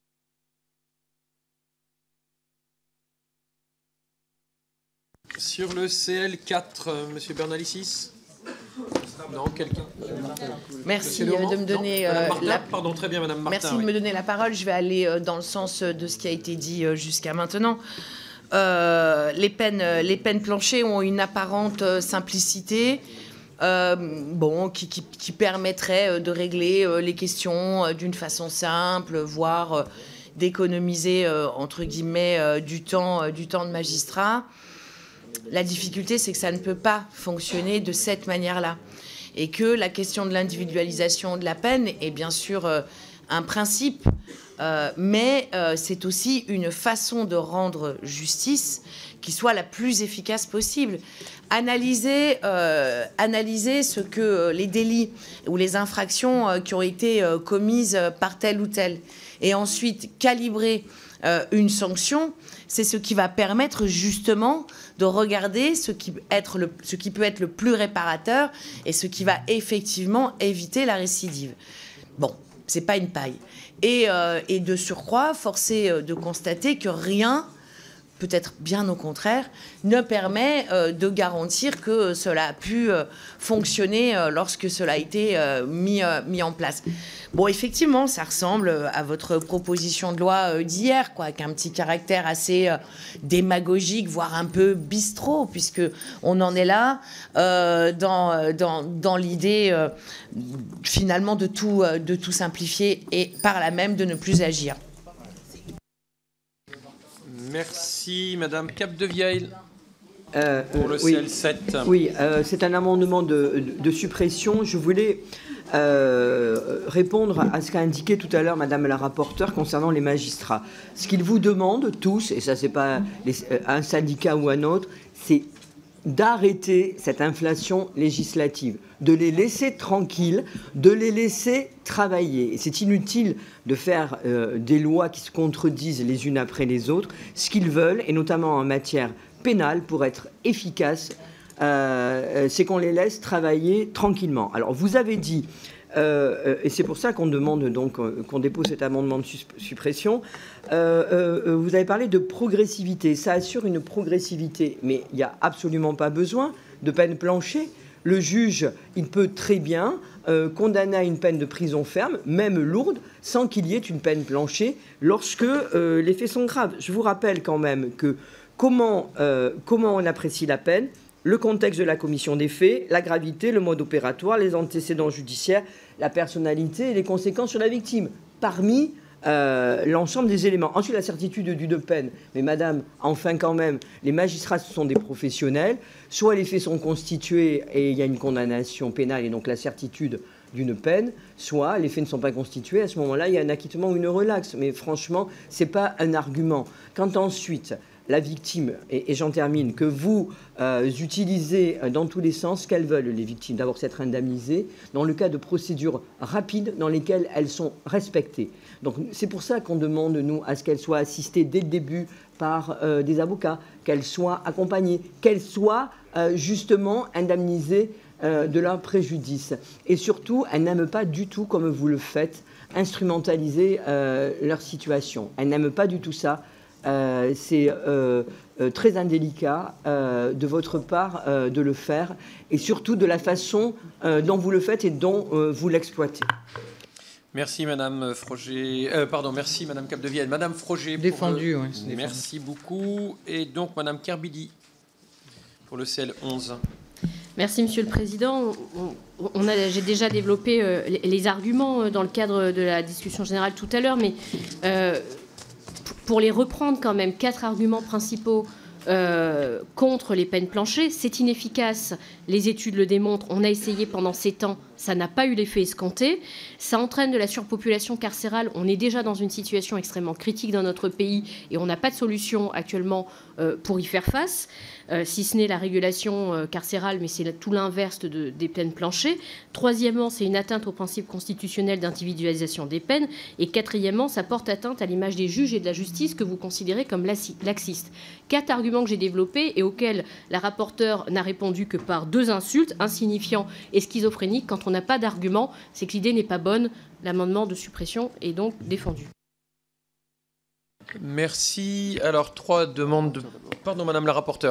Sur le C L quatre, euh, M. Bernalicis. Non, quelqu'un. Merci de me donner euh, Martin, la... Pardon, très bien, Madame Martin. Merci oui. de me donner la parole. Je vais aller euh, dans le sens de ce qui a été dit euh, jusqu'à maintenant. Euh, les peines, les peines planchées ont une apparente simplicité. Euh, bon, qui, qui, qui permettrait de régler euh, les questions euh, d'une façon simple, voire euh, d'économiser euh, entre guillemets euh, du temps, euh, du temps de magistrat. La difficulté, c'est que ça ne peut pas fonctionner de cette manière-là. Et que la question de l'individualisation de la peine est bien sûr euh, un principe, euh, mais euh, c'est aussi une façon de rendre justice qui soit la plus efficace possible. Analyser, euh, analyser ce que les délits ou les infractions euh, qui ont été euh, commises par tel ou tel, et ensuite calibrer euh, une sanction, c'est ce qui va permettre justement de regarder ce qui, être le, ce qui peut être le plus réparateur et ce qui va effectivement éviter la récidive. Bon, c'est pas une paille. Et, euh, et de surcroît, force est de constater que rien, peut-être bien au contraire, ne permet euh, de garantir que cela a pu euh, fonctionner euh, lorsque cela a été euh, mis, euh, mis en place. Bon, effectivement, ça ressemble à votre proposition de loi euh, d'hier, quoi, avec un petit caractère assez euh, démagogique, voire un peu bistrot, puisque on en est là euh, dans, dans, dans l'idée euh, finalement de tout, euh, de tout simplifier et par là même de ne plus agir. Merci, Madame Capdevieille. Euh, pour le oui, C L sept. Oui, euh, c'est un amendement de, de, de suppression. Je voulais euh, répondre à ce qu'a indiqué tout à l'heure Madame la rapporteure concernant les magistrats. Ce qu'ils vous demandent tous, et ça c'est pas les, un syndicat ou un autre, c'est d'arrêter cette inflation législative, de les laisser tranquilles, de les laisser travailler. Et c'est inutile de faire euh, des lois qui se contredisent les unes après les autres. Ce qu'ils veulent, et notamment en matière pénale, pour être efficaces, euh, c'est qu'on les laisse travailler tranquillement. Alors, vous avez dit, euh, et c'est pour ça qu'on demande donc euh, qu'on dépose cet amendement de suppression, euh, euh, vous avez parlé de progressivité. Ça assure une progressivité, mais il n'y a absolument pas besoin de peine planchée. Le juge, il peut très bien euh, condamner à une peine de prison ferme, même lourde, sans qu'il y ait une peine planchée lorsque euh, les faits sont graves. Je vous rappelle quand même que comment, euh, comment on apprécie la peine, le contexte de la commission des faits, la gravité, le mode opératoire, les antécédents judiciaires, la personnalité et les conséquences sur la victime, parmi euh, l'ensemble des éléments. Ensuite, la certitude d'une peine. Mais madame, enfin quand même, les magistrats, ce sont des professionnels. Soit les faits sont constitués et il y a une condamnation pénale et donc la certitude d'une peine, soit les faits ne sont pas constitués. À ce moment-là, il y a un acquittement ou une relaxe. Mais franchement, ce n'est pas un argument. Quand ensuite la victime, et, et j'en termine, que vous euh, utilisez dans tous les sens, qu'elles veulent, les victimes, d'abord s'être indemnisées, dans le cas de procédures rapides dans lesquelles elles sont respectées. Donc c'est pour ça qu'on demande, nous, à ce qu'elles soient assistées dès le début par euh, des avocats, qu'elles soient accompagnées, qu'elles soient euh, justement indemnisées euh, de leur préjudice. Et surtout, elles n'aiment pas du tout, comme vous le faites, instrumentaliser euh, leur situation. Elles n'aiment pas du tout ça. Euh, c'est euh, euh, très indélicat euh, de votre part euh, de le faire, et surtout de la façon euh, dont vous le faites et dont euh, vous l'exploitez. Merci Madame Froger, euh, pardon, merci Madame Capdevieille. Madame Froger. Défendu, pour, oui. euh, merci beaucoup. Et donc Madame Kerbili pour le C L onze. Merci Monsieur le Président. On, on a, j'ai déjà développé euh, les, les arguments dans le cadre de la discussion générale tout à l'heure, mais euh, pour les reprendre quand même, quatre arguments principaux euh, contre les peines planchées. C'est inefficace, les études le démontrent, on a essayé pendant sept ans, ça n'a pas eu l'effet escompté. Ça entraîne de la surpopulation carcérale, on est déjà dans une situation extrêmement critique dans notre pays et on n'a pas de solution actuellement euh, pour y faire face. Euh, si ce n'est la régulation euh, carcérale, mais c'est tout l'inverse de, des peines planchées. Troisièmement, c'est une atteinte au principe constitutionnel d'individualisation des peines. Et quatrièmement, ça porte atteinte à l'image des juges et de la justice que vous considérez comme laxistes. Quatre arguments que j'ai développés et auxquels la rapporteure n'a répondu que par deux insultes, insignifiants et schizophréniques. Quand on n'a pas d'argument, c'est que l'idée n'est pas bonne. L'amendement de suppression est donc défendu. Merci. Alors, trois demandes de... Pardon, Madame la rapporteure.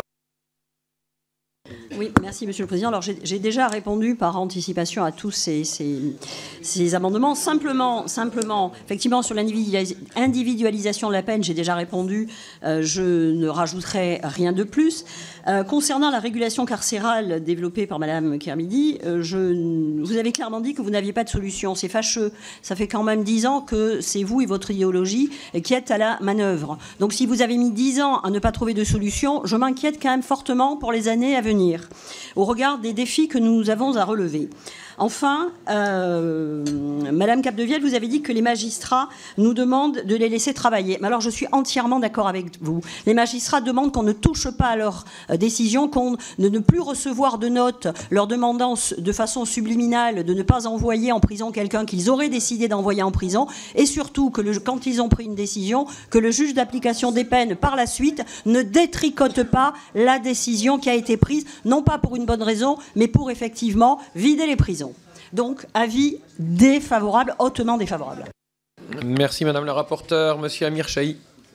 Oui, merci Monsieur le Président. Alors j'ai déjà répondu par anticipation à tous ces, ces, ces amendements. Simplement, simplement, effectivement, sur l'individualisation de la peine, j'ai déjà répondu. Euh, je ne rajouterai rien de plus. Euh, concernant la régulation carcérale développée par Madame Kermidi, euh, je, vous avez clairement dit que vous n'aviez pas de solution. C'est fâcheux. Ça fait quand même dix ans que c'est vous et votre idéologie qui êtes à la manœuvre. Donc si vous avez mis dix ans à ne pas trouver de solution, je m'inquiète quand même fortement pour les années à venir, au regard des défis que nous avons à relever. Enfin, euh, Madame Capdevielle, vous avez dit que les magistrats nous demandent de les laisser travailler. Mais alors, je suis entièrement d'accord avec vous. Les magistrats demandent qu'on ne touche pas à leurs décisions, qu'on ne, ne plus recevoir de notes leur demandant de façon subliminale de ne pas envoyer en prison quelqu'un qu'ils auraient décidé d'envoyer en prison, et surtout que le, quand ils ont pris une décision, que le juge d'application des peines, par la suite, ne détricote pas la décision qui a été prise, non pas pour une bonne raison, mais pour effectivement vider les prisons. Donc, avis défavorable, hautement défavorable. Merci Madame la rapporteure. Monsieur Amir Chahi.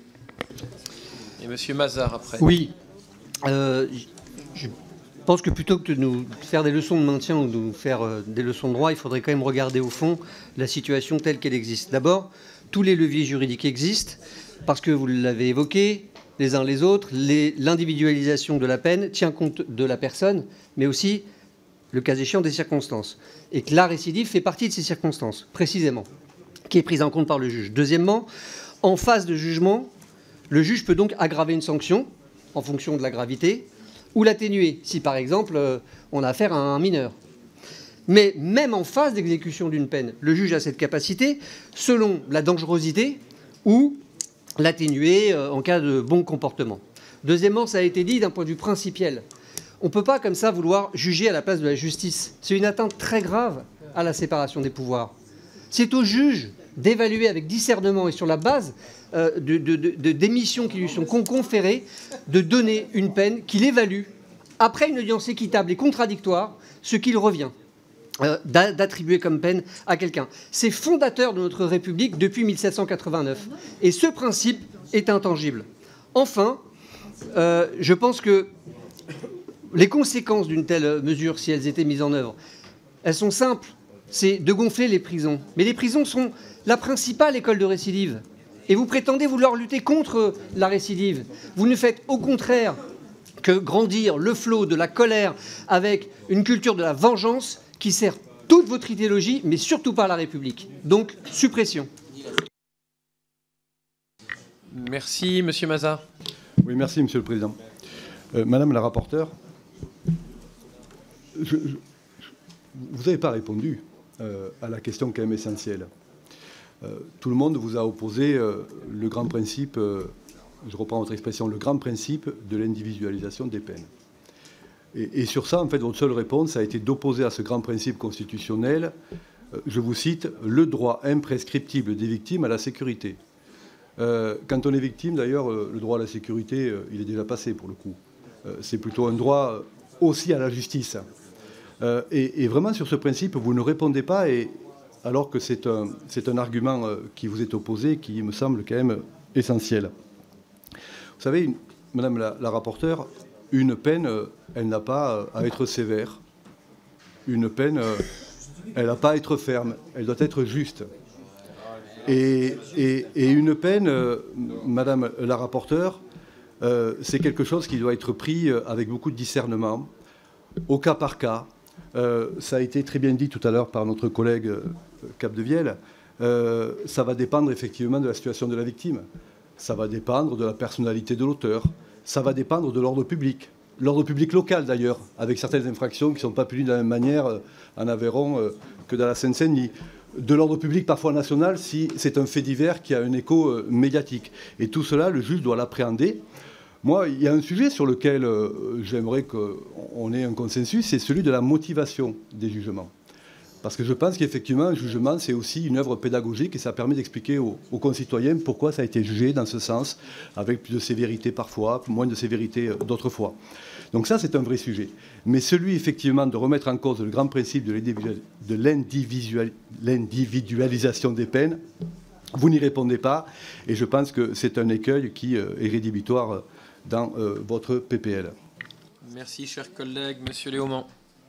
Et Monsieur Mazar après. Oui. Euh, je pense que plutôt que de nous faire des leçons de maintien ou de nous faire euh, des leçons de droit, il faudrait quand même regarder au fond la situation telle qu'elle existe. D'abord, tous les leviers juridiques existent, parce que vous l'avez évoqué, les uns les autres, l'individualisation de la peine tient compte de la personne, mais aussi, le cas échéant, des circonstances. Et que la récidive fait partie de ces circonstances, précisément, qui est prise en compte par le juge. Deuxièmement, en phase de jugement, le juge peut donc aggraver une sanction en fonction de la gravité ou l'atténuer, si par exemple on a affaire à un mineur. Mais même en phase d'exécution d'une peine, le juge a cette capacité, selon la dangerosité, ou l'atténuer en cas de bon comportement. Deuxièmement, ça a été dit d'un point de vue principiel. On ne peut pas comme ça vouloir juger à la place de la justice. C'est une atteinte très grave à la séparation des pouvoirs. C'est au juge d'évaluer avec discernement et sur la base euh, de, de, de, des missions qui lui sont conférées, de donner une peine qu'il évalue, après une audience équitable et contradictoire, ce qu'il revient euh, d'attribuer comme peine à quelqu'un. C'est fondateur de notre République depuis mille sept cent quatre-vingt-neuf. Et ce principe est intangible. Enfin, euh, je pense que les conséquences d'une telle mesure, si elles étaient mises en œuvre, elles sont simples. C'est de gonfler les prisons. Mais les prisons sont la principale école de récidive. Et vous prétendez vouloir lutter contre la récidive. Vous ne faites au contraire que grandir le flot de la colère avec une culture de la vengeance qui sert toute votre idéologie, mais surtout pas la République. Donc, suppression. Merci, Monsieur Mazar. Oui, merci, Monsieur le Président. Euh, Madame la rapporteure, je, je, vous n'avez pas répondu euh, à la question quand même essentielle. Euh, tout le monde vous a opposé euh, le grand principe, euh, je reprends votre expression, le grand principe de l'individualisation des peines. Et, et sur ça, en fait, votre seule réponse a été d'opposer à ce grand principe constitutionnel, euh, je vous cite, le droit imprescriptible des victimes à la sécurité. Euh, quand on est victime, d'ailleurs, euh, le droit à la sécurité, euh, il est déjà passé pour le coup. Euh, c'est plutôt un droit aussi à la justice. Euh, et, et vraiment, sur ce principe, vous ne répondez pas, et, alors que c'est un, c'est un argument euh, qui vous est opposé, qui me semble quand même essentiel. Vous savez, une, Madame la, la rapporteure, une peine, euh, elle n'a pas euh, à être sévère. Une peine, euh, elle n'a pas à être ferme. Elle doit être juste. Et, et, et une peine, euh, Madame la rapporteure, euh, c'est quelque chose qui doit être pris avec beaucoup de discernement, au cas par cas. Euh, ça a été très bien dit tout à l'heure par notre collègue euh, Capdevielle. Euh, ça va dépendre effectivement de la situation de la victime. Ça va dépendre de la personnalité de l'auteur. ça va dépendre de l'ordre public. L'ordre public local, d'ailleurs, avec certaines infractions qui ne sont pas punies de la même manière euh, en Aveyron euh, que dans la Seine-Saint-Denis. De l'ordre public, parfois national, si c'est un fait divers qui a un écho euh, médiatique. Et tout cela, le juge doit l'appréhender. Moi, il y a un sujet sur lequel euh, j'aimerais qu'on ait un consensus, c'est celui de la motivation des jugements. Parce que je pense qu'effectivement, un jugement, c'est aussi une œuvre pédagogique et ça permet d'expliquer aux, aux concitoyens pourquoi ça a été jugé dans ce sens, avec plus de sévérité parfois, moins de sévérité d'autres fois. Donc ça, c'est un vrai sujet. Mais celui, effectivement, de remettre en cause le grand principe de l'individualisation des peines, vous n'y répondez pas. Et je pense que c'est un écueil qui est rédhibitoire dans euh, votre P P L. Merci, cher collègue. Monsieur Léaumont.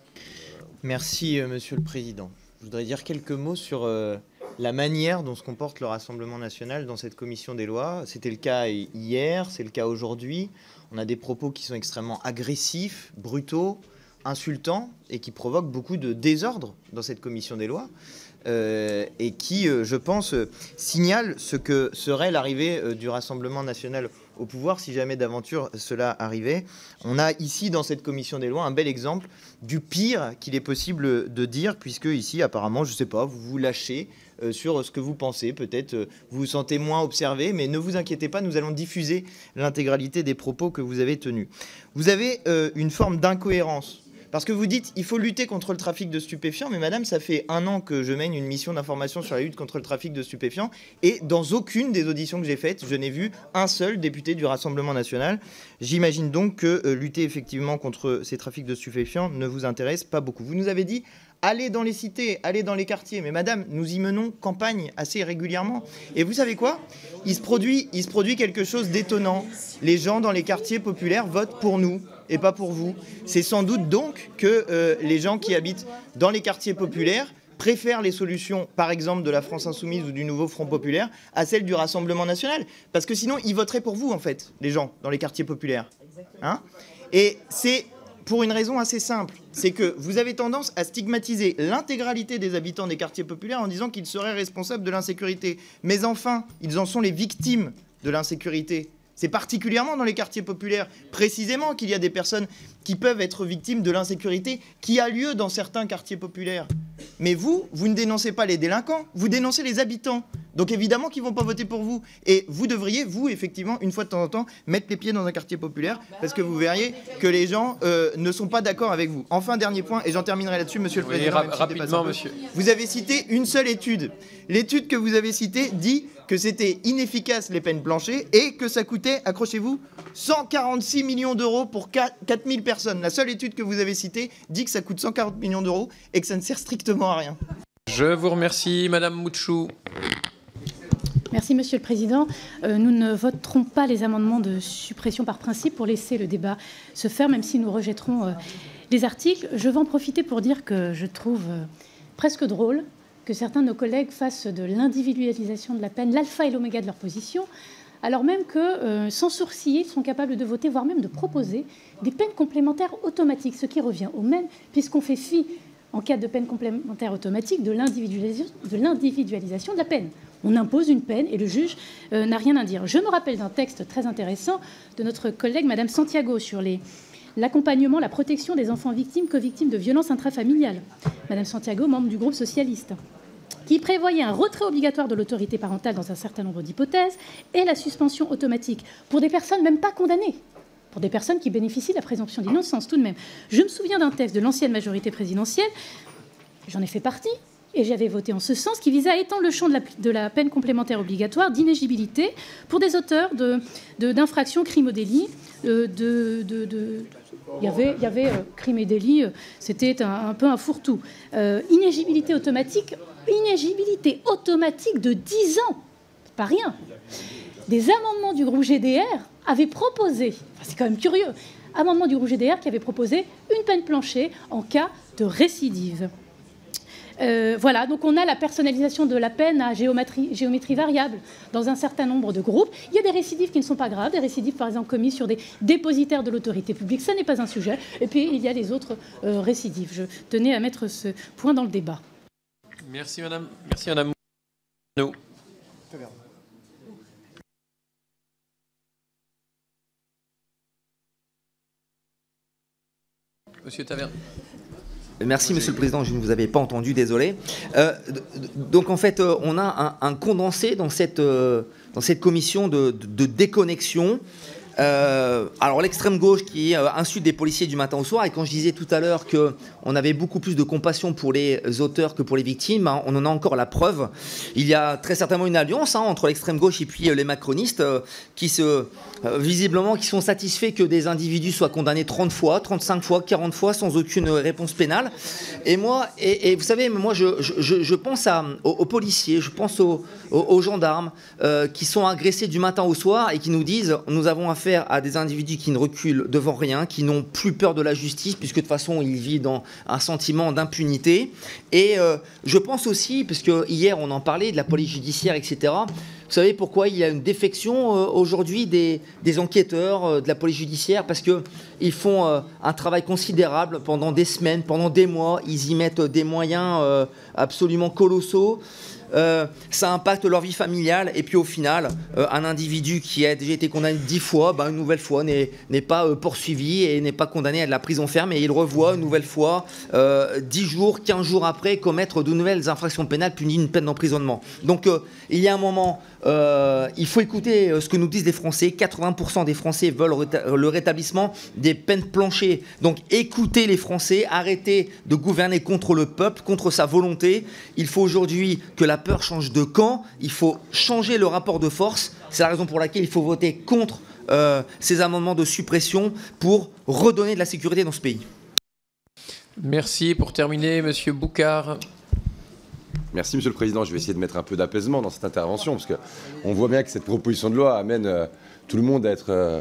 Merci, euh, Monsieur le Président. Je voudrais dire quelques mots sur euh, la manière dont se comporte le Rassemblement national dans cette commission des lois. C'était le cas hier, c'est le cas aujourd'hui. On a des propos qui sont extrêmement agressifs, brutaux, insultants et qui provoquent beaucoup de désordre dans cette commission des lois. Euh, et qui, euh, je pense, euh, signale ce que serait l'arrivée euh, du Rassemblement national au pouvoir si jamais d'aventure cela arrivait. On a ici, dans cette commission des lois, un bel exemple du pire qu'il est possible de dire, puisque ici, apparemment, je ne sais pas, vous vous lâchez euh, sur ce que vous pensez. Peut-être euh, vous vous sentez moins observé, mais ne vous inquiétez pas, nous allons diffuser l'intégralité des propos que vous avez tenus. Vous avez euh, une forme d'incohérence. Parce que vous dites il faut lutter contre le trafic de stupéfiants, mais madame, ça fait un an que je mène une mission d'information sur la lutte contre le trafic de stupéfiants, et dans aucune des auditions que j'ai faites, je n'ai vu un seul député du Rassemblement national. J'imagine donc que euh, lutter effectivement contre ces trafics de stupéfiants ne vous intéresse pas beaucoup. Vous nous avez dit allez dans les cités, allez dans les quartiers, mais madame, nous y menons campagne assez régulièrement. Et vous savez quoi ? Il se produit, il se produit quelque chose d'étonnant. Les gens dans les quartiers populaires votent pour nous et pas pour vous. C'est sans doute donc que euh, les gens qui habitent dans les quartiers populaires préfèrent les solutions, par exemple, de la France Insoumise ou du Nouveau Front Populaire à celles du Rassemblement National. Parce que sinon, ils voteraient pour vous, en fait, les gens dans les quartiers populaires. Hein ? Et c'est pour une raison assez simple. C'est que vous avez tendance à stigmatiser l'intégralité des habitants des quartiers populaires en disant qu'ils seraient responsables de l'insécurité. Mais enfin, ils en sont les victimes de l'insécurité. C'est particulièrement dans les quartiers populaires, précisément, qu'il y a des personnes qui peuvent être victimes de l'insécurité qui a lieu dans certains quartiers populaires. Mais vous, vous ne dénoncez pas les délinquants, vous dénoncez les habitants. Donc évidemment qu'ils ne vont pas voter pour vous. Et vous devriez, vous, effectivement, une fois de temps en temps, mettre les pieds dans un quartier populaire, parce que vous verriez que les gens euh, ne sont pas d'accord avec vous. Enfin, dernier point, et j'en terminerai là-dessus, Monsieur le Oui, Président. ra rapidement, monsieur. Vous avez cité une seule étude. L'étude que vous avez citée dit que c'était inefficace les peines planchées et que ça coûtait, accrochez-vous, cent quarante-six millions d'euros pour quatre mille personnes. La seule étude que vous avez citée dit que ça coûte cent quarante millions d'euros et que ça ne sert strictement à rien. Je vous remercie, Madame Mouchou. Merci, Monsieur le Président. Euh, nous ne voterons pas les amendements de suppression par principe pour laisser le débat se faire, même si nous rejetterons euh, les articles. Je vais en profiter pour dire que je trouve euh, presque drôle que certains de nos collègues fassent de l'individualisation de la peine l'alpha et l'oméga de leur position, alors même que, euh, sans sourciller, ils sont capables de voter, voire même de proposer des peines complémentaires automatiques, ce qui revient au même, puisqu'on fait fi, en cas de peine complémentaire automatique, de l'individualisation de, l'individualisation de la peine. On impose une peine et le juge euh, n'a rien à dire. Je me rappelle d'un texte très intéressant de notre collègue Madame Santiago sur les... l'accompagnement, la protection des enfants victimes, co-victimes de violences intrafamiliales. Madame Santiago, membre du groupe socialiste, qui prévoyait un retrait obligatoire de l'autorité parentale dans un certain nombre d'hypothèses et la suspension automatique pour des personnes même pas condamnées, pour des personnes qui bénéficient de la présomption d'innocence tout de même. Je me souviens d'un texte de l'ancienne majorité présidentielle, j'en ai fait partie, et j'avais voté en ce sens, qui visait à étendre le champ de la, de la peine complémentaire obligatoire d'inéligibilité pour des auteurs de, de, d'infractions, crimes ou délits. Euh, de, de, de, il y avait, il y avait euh, crimes et délits, euh, c'était un, un peu un fourre-tout. Euh, inéligibilité automatique, inéligibilité automatique de dix ans, c'est pas rien. Des amendements du groupe G D R avaient proposé, enfin, c'est quand même curieux, amendement du groupe G D R qui avait proposé une peine planchée en cas de récidive. Euh, voilà, donc on a la personnalisation de la peine à géométrie, géométrie variable dans un certain nombre de groupes. Il y a des récidives qui ne sont pas graves, des récidives par exemple commises sur des dépositaires de l'autorité publique, ça n'est pas un sujet. Et puis il y a les autres euh, récidives. Je tenais à mettre ce point dans le débat. Merci Madame. Merci Madame. No. Monsieur Taverne. Merci, Monsieur le Président, je ne vous avais pas entendu, désolé. Euh, donc, en fait, euh, on a un, un condensé dans cette, euh, dans cette commission de, de, de déconnexion. Euh, alors, l'extrême gauche qui euh, insulte des policiers du matin au soir, et quand je disais tout à l'heure qu'on avait beaucoup plus de compassion pour les auteurs que pour les victimes, hein, on en a encore la preuve. Il y a très certainement une alliance hein, entre l'extrême gauche et puis euh, les macronistes euh, qui se... Euh, visiblement, qui sont satisfaits que des individus soient condamnés trente fois, trente-cinq fois, quarante fois, sans aucune réponse pénale. Et moi, et, et vous savez, moi, je, je, je pense à, aux, aux policiers, je pense aux, aux, aux gendarmes euh, qui sont agressés du matin au soir et qui nous disent « nous avons affaire à des individus qui ne reculent devant rien, qui n'ont plus peur de la justice, puisque de toute façon, ils vivent dans un sentiment d'impunité. » Et euh, je pense aussi, puisque hier, on en parlait, de la police judiciaire, et cetera, vous savez pourquoi il y a une défection euh, aujourd'hui des, des enquêteurs euh, de la police judiciaire? Parce qu'ils font euh, un travail considérable pendant des semaines, pendant des mois. Ils y mettent des moyens euh, absolument colossaux. Euh, ça impacte leur vie familiale. Et puis au final, euh, un individu qui a déjà été condamné dix fois, ben, une nouvelle fois n'est pas euh, poursuivi et n'est pas condamné à de la prison ferme. Et il revoit une nouvelle fois, euh, dix jours, quinze jours après, commettre de nouvelles infractions pénales punies d'une peine d'emprisonnement. Donc euh, il y a un moment... Euh, il faut écouter euh, ce que nous disent les Français. quatre-vingts pour cent des Français veulent réta le rétablissement des peines planchées. Donc écoutez les Français, arrêtez de gouverner contre le peuple, contre sa volonté. Il faut aujourd'hui que la peur change de camp. Il faut changer le rapport de force. C'est la raison pour laquelle il faut voter contre euh, ces amendements de suppression pour redonner de la sécurité dans ce pays. Merci. Pour terminer, Monsieur Boucard. Merci, Monsieur le Président. Je vais essayer de mettre un peu d'apaisement dans cette intervention, parce qu'on voit bien que cette proposition de loi amène euh, tout le monde à être euh,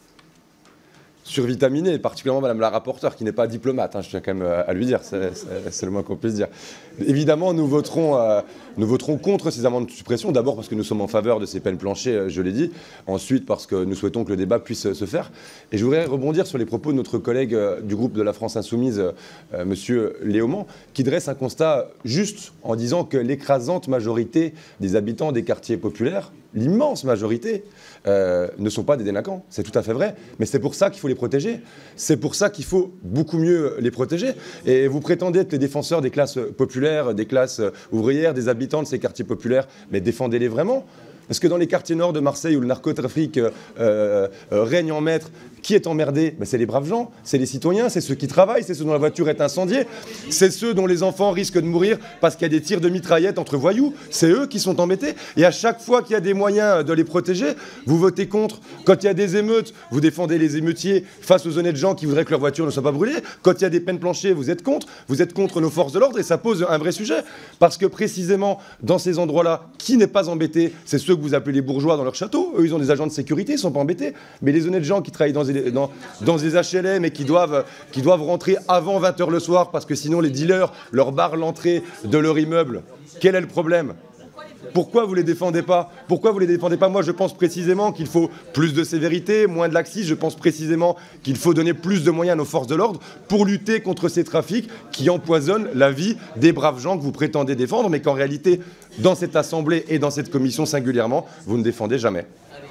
survitaminé, particulièrement Madame la rapporteure, qui n'est pas diplomate, hein, je tiens quand même à lui dire, c'est le moins qu'on puisse dire. Évidemment, nous voterons, euh, nous voterons contre ces amendements de suppression, d'abord parce que nous sommes en faveur de ces peines planchées, je l'ai dit, ensuite parce que nous souhaitons que le débat puisse se faire. Et je voudrais rebondir sur les propos de notre collègue euh, du groupe de la France Insoumise, euh, Monsieur Léaumont, qui dresse un constat juste en disant que l'écrasante majorité des habitants des quartiers populaires, l'immense majorité, euh, ne sont pas des délinquants. C'est tout à fait vrai, mais c'est pour ça qu'il faut les protéger. C'est pour ça qu'il faut beaucoup mieux les protéger. Et vous prétendez être les défenseurs des classes populaires, des classes ouvrières, des habitants de ces quartiers populaires, mais défendez-les vraiment. Parce que dans les quartiers nord de Marseille où le narcotrafic euh, euh, règne en maître, qui est emmerdé? Ben, c'est les braves gens, c'est les citoyens, c'est ceux qui travaillent, c'est ceux dont la voiture est incendiée, c'est ceux dont les enfants risquent de mourir parce qu'il y a des tirs de mitraillettes entre voyous, c'est eux qui sont embêtés. Et à chaque fois qu'il y a des moyens de les protéger, vous votez contre. Quand il y a des émeutes, vous défendez les émeutiers face aux honnêtes gens qui voudraient que leur voiture ne soit pas brûlée. Quand il y a des peines planchées, vous êtes contre. Vous êtes contre nos forces de l'ordre et ça pose un vrai sujet. Parce que précisément, dans ces endroits-là, qui n'est pas embêté? C'est ceux que vous appelez les bourgeois dans leur château. Eux, ils ont des agents de sécurité, ils ne sont pas embêtés. Mais les honnêtes gens qui travaillent dans des, dans, dans des H L M et qui doivent, qui doivent rentrer avant vingt heures le soir parce que sinon les dealers leur barrent l'entrée de leur immeuble, quel est le problème? Pourquoi vous ne les défendez pas? Pourquoi vous ne les défendez pas? Moi, je pense précisément qu'il faut plus de sévérité, moins de laxisme. Je pense précisément qu'il faut donner plus de moyens à nos forces de l'ordre pour lutter contre ces trafics qui empoisonnent la vie des braves gens que vous prétendez défendre, mais qu'en réalité, dans cette Assemblée et dans cette commission singulièrement, vous ne défendez jamais.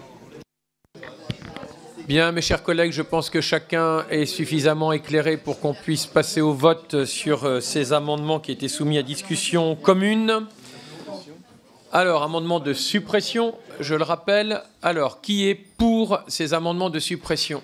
Bien, mes chers collègues, je pense que chacun est suffisamment éclairé pour qu'on puisse passer au vote sur ces amendements qui étaient soumis à discussion commune. Alors, amendement de suppression, je le rappelle. Alors, qui est pour ces amendements de suppression?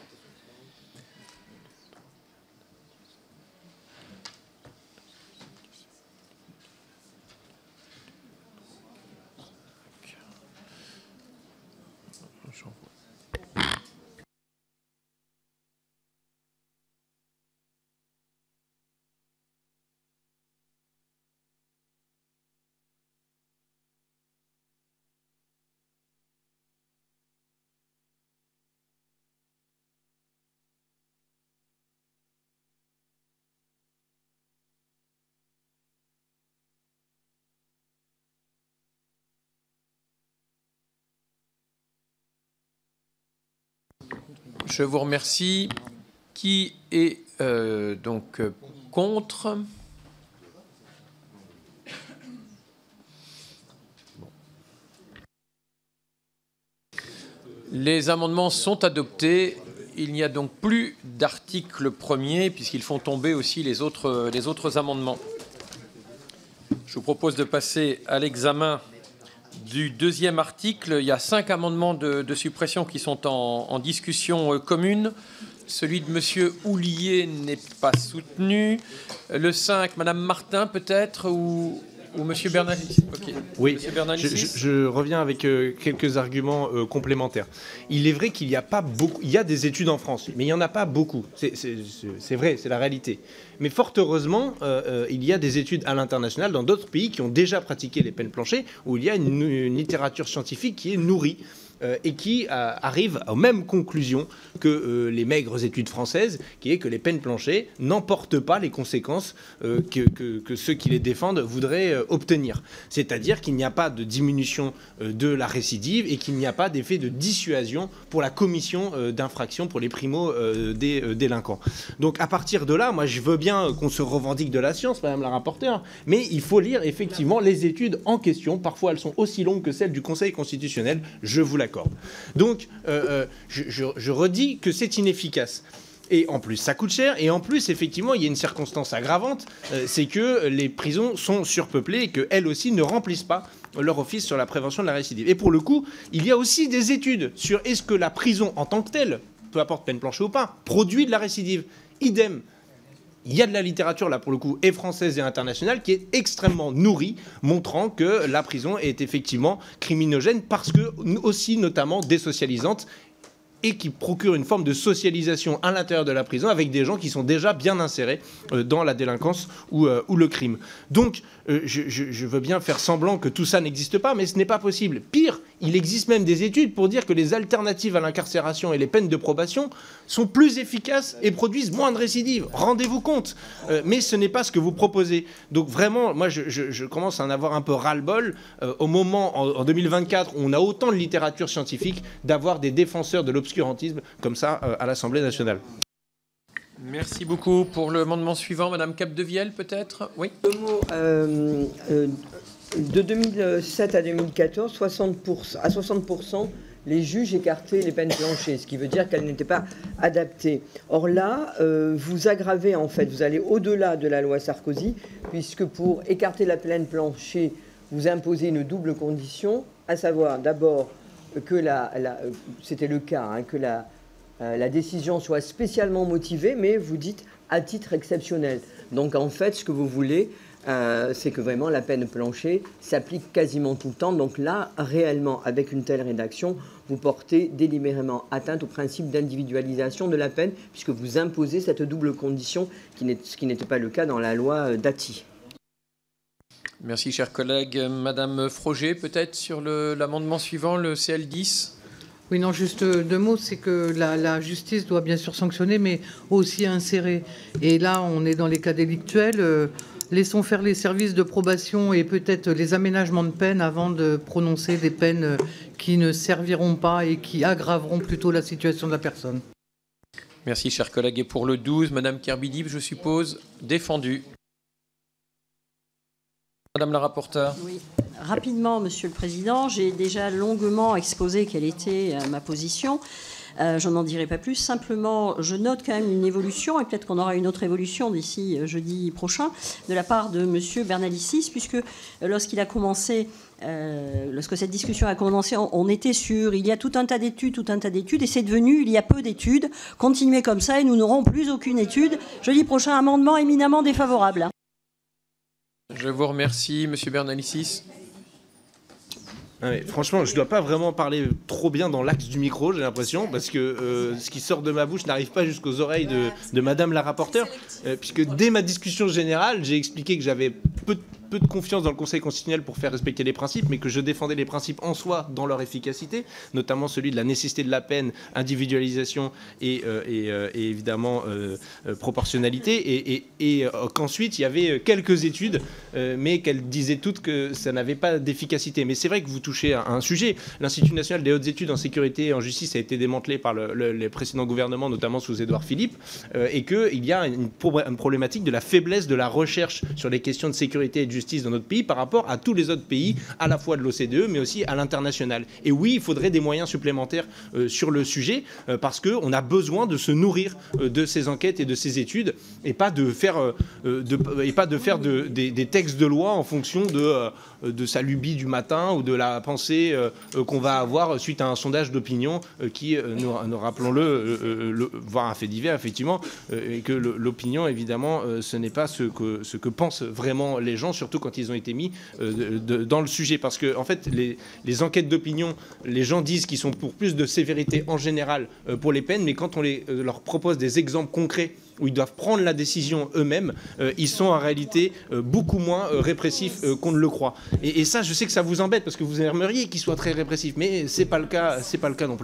Je vous remercie. Qui est euh, donc euh, contre? Les amendements sont adoptés. Il n'y a donc plus d'article premier, puisqu'ils font tomber aussi les autres, les autres amendements. Je vous propose de passer à l'examen du deuxième article. Il y a cinq amendements de, de suppression qui sont en, en discussion commune. Celui de M. Houlier n'est pas soutenu. Le cinq, Mme Martin peut-être, ou... Ou M. Bernalicis. Okay. Oui, Bernalicis. je, je, je reviens avec euh, quelques arguments euh, complémentaires. Il est vrai qu'il n'y a pas beaucoup, il y a des études en France, mais il n'y en a pas beaucoup. C'est vrai, c'est la réalité. Mais fort heureusement, euh, euh, il y a des études à l'international dans d'autres pays qui ont déjà pratiqué les peines planchées, où il y a une, une littérature scientifique qui est nourrie. Euh, et qui euh, arrive aux mêmes conclusions que euh, les maigres études françaises, qui est que les peines planchées n'emportent pas les conséquences euh, que, que, que ceux qui les défendent voudraient euh, obtenir. C'est-à-dire qu'il n'y a pas de diminution euh, de la récidive et qu'il n'y a pas d'effet de dissuasion pour la commission euh, d'infractions pour les primo-délinquants. Euh, Donc à partir de là, moi je veux bien qu'on se revendique de la science, Madame la rapporteure, mais il faut lire effectivement les études en question. Parfois elles sont aussi longues que celles du Conseil constitutionnel, je vous l'accorde. Donc, euh, euh, je, je, je redis que c'est inefficace. Et en plus, ça coûte cher. Et en plus, effectivement, il y a une circonstance aggravante, euh, c'est que les prisons sont surpeuplées et qu'elles aussi ne remplissent pas leur office sur la prévention de la récidive. Et pour le coup, il y a aussi des études sur est-ce que la prison en tant que telle, peu importe peine planchée ou pas, produit de la récidive. Idem. Il y a de la littérature, là, pour le coup, et française et internationale, qui est extrêmement nourrie, montrant que la prison est effectivement criminogène, parce que, aussi, notamment, désocialisante, et qui procure une forme de socialisation à l'intérieur de la prison avec des gens qui sont déjà bien insérés euh, dans la délinquance ou, euh, ou le crime. Donc, euh, je, je, je veux bien faire semblant que tout ça n'existe pas, mais ce n'est pas possible. Pire, il existe même des études pour dire que les alternatives à l'incarcération et les peines de probation sont plus efficaces et produisent moins de récidives. Rendez-vous compte. Euh, mais ce n'est pas ce que vous proposez. Donc vraiment, moi, je, je, je commence à en avoir un peu ras-le-bol euh, au moment, en, en deux mille vingt-quatre, où on a autant de littérature scientifique, d'avoir des défenseurs de l'obscurantisme comme ça euh, à l'Assemblée nationale. Merci beaucoup. Pour l'amendement suivant, Madame Capdevielle, peut-être. Oui. Euh, euh, de deux mille sept à deux mille quatorze, soixante pour cent, à soixante pour cent, les juges écartaient les peines planchées, ce qui veut dire qu'elles n'étaient pas adaptées. Or là, euh, vous aggravez en fait, vous allez au-delà de la loi Sarkozy, puisque pour écarter la peine planchée, vous imposez une double condition, à savoir d'abord que la, la c'était le cas, hein, que la, euh, la décision soit spécialement motivée, mais vous dites à titre exceptionnel. Donc en fait, ce que vous voulez, euh, c'est que vraiment la peine planchée s'applique quasiment tout le temps. Donc là, réellement, avec une telle rédaction, vous portez délibérément atteinte au principe d'individualisation de la peine, puisque vous imposez cette double condition, qui n'est, ce qui n'était pas le cas dans la loi Dati. Merci, chers collègues. Madame Froger, peut-être sur le, l'amendement suivant, le C L dix. Oui, non, juste deux mots, c'est que la, la justice doit bien sûr sanctionner, mais aussi insérer. Et là, on est dans les cas délictuels. Euh, laissons faire les services de probation et peut-être les aménagements de peine avant de prononcer des peines qui ne serviront pas et qui aggraveront plutôt la situation de la personne. Merci, chers collègues. Et pour le douze, Madame Kerbidib, je suppose, défendu. Madame la rapporteure. Oui, rapidement, Monsieur le Président, j'ai déjà longuement exposé quelle était euh, ma position. Euh, je n'en dirai pas plus. Simplement, je note quand même une évolution, et peut-être qu'on aura une autre évolution d'ici euh, jeudi prochain, de la part de Monsieur Bernalicis, puisque euh, lorsqu'il a commencé, euh, lorsque cette discussion a commencé, on, on était sur il y a tout un tas d'études, tout un tas d'études, et c'est devenu il y a peu d'études. Continuez comme ça, et nous n'aurons plus aucune étude. Jeudi prochain, amendement éminemment défavorable. Je vous remercie, Monsieur Bernalicis. Ah mais franchement, je ne dois pas vraiment parler trop bien dans l'axe du micro, j'ai l'impression, parce que euh, ce qui sort de ma bouche n'arrive pas jusqu'aux oreilles de, de Madame la rapporteure, euh, puisque dès ma discussion générale, j'ai expliqué que j'avais peu de peu de confiance dans le Conseil constitutionnel pour faire respecter les principes, mais que je défendais les principes en soi dans leur efficacité, notamment celui de la nécessité de la peine, individualisation et, euh, et, euh, et évidemment euh, euh, proportionnalité, et, et, et euh, qu'ensuite il y avait quelques études, euh, mais qu'elles disaient toutes que ça n'avait pas d'efficacité. Mais c'est vrai que vous touchez à un sujet. L'Institut national des hautes études en sécurité et en justice a été démantelé par le, le, les précédents gouvernements, notamment sous Édouard Philippe, euh, et qu'il y a une, une problématique de la faiblesse de la recherche sur les questions de sécurité et de justice justice dans notre pays par rapport à tous les autres pays, à la fois de l'O C D E, mais aussi à l'international. Et oui, il faudrait des moyens supplémentaires euh, sur le sujet, euh, parce qu'on a besoin de se nourrir euh, de ces enquêtes et de ces études, et pas de faire, euh, de, et pas de faire de, des, des textes de loi en fonction de, euh, de sa lubie du matin ou de la pensée euh, qu'on va avoir suite à un sondage d'opinion euh, qui, euh, nous, nous rappelons-le, euh, le, voire un fait divers, effectivement, euh, et que l'opinion, évidemment, euh, ce n'est pas ce que, ce que pensent vraiment les gens, surtout quand ils ont été mis euh, de, de, dans le sujet. Parce que, en fait, les, les enquêtes d'opinion, les gens disent qu'ils sont pour plus de sévérité en général euh, pour les peines, mais quand on les, euh, leur propose des exemples concrets où ils doivent prendre la décision eux-mêmes, euh, ils sont en réalité euh, beaucoup moins euh, répressifs euh, qu'on ne le croit. Et, et ça, je sais que ça vous embête parce que vous aimeriez qu'ils soient très répressifs, mais c'est pas le cas, c'est pas le cas non plus.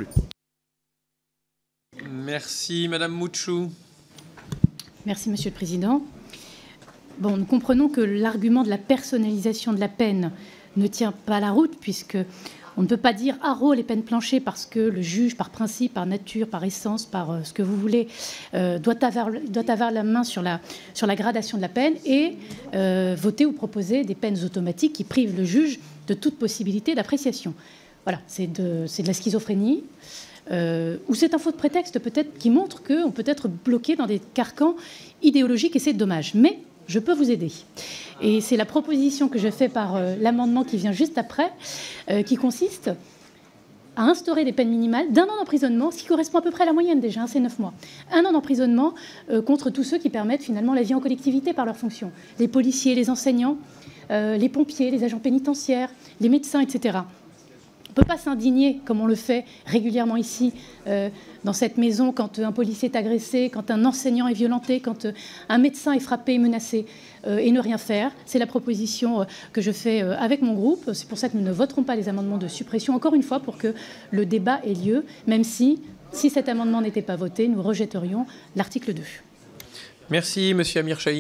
Merci, Madame Mouchou. Merci, Monsieur le Président. Bon, nous comprenons que l'argument de la personnalisation de la peine ne tient pas la route, puisque on ne peut pas dire haro les peines planchées parce que le juge, par principe, par nature, par essence, par euh, ce que vous voulez, euh, doit, avoir, doit avoir la main sur la, sur la gradation de la peine et euh, voter ou proposer des peines automatiques qui privent le juge de toute possibilité d'appréciation. Voilà, c'est de, c'est de la schizophrénie. Euh, ou c'est un faux de prétexte peut-être qui montre qu'on peut être bloqué dans des carcans idéologiques et c'est dommage. Mais je peux vous aider. Et c'est la proposition que je fais par euh, l'amendement qui vient juste après, euh, qui consiste à instaurer des peines minimales d'un an d'emprisonnement, ce qui correspond à peu près à la moyenne déjà, hein, c'est neuf mois. Un an d'emprisonnement euh, contre tous ceux qui permettent finalement la vie en collectivité par leurs fonctions. Les policiers, les enseignants, euh, les pompiers, les agents pénitentiaires, les médecins, et cetera. On ne peut pas s'indigner, comme on le fait régulièrement ici, euh, dans cette maison, quand un policier est agressé, quand un enseignant est violenté, quand euh, un médecin est frappé et menacé, euh, et ne rien faire. C'est la proposition euh, que je fais euh, avec mon groupe. C'est pour ça que nous ne voterons pas les amendements de suppression, encore une fois, pour que le débat ait lieu, même si, si cet amendement n'était pas voté, nous rejetterions l'article deux. Merci, Monsieur Amir Chahi.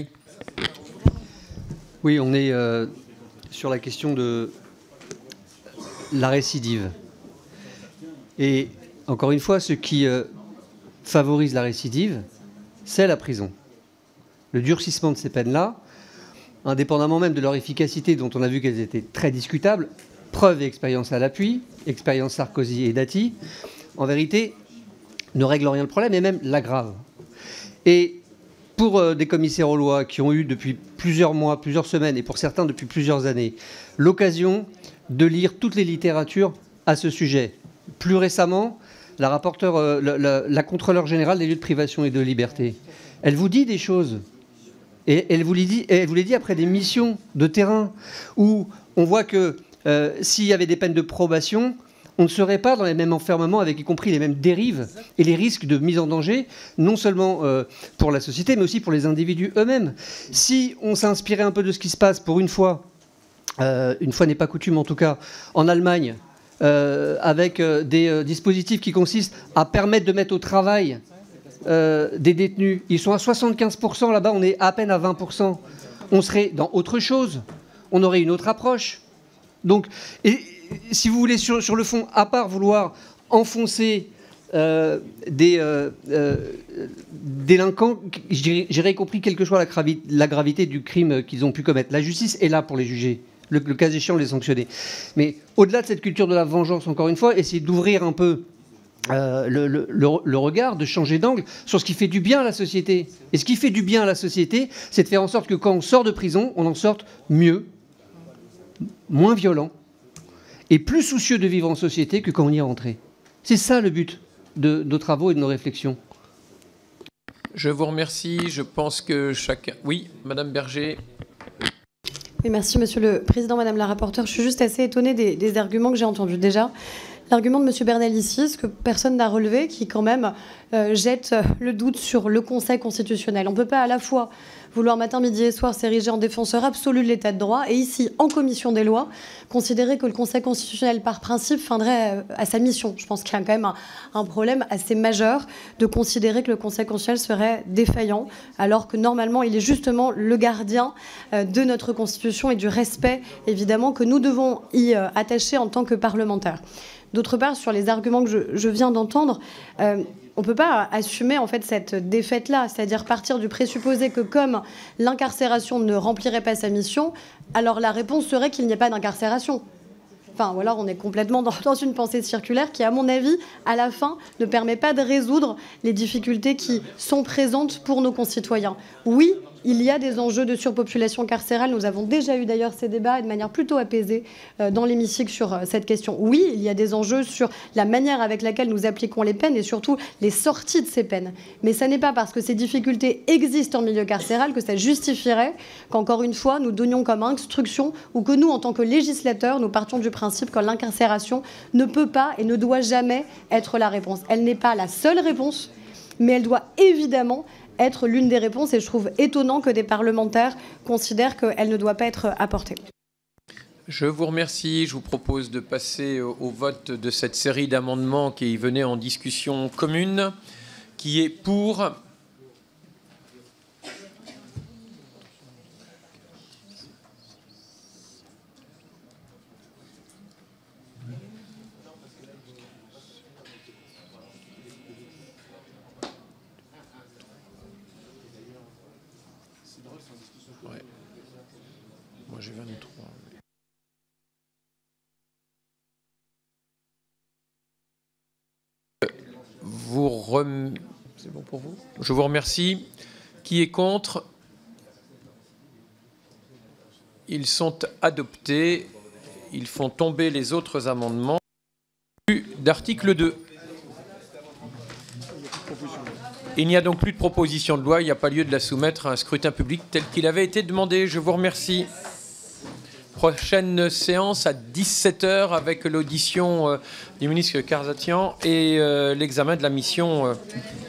Oui, on est euh, sur la question de la récidive. Et encore une fois, ce qui euh, favorise la récidive, c'est la prison. Le durcissement de ces peines-là, indépendamment même de leur efficacité, dont on a vu qu'elles étaient très discutables, preuve et expérience à l'appui, expérience Sarkozy et Dati, en vérité, ne règle rien le problème et même l'aggrave. Et pour euh, des commissaires aux lois qui ont eu depuis plusieurs mois, plusieurs semaines, et pour certains depuis plusieurs années, l'occasion de lire toutes les littératures à ce sujet. Plus récemment, la rapporteure, euh, la, la, la contrôleure générale des lieux de privation et de liberté, elle vous dit des choses. Et elle vous les dit, elle vous les dit après des missions de terrain où on voit que euh, s'il y avait des peines de probation, on ne serait pas dans les mêmes enfermements, avec y compris les mêmes dérives et les risques de mise en danger, non seulement euh, pour la société, mais aussi pour les individus eux-mêmes. Si on s'inspirait un peu de ce qui se passe pour une fois, Euh, une fois n'est pas coutume en tout cas, en Allemagne, euh, avec euh, des euh, dispositifs qui consistent à permettre de mettre au travail euh, des détenus. Ils sont à soixante-quinze pour cent là-bas, on est à peine à vingt pour cent. On serait dans autre chose, on aurait une autre approche. Donc, et, si vous voulez, sur, sur le fond, à part vouloir enfoncer euh, des euh, euh, délinquants, j'ai compris quelque chose à la, gravi la gravité du crime qu'ils ont pu commettre. La justice est là pour les juger. Le, le cas échéant, les sanctionner. Mais au-delà de cette culture de la vengeance, encore une fois, essayer d'ouvrir un peu euh, le, le, le, le regard, de changer d'angle sur ce qui fait du bien à la société. Et ce qui fait du bien à la société, c'est de faire en sorte que quand on sort de prison, on en sorte mieux, moins violent, et plus soucieux de vivre en société que quand on y est rentré. C'est ça le but de nos travaux et de nos réflexions. Je vous remercie. Je pense que chacun... Oui, Madame Berger. Oui, merci Monsieur le Président, Madame la rapporteure. Je suis juste assez étonnée des, des arguments que j'ai entendus. Déjà, l'argument de Monsieur Bernal ici, ce que personne n'a relevé, qui quand même euh, jette le doute sur le Conseil constitutionnel. On ne peut pas à la fois vouloir matin, midi et soir s'ériger en défenseur absolu de l'état de droit et ici, en commission des lois, considérer que le Conseil constitutionnel, par principe, feindrait à sa mission. Je pense qu'il y a quand même un, un problème assez majeur de considérer que le Conseil constitutionnel serait défaillant, alors que normalement, il est justement le gardien de notre Constitution et du respect, évidemment, que nous devons y attacher en tant que parlementaires. D'autre part, sur les arguments que je, je viens d'entendre, euh, on ne peut pas assumer en fait cette défaite-là, c'est-à-dire partir du présupposé que comme l'incarcération ne remplirait pas sa mission, alors la réponse serait qu'il n'y ait pas d'incarcération. Enfin, ou alors on est complètement dans, dans une pensée circulaire qui, à mon avis, à la fin, ne permet pas de résoudre les difficultés qui sont présentes pour nos concitoyens. Oui, il y a des enjeux de surpopulation carcérale. Nous avons déjà eu d'ailleurs ces débats et de manière plutôt apaisée euh, dans l'hémicycle sur euh, cette question. Oui, il y a des enjeux sur la manière avec laquelle nous appliquons les peines et surtout les sorties de ces peines. Mais ça n'est pas parce que ces difficultés existent en milieu carcéral que ça justifierait qu'encore une fois, nous donnions comme instruction ou que nous, en tant que législateurs, nous partions du principe que l'incarcération ne peut pas et ne doit jamais être la réponse. Elle n'est pas la seule réponse, mais elle doit évidemment être l'une des réponses, et je trouve étonnant que des parlementaires considèrent qu'elle ne doit pas être apportée. Je vous remercie. Je vous propose de passer au, au vote de cette série d'amendements qui venaient en discussion commune. Qui est pour? Ouais. Moi j'ai vingt-trois. Vous rem... C'est bon pour vous? Je vous remercie. Qui est contre? Ils sont adoptés. Ils font tomber les autres amendements. D'article deux. Il n'y a donc plus de proposition de loi. Il n'y a pas lieu de la soumettre à un scrutin public tel qu'il avait été demandé. Je vous remercie. Prochaine séance à dix-sept heures avec l'audition euh, du ministre Karzatian et euh, l'examen de la mission euh,